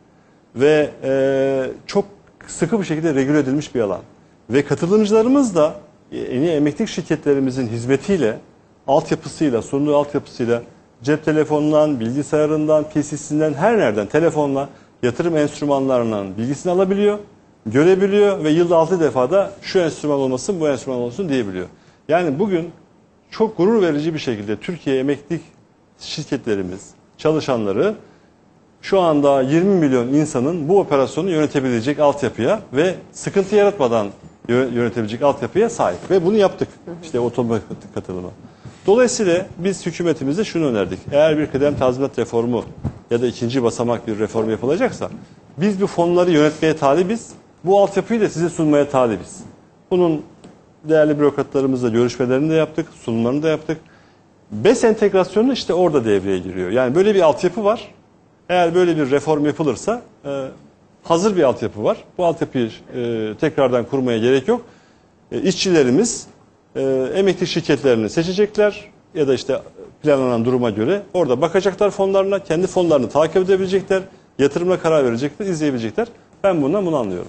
ve çok sıkı bir şekilde regüle edilmiş bir alan. Ve katılımcılarımız da yeni emeklilik şirketlerimizin hizmetiyle, altyapısıyla, sunduğu altyapısıyla cep telefonundan, bilgisayarından, PC'sinden her nereden telefonla yatırım enstrümanlarından bilgisini alabiliyor, görebiliyor ve yılda 6 defada şu enstrüman olmasın, bu enstrüman olsun diyebiliyor. Yani bugün çok gurur verici bir şekilde Türkiye emeklilik şirketlerimiz, çalışanları şu anda 20 milyon insanın bu operasyonu yönetebilecek altyapıya ve sıkıntı yaratmadan yönetebilecek altyapıya sahip. Ve bunu yaptık. İşte otomatik katılımı. Dolayısıyla biz hükümetimize şunu önerdik. Eğer bir kıdem tazminat reformu ya da ikinci basamak bir reform yapılacaksa biz bu fonları yönetmeye talibiz. Bu altyapıyı da size sunmaya talibiz. Bunun değerli bürokratlarımızla görüşmelerini de yaptık, sunumlarını da yaptık. BES entegrasyonu işte orada devreye giriyor. Yani böyle bir altyapı var. Eğer böyle bir reform yapılırsa hazır bir altyapı var. Bu altyapıyı tekrardan kurmaya gerek yok. İşçilerimiz emeklilik şirketlerini seçecekler ya da işte planlanan duruma göre orada bakacaklar fonlarına, kendi fonlarını takip edebilecekler, yatırımına karar verecekler, izleyebilecekler. Ben bunu anlıyorum.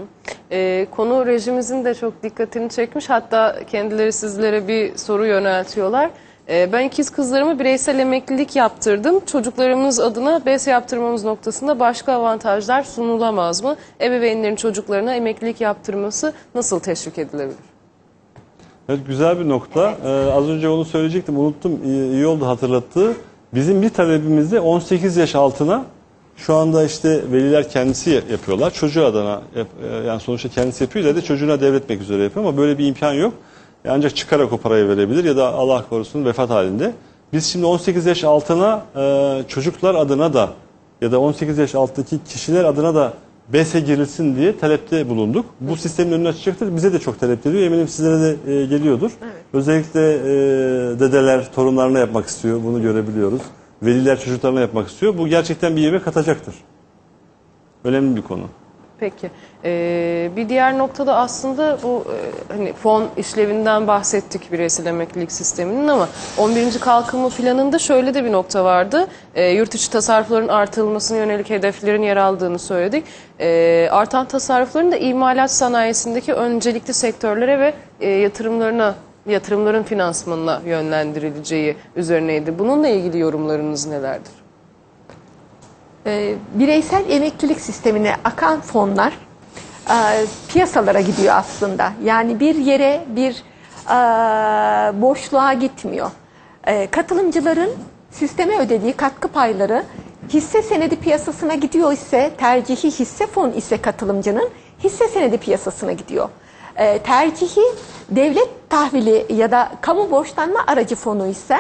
Konu rejimimizin de çok dikkatini çekmiş. Hatta kendileri sizlere bir soru yöneltiyorlar. Ben ikiz kızlarıma bireysel emeklilik yaptırdım. Çocuklarımız adına BES yaptırmamız noktasında başka avantajlar sunulamaz mı? Ebeveynlerin çocuklarına emeklilik yaptırması nasıl teşvik edilebilir? Evet, güzel bir nokta. Az önce onu söyleyecektim, unuttum. İyi oldu hatırlattığı. Bizim bir talebimizde 18 yaş altına şu anda işte veliler kendisi yapıyorlar. Çocuğu adına yani sonuçta kendisi yapıyor ya da çocuğuna devretmek üzere yapıyor ama böyle bir imkan yok. Ancak çıkarak o parayı verebilir ya da Allah korusun vefat halinde. Biz şimdi 18 yaş altına çocuklar adına da ya da 18 yaş alttaki kişiler adına da BES'e girilsin diye talepte bulunduk. Bu sistemin önünü açacaktır. Bize de çok talep geliyor. Eminim sizlere de geliyordur. Evet. Özellikle dedeler torunlarına yapmak istiyor. Bunu görebiliyoruz. Veliler çocuklarına yapmak istiyor. Bu gerçekten bir yere katacaktır. Önemli bir konu. Peki. Bir diğer noktada aslında bu hani fon işlevinden bahsettik bireysel emeklilik sisteminin ama 11. Kalkınma Planı'nda şöyle de bir nokta vardı. Yurt içi tasarrufların artırılmasına yönelik hedeflerin yer aldığını söyledik. Artan tasarrufların da imalat sanayisindeki öncelikli sektörlere ve yatırımların finansmanına yönlendirileceği üzerineydi. Bununla ilgili yorumlarınız nelerdir? Bireysel emeklilik sistemine akan fonlar piyasalara gidiyor aslında. Yani bir yere bir boşluğa gitmiyor. Katılımcıların sisteme ödediği katkı payları hisse senedi piyasasına gidiyor ise tercihi hisse fon ise katılımcının hisse senedi piyasasına gidiyor. Tercihi devlet tahvili ya da kamu borçlanma aracı fonu ise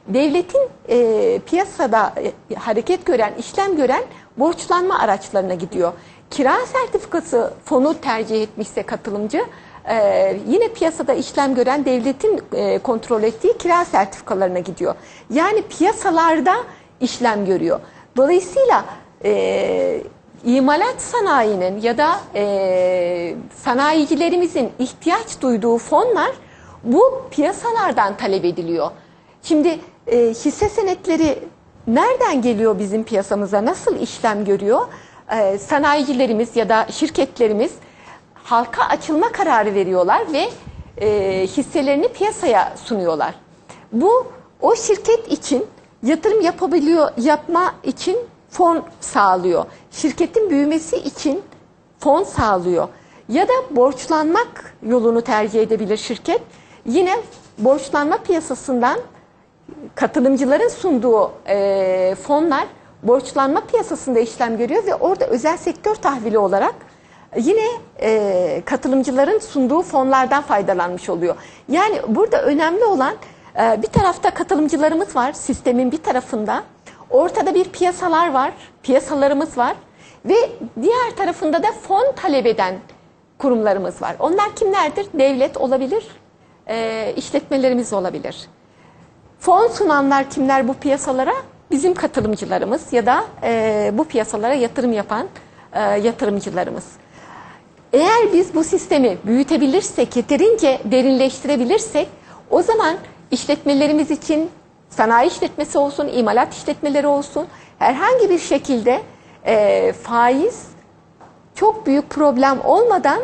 devletin piyasada hareket gören, işlem gören borçlanma araçlarına gidiyor. Kira sertifikası fonu tercih etmişse katılımcı, yine piyasada işlem gören devletin kontrol ettiği kira sertifikalarına gidiyor. Yani piyasalarda işlem görüyor. Dolayısıyla imalat sanayinin ya da sanayicilerimizin ihtiyaç duyduğu fonlar bu piyasalardan talep ediliyor. Şimdi hisse senetleri nereden geliyor bizim piyasamıza, nasıl işlem görüyor? Sanayicilerimiz ya da şirketlerimiz halka açılma kararı veriyorlar ve hisselerini piyasaya sunuyorlar. Bu o şirket için yatırım yapma için fon sağlıyor. Şirketin büyümesi için fon sağlıyor. Ya da borçlanmak yolunu tercih edebilir şirket. Yine borçlanma piyasasından katılımcıların sunduğu fonlar borçlanma piyasasında işlem görüyor ve orada özel sektör tahvili olarak yine katılımcıların sunduğu fonlardan faydalanmış oluyor. Yani burada önemli olan bir tarafta katılımcılarımız var, sistemin bir tarafında. Ortada bir piyasalar var, piyasalarımız var ve diğer tarafında da fon talep eden kurumlarımız var. Onlar kimlerdir? Devlet olabilir, işletmelerimiz olabilir. Fon sunanlar kimler bu piyasalara? Bizim katılımcılarımız ya da bu piyasalara yatırım yapan yatırımcılarımız. Eğer biz bu sistemi büyütebilirsek, yeterince derinleştirebilirsek, o zaman işletmelerimiz için, sanayi işletmesi olsun, imalat işletmeleri olsun, herhangi bir şekilde faiz çok büyük problem olmadan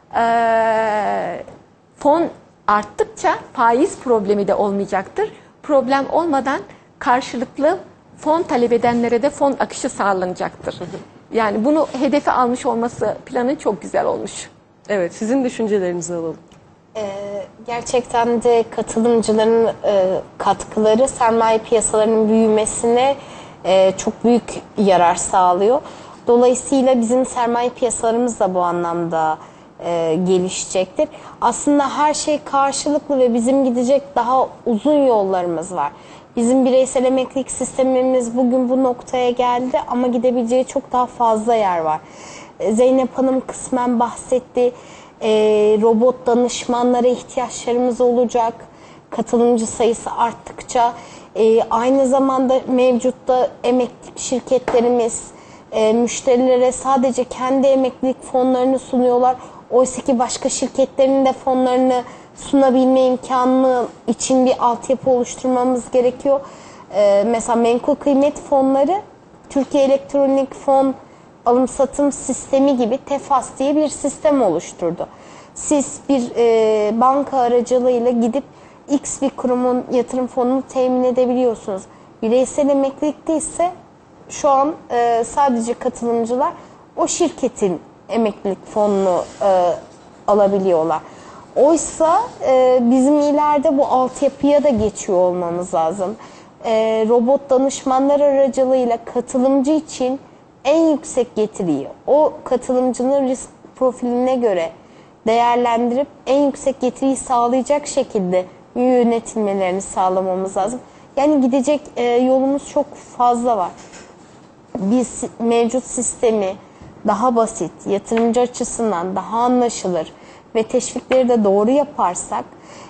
fon arttıkça faiz problemi de olmayacaktır. Problem olmadan karşılıklı fon talep edenlere de fon akışı sağlanacaktır. Yani bunu hedefe almış olması planın çok güzel olmuş. Evet, sizin düşüncelerinizi alalım. Gerçekten de katılımcıların katkıları sermaye piyasalarının büyümesine çok büyük yarar sağlıyor. Dolayısıyla bizim sermaye piyasalarımız da bu anlamda gelişecektir. Aslında her şey karşılıklı ve bizim gidecek daha uzun yollarımız var. Bizim bireysel emeklilik sistemimiz bugün bu noktaya geldi ama gidebileceği çok daha fazla yer var. Zeynep Hanım kısmen bahsetti. Robot danışmanlara ihtiyaçlarımız olacak. Katılımcı sayısı arttıkça aynı zamanda mevcutta emeklilik şirketlerimiz müşterilere sadece kendi emeklilik fonlarını sunuyorlar. Oysa ki başka şirketlerin de fonlarını sunabilme imkanı için bir altyapı oluşturmamız gerekiyor. Mesela menkul kıymet fonları Türkiye Elektronik Fon Alım Satım Sistemi gibi TEFAS diye bir sistem oluşturdu. Siz bir banka aracılığıyla gidip X bir kurumun yatırım fonunu temin edebiliyorsunuz. Bireysel emeklilikte ise şu an sadece katılımcılar o şirketin emeklilik fonunu alabiliyorlar. Oysa bizim ileride bu altyapıya da geçiyor olmamız lazım. Robot danışmanlar aracılığıyla katılımcı için en yüksek getiriyi o katılımcının risk profiline göre değerlendirip en yüksek getiriyi sağlayacak şekilde yönetilmelerini sağlamamız lazım. Yani gidecek yolumuz çok fazla var. Biz mevcut sistemi daha basit, yatırımcı açısından daha anlaşılır ve teşvikleri de doğru yaparsak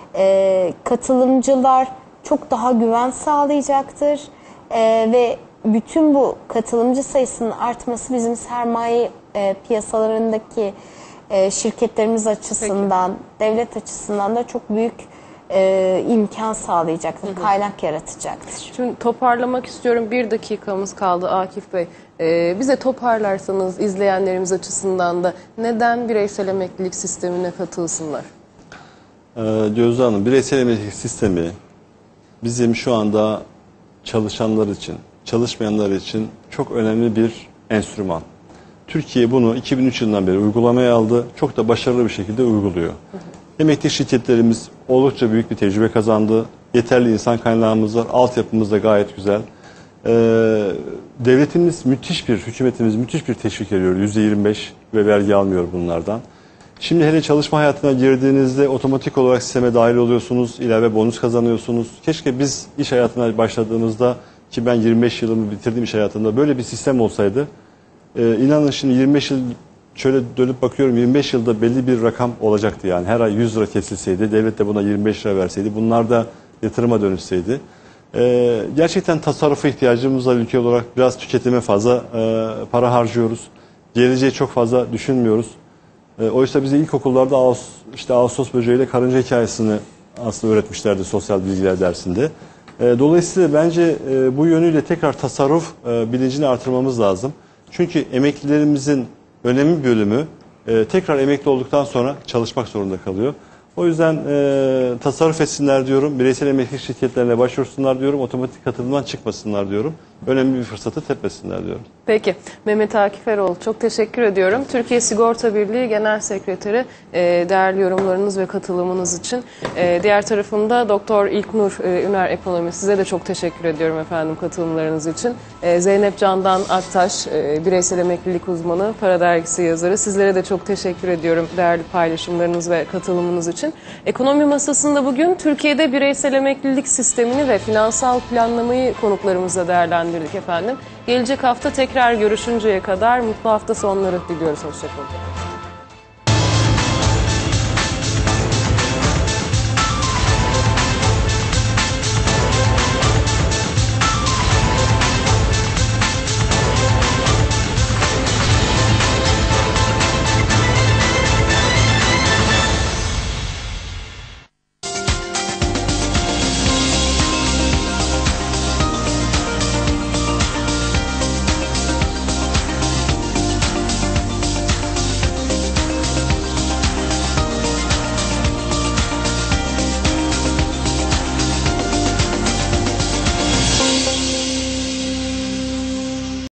katılımcılar çok daha güven sağlayacaktır ve bütün bu katılımcı sayısının artması bizim sermaye piyasalarındaki şirketlerimiz açısından, devlet açısından da çok büyük imkan sağlayacaktır, kaynak yaratacaktır. Şimdi toparlamak istiyorum. 1 dakikamız kaldı Akif Bey. Bize toparlarsanız izleyenlerimiz açısından da neden bireysel emeklilik sistemine katılsınlar? Gözde Hanım, bireysel emeklilik sistemi bizim şu anda çalışanlar için, çalışmayanlar için çok önemli bir enstrüman. Türkiye bunu 2003 yılından beri uygulamaya aldı. Çok da başarılı bir şekilde uyguluyor. Emeklilik şirketlerimiz oldukça büyük bir tecrübe kazandı. Yeterli insan kaynağımız var. Altyapımız da gayet güzel. Devletimiz müthiş bir, hükümetimiz müthiş bir teşvik ediyor. %25 ve vergi almıyor bunlardan. Şimdi hele çalışma hayatına girdiğinizde otomatik olarak sisteme dahil oluyorsunuz, ilave bonus kazanıyorsunuz. Keşke biz iş hayatına başladığımızda, ki ben 25 yılımı bitirdim iş hayatında, böyle bir sistem olsaydı. İnanın şimdi 25 yıl şöyle dönüp bakıyorum, 25 yılda belli bir rakam olacaktı yani. Her ay 100 lira kesilseydi, devlet de buna 25 lira verseydi, bunlar da yatırıma dönüşseydi. Gerçekten tasarrufa ihtiyacımız var ülke olarak. Biraz tüketime fazla para harcıyoruz. Geleceği çok fazla düşünmüyoruz. Oysa bize ilkokullarda Ağustos böceğiyle karınca hikayesini aslında öğretmişlerdi sosyal bilgiler dersinde. Dolayısıyla bence bu yönüyle tekrar tasarruf bilincini artırmamız lazım. Çünkü emeklilerimizin önemli bir bölümü tekrar emekli olduktan sonra çalışmak zorunda kalıyor. O yüzden tasarruf etsinler diyorum. Bireysel emeklilik şirketlerine başvursunlar diyorum. Otomatik katılımdan çıkmasınlar diyorum. Önemli bir fırsatı tepmesinler diyorum. Peki. Mehmet Akif Eroğlu, çok teşekkür ediyorum. Türkiye Sigorta Birliği Genel Sekreteri, değerli yorumlarınız ve katılımınız için. Diğer tarafında Doktor İlknur Üner Ekonomi, size de çok teşekkür ediyorum efendim katılımlarınız için. Zeynep Candan Aktaş, bireysel emeklilik uzmanı, Para Dergisi yazarı. Sizlere de çok teşekkür ediyorum değerli paylaşımlarınız ve katılımınız için. Ekonomi Masası'nda bugün Türkiye'de bireysel emeklilik sistemini ve finansal planlamayı konuklarımızla değerlendirdik efendim. Gelecek hafta tekrar görüşünceye kadar mutlu hafta sonları diliyoruz. Hoşçakalın.